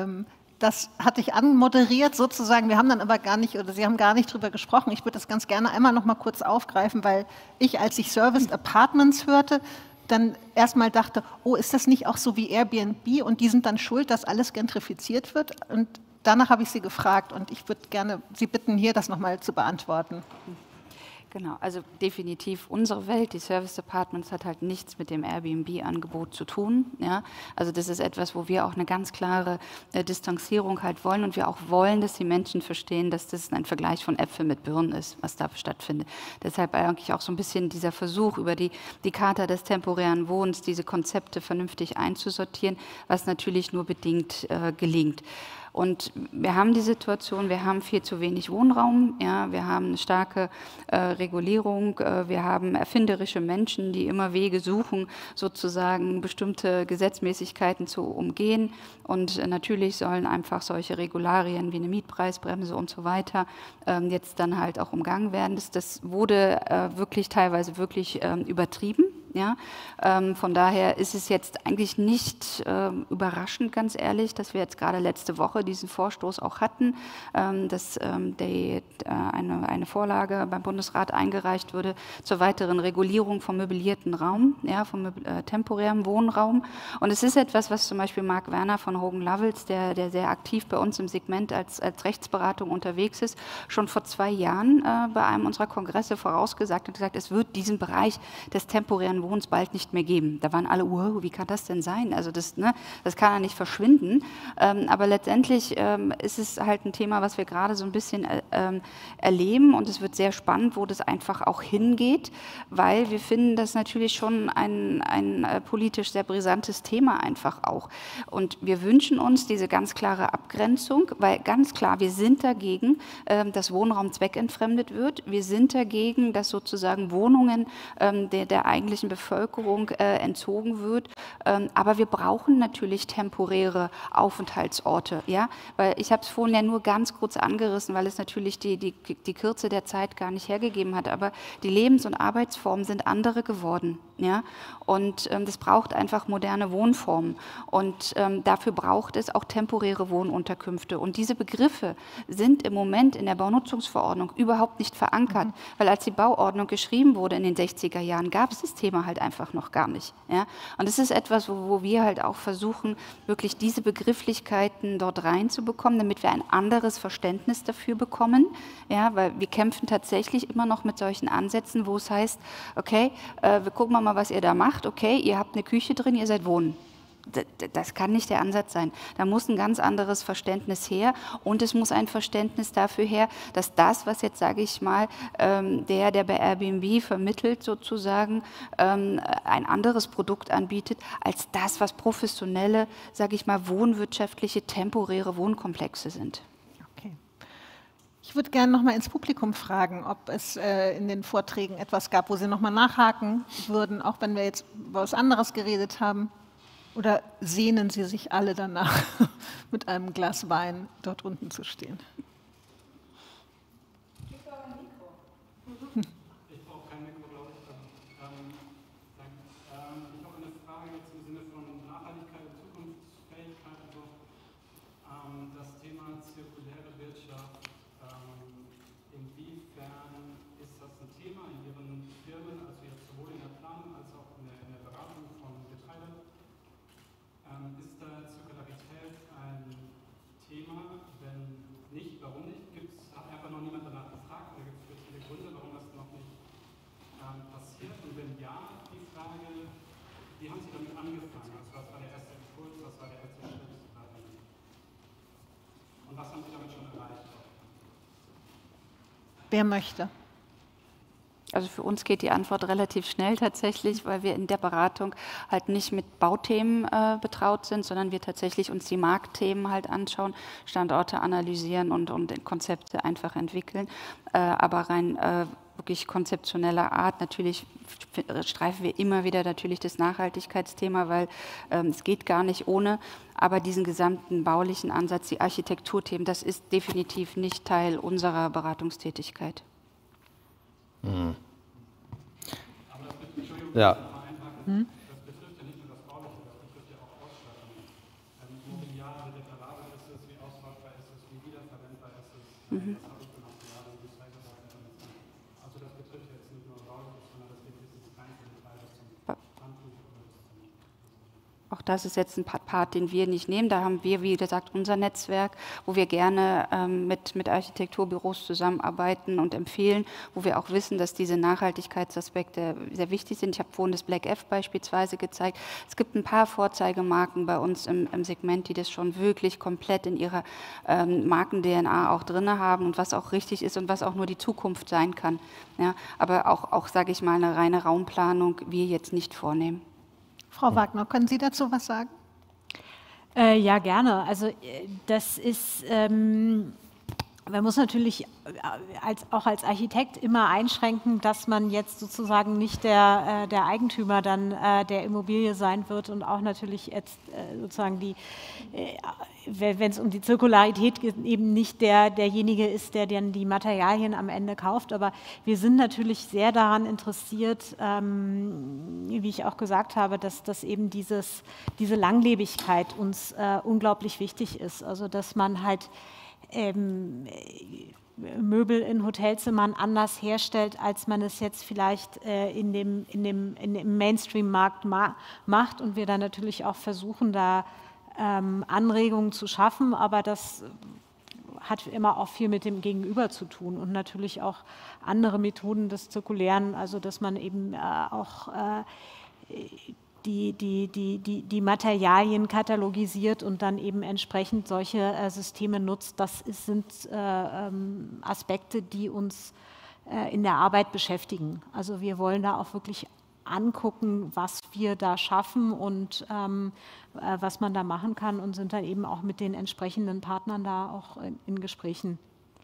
S1: Das hatte ich anmoderiert sozusagen, wir haben dann aber gar nicht, oder Sie haben gar nicht drüber gesprochen. Ich würde das ganz gerne einmal noch mal kurz aufgreifen, weil ich, als ich Serviced Apartments hörte, dann erstmal dachte, oh, ist das nicht auch so wie Airbnb und die sind dann schuld, dass alles gentrifiziert wird? Und danach habe ich Sie gefragt und ich würde gerne Sie bitten, hier das noch mal zu beantworten.
S5: Genau, also definitiv unsere Welt, die Service Apartments, hat halt nichts mit dem Airbnb-Angebot zu tun. Ja? Also das ist etwas, wo wir auch eine ganz klare Distanzierung halt wollen und wir auch wollen, dass die Menschen verstehen, dass das ein Vergleich von Äpfeln mit Birnen ist, was da stattfindet. Deshalb eigentlich auch so ein bisschen dieser Versuch, über die Charta des temporären Wohnens diese Konzepte vernünftig einzusortieren, was natürlich nur bedingt gelingt. Und wir haben die Situation, wir haben viel zu wenig Wohnraum, ja, wir haben eine starke Regulierung, wir haben erfinderische Menschen, die immer Wege suchen, sozusagen bestimmte Gesetzmäßigkeiten zu umgehen. Und natürlich sollen einfach solche Regularien wie eine Mietpreisbremse und so weiter jetzt dann halt auch umgangen werden. Das wurde wirklich teilweise wirklich übertrieben. Ja, von daher ist es jetzt eigentlich nicht überraschend, ganz ehrlich, dass wir jetzt gerade letzte Woche diesen Vorstoß auch hatten, dass eine Vorlage beim Bundesrat eingereicht wurde zur weiteren Regulierung vom möblierten Raum, ja, vom temporären Wohnraum. Und es ist etwas, was zum Beispiel Marc Werner von Hogan Lovells, der sehr aktiv bei uns im Segment als Rechtsberatung unterwegs ist, schon vor 2 Jahren bei einem unserer Kongresse vorausgesagt hat, gesagt, es wird diesen Bereich des temporären Wohnens bald nicht mehr geben. Da waren alle, wow, wie kann das denn sein? Also das kann ja nicht verschwinden. Aber letztendlich ist es halt ein Thema, was wir gerade so ein bisschen erleben und es wird sehr spannend, wo das einfach auch hingeht, weil wir finden das natürlich schon ein politisch sehr brisantes Thema einfach auch. Und wir wünschen uns diese ganz klare Abgrenzung, weil ganz klar, wir sind dagegen, dass Wohnraum zweckentfremdet wird. Wir sind dagegen, dass sozusagen Wohnungen der eigentlichen Bevölkerung entzogen wird. Aber wir brauchen natürlich temporäre Aufenthaltsorte. Ja? Weil ich habe es vorhin ja nur ganz kurz angerissen, weil es natürlich die Kürze der Zeit gar nicht hergegeben hat. Aber die Lebens- und Arbeitsformen sind andere geworden. Ja? Und das braucht einfach moderne Wohnformen. Und dafür braucht es auch temporäre Wohnunterkünfte. Und diese Begriffe sind im Moment in der Baunutzungsverordnung überhaupt nicht verankert. Weil als die Bauordnung geschrieben wurde in den 60er Jahren, gab es das Thema halt einfach noch gar nicht. Ja? Und das ist etwas, wo wir halt auch versuchen, wirklich diese Begrifflichkeiten dort reinzubekommen, damit wir ein anderes Verständnis dafür bekommen. Ja? Weil wir kämpfen tatsächlich immer noch mit solchen Ansätzen, wo es heißt, okay, wir gucken mal, was ihr da macht. Okay, ihr habt eine Küche drin, ihr seid wohnen. Das kann nicht der Ansatz sein. Da muss ein ganz anderes Verständnis her und es muss ein Verständnis dafür her, dass das, was jetzt, sage ich mal, der bei Airbnb vermittelt sozusagen, ein anderes Produkt anbietet, als das, was professionelle, sage ich mal, wohnwirtschaftliche, temporäre Wohnkomplexe sind.
S1: Ich würde gerne noch mal ins Publikum fragen, ob es in den Vorträgen etwas gab, wo Sie noch mal nachhaken würden, auch wenn wir jetzt über was anderes geredet haben. Oder sehnen Sie sich alle danach, mit einem Glas Wein dort unten zu stehen?
S7: Ich brauche kein Mikro, glaube ich. Danke. Ich habe eine Frage jetzt im Sinne von Nachhaltigkeit und Zukunftsfähigkeit. Also das Thema zirkuläre Wirtschaft. Inwiefern ist das ein Thema in Ihren Firmen, also jetzt sowohl in der Planung als auch in der Beratung von Getreide? Ist da Zirkularität ein Thema? Wenn nicht, warum nicht? Hat einfach noch niemand danach gefragt? Oder gibt es viele Gründe, warum das angefangen? Also was war der erste Impuls, was war der erste Schritt dahin? Und was haben Sie damit schon erreicht?
S1: Wer möchte?
S5: Also für uns geht die Antwort relativ schnell tatsächlich, weil wir in der Beratung halt nicht mit Bauthemen betraut sind, sondern wir tatsächlich uns die Marktthemen halt anschauen, Standorte analysieren und Konzepte einfach entwickeln. Aber rein wirklich konzeptioneller Art, natürlich streifen wir immer wieder natürlich das Nachhaltigkeitsthema, weil es geht gar nicht ohne. Aber diesen gesamten baulichen Ansatz, die Architekturthemen, das ist definitiv nicht Teil unserer Beratungstätigkeit.
S6: Mhm.
S7: Das
S6: Ja.
S7: betrifft ja nicht nur das Bauliche, das betrifft ja auch Ausstattung. Mobiliar, reparabel ist es, wie austauschbar ist es, wie wiederverwendbar ist es, das habe ich gemacht, ja, wie recycelbar ist es. Also das betrifft jetzt nicht nur Bauliches, sondern das geht bis ins kleinste Detail, das zum Handtuch oder
S5: Auch das ist jetzt ein Part, den wir nicht nehmen. Da haben wir, wie gesagt, unser Netzwerk, wo wir gerne mit Architekturbüros zusammenarbeiten und empfehlen, wo wir auch wissen, dass diese Nachhaltigkeitsaspekte sehr wichtig sind. Ich habe vorhin das Black F beispielsweise gezeigt. Es gibt ein paar Vorzeigemarken bei uns im Segment, die das schon wirklich komplett in ihrer Marken-DNA auch drin haben und was auch richtig ist und was auch nur die Zukunft sein kann. Ja, aber auch sage ich mal, eine reine Raumplanung wir jetzt nicht vornehmen.
S1: Frau Wagner, können Sie dazu was sagen?
S4: Ja, gerne. Also das ist, man muss natürlich auch als Architekt immer einschränken, dass man jetzt sozusagen nicht der Eigentümer dann der Immobilie sein wird und auch natürlich jetzt sozusagen wenn es um die Zirkularität geht, eben nicht derjenige ist, der dann die Materialien am Ende kauft. Aber wir sind natürlich sehr daran interessiert, wie ich auch gesagt habe, dass eben diese Langlebigkeit uns unglaublich wichtig ist. Also dass man halt Möbel in Hotelzimmern anders herstellt, als man es jetzt vielleicht in dem Mainstream-Markt macht und wir dann natürlich auch versuchen, da Anregungen zu schaffen, aber das hat immer auch viel mit dem Gegenüber zu tun und natürlich auch andere Methoden des Zirkulären, also dass man eben auch die Materialien katalogisiert und dann eben entsprechend solche Systeme nutzt. Das sind Aspekte, die uns in der Arbeit beschäftigen. Also wir wollen da auch wirklich angucken, was wir da schaffen und was man da machen kann und sind dann eben auch mit den entsprechenden Partnern da auch in Gesprächen.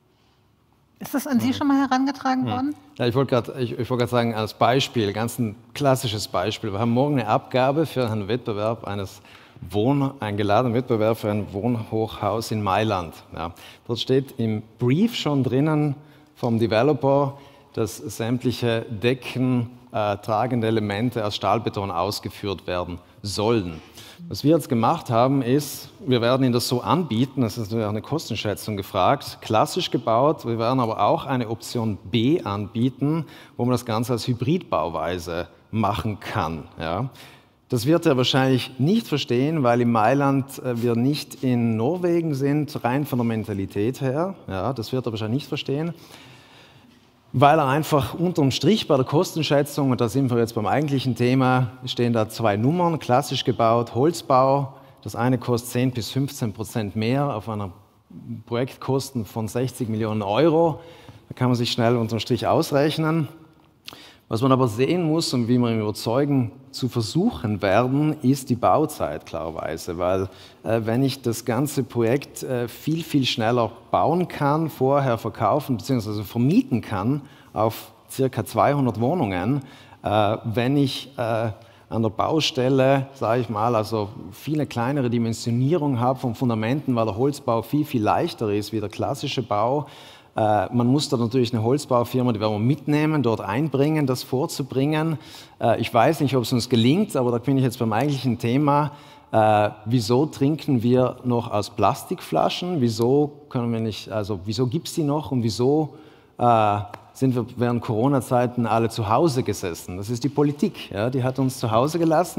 S1: Ist das an Sie schon mal herangetragen worden?
S6: Ja, ich wollte gerade sagen, als Beispiel, ganz ein klassisches Beispiel. Wir haben morgen eine Abgabe für einen Wettbewerb einen geladenen Wettbewerb für ein Wohnhochhaus in Mailand. Ja, dort steht im Brief schon drinnen vom Developer, dass sämtliche Decken, tragende Elemente aus Stahlbeton ausgeführt werden sollen. Was wir jetzt gemacht haben, ist, wir werden Ihnen das so anbieten, das ist eine Kostenschätzung gefragt, klassisch gebaut, wir werden aber auch eine Option B anbieten, wo man das Ganze als Hybridbauweise machen kann. Ja. Das wird er wahrscheinlich nicht verstehen, weil in Mailand wir nicht in Norwegen sind, rein von der Mentalität her. Ja, das wird er wahrscheinlich nicht verstehen. Weil er einfach unterm Strich bei der Kostenschätzung, und da sind wir jetzt beim eigentlichen Thema, stehen da zwei Nummern, klassisch gebaut, Holzbau. Das eine kostet 10-15% mehr auf einer Projektkosten von 60 Millionen Euro. Da kann man sich schnell unterm Strich ausrechnen. Was man aber sehen muss und wie wir ihn überzeugen zu versuchen werden, ist die Bauzeit klarerweise, weil wenn ich das ganze Projekt viel, viel schneller bauen kann, vorher verkaufen bzw. vermieten kann auf ca. 200 Wohnungen, wenn ich an der Baustelle, sage ich mal, also viel eine kleinere Dimensionierung habe von Fundamenten, weil der Holzbau viel, viel leichter ist wie der klassische Bau. Man muss da natürlich eine Holzbaufirma, die werden wir mitnehmen, dort einbringen, das vorzubringen. Ich weiß nicht, ob es uns gelingt, aber da bin ich jetzt beim eigentlichen Thema. Wieso trinken wir noch aus Plastikflaschen? Wieso gibt es die noch und wieso sind wir während Corona-Zeiten alle zu Hause gesessen? Das ist die Politik, ja, die hat uns zu Hause gelassen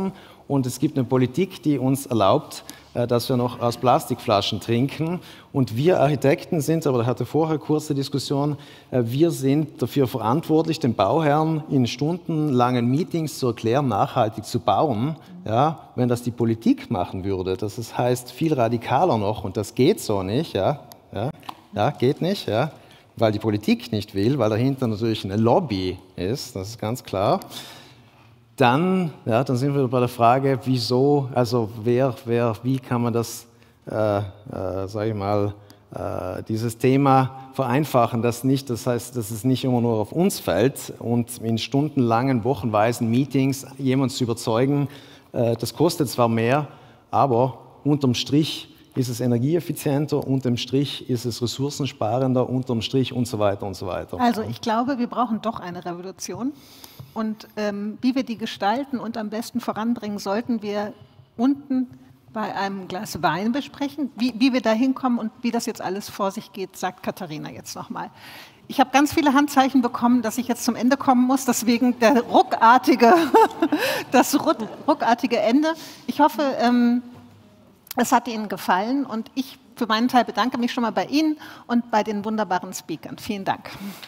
S6: und es gibt eine Politik, die uns erlaubt, dass wir noch aus Plastikflaschen trinken. Und wir Architekten sind, aber da hatte vorher eine kurze Diskussion, wir sind dafür verantwortlich, den Bauherren in stundenlangen Meetings zu erklären, nachhaltig zu bauen. Ja, wenn das die Politik machen würde, das heißt viel radikaler noch, und das geht so nicht, geht nicht, weil die Politik nicht will, weil dahinter natürlich eine Lobby ist, das ist ganz klar. Dann sind wir bei der Frage, wieso, also wie kann man das, sage ich mal, dieses Thema vereinfachen, das heißt, dass es nicht immer nur auf uns fällt und in stundenlangen, wochenweisen Meetings jemanden zu überzeugen, das kostet zwar mehr, aber unterm Strich ist es energieeffizienter, unterm Strich ist es ressourcensparender, unterm Strich und so weiter und so weiter.
S1: Also ich glaube, wir brauchen doch eine Revolution. Und wie wir die gestalten und am besten voranbringen, sollten wir unten bei einem Glas Wein besprechen. Wie wir da hinkommen und wie das jetzt alles vor sich geht, sagt Katharina jetzt nochmal. Ich habe ganz viele Handzeichen bekommen, dass ich jetzt zum Ende kommen muss, deswegen das ruckartige Ende. Ich hoffe, es hat Ihnen gefallen und ich für meinen Teil bedanke mich schon mal bei Ihnen und bei den wunderbaren Speakern. Vielen Dank.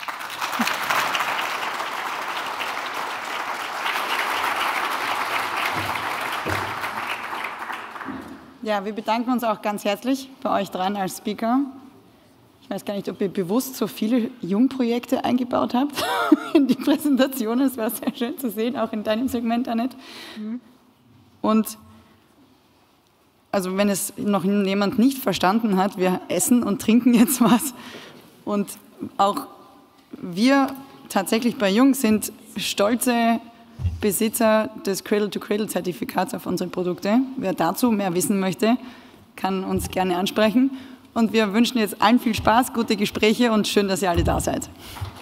S3: Ja, wir bedanken uns auch ganz herzlich bei euch dran als Speaker. Ich weiß gar nicht, ob ihr bewusst so viele Jungprojekte eingebaut habt in die Präsentation. Es war sehr schön zu sehen, auch in deinem Segment, Annette. Und also wenn es noch jemand nicht verstanden hat, wir essen und trinken jetzt was. Und auch wir tatsächlich bei Jung sind stolze Besitzer des Cradle-to-Cradle-Zertifikats auf unsere Produkte. Wer dazu mehr wissen möchte, kann uns gerne ansprechen. Und wir wünschen jetzt allen viel Spaß, gute Gespräche und schön, dass ihr alle da seid.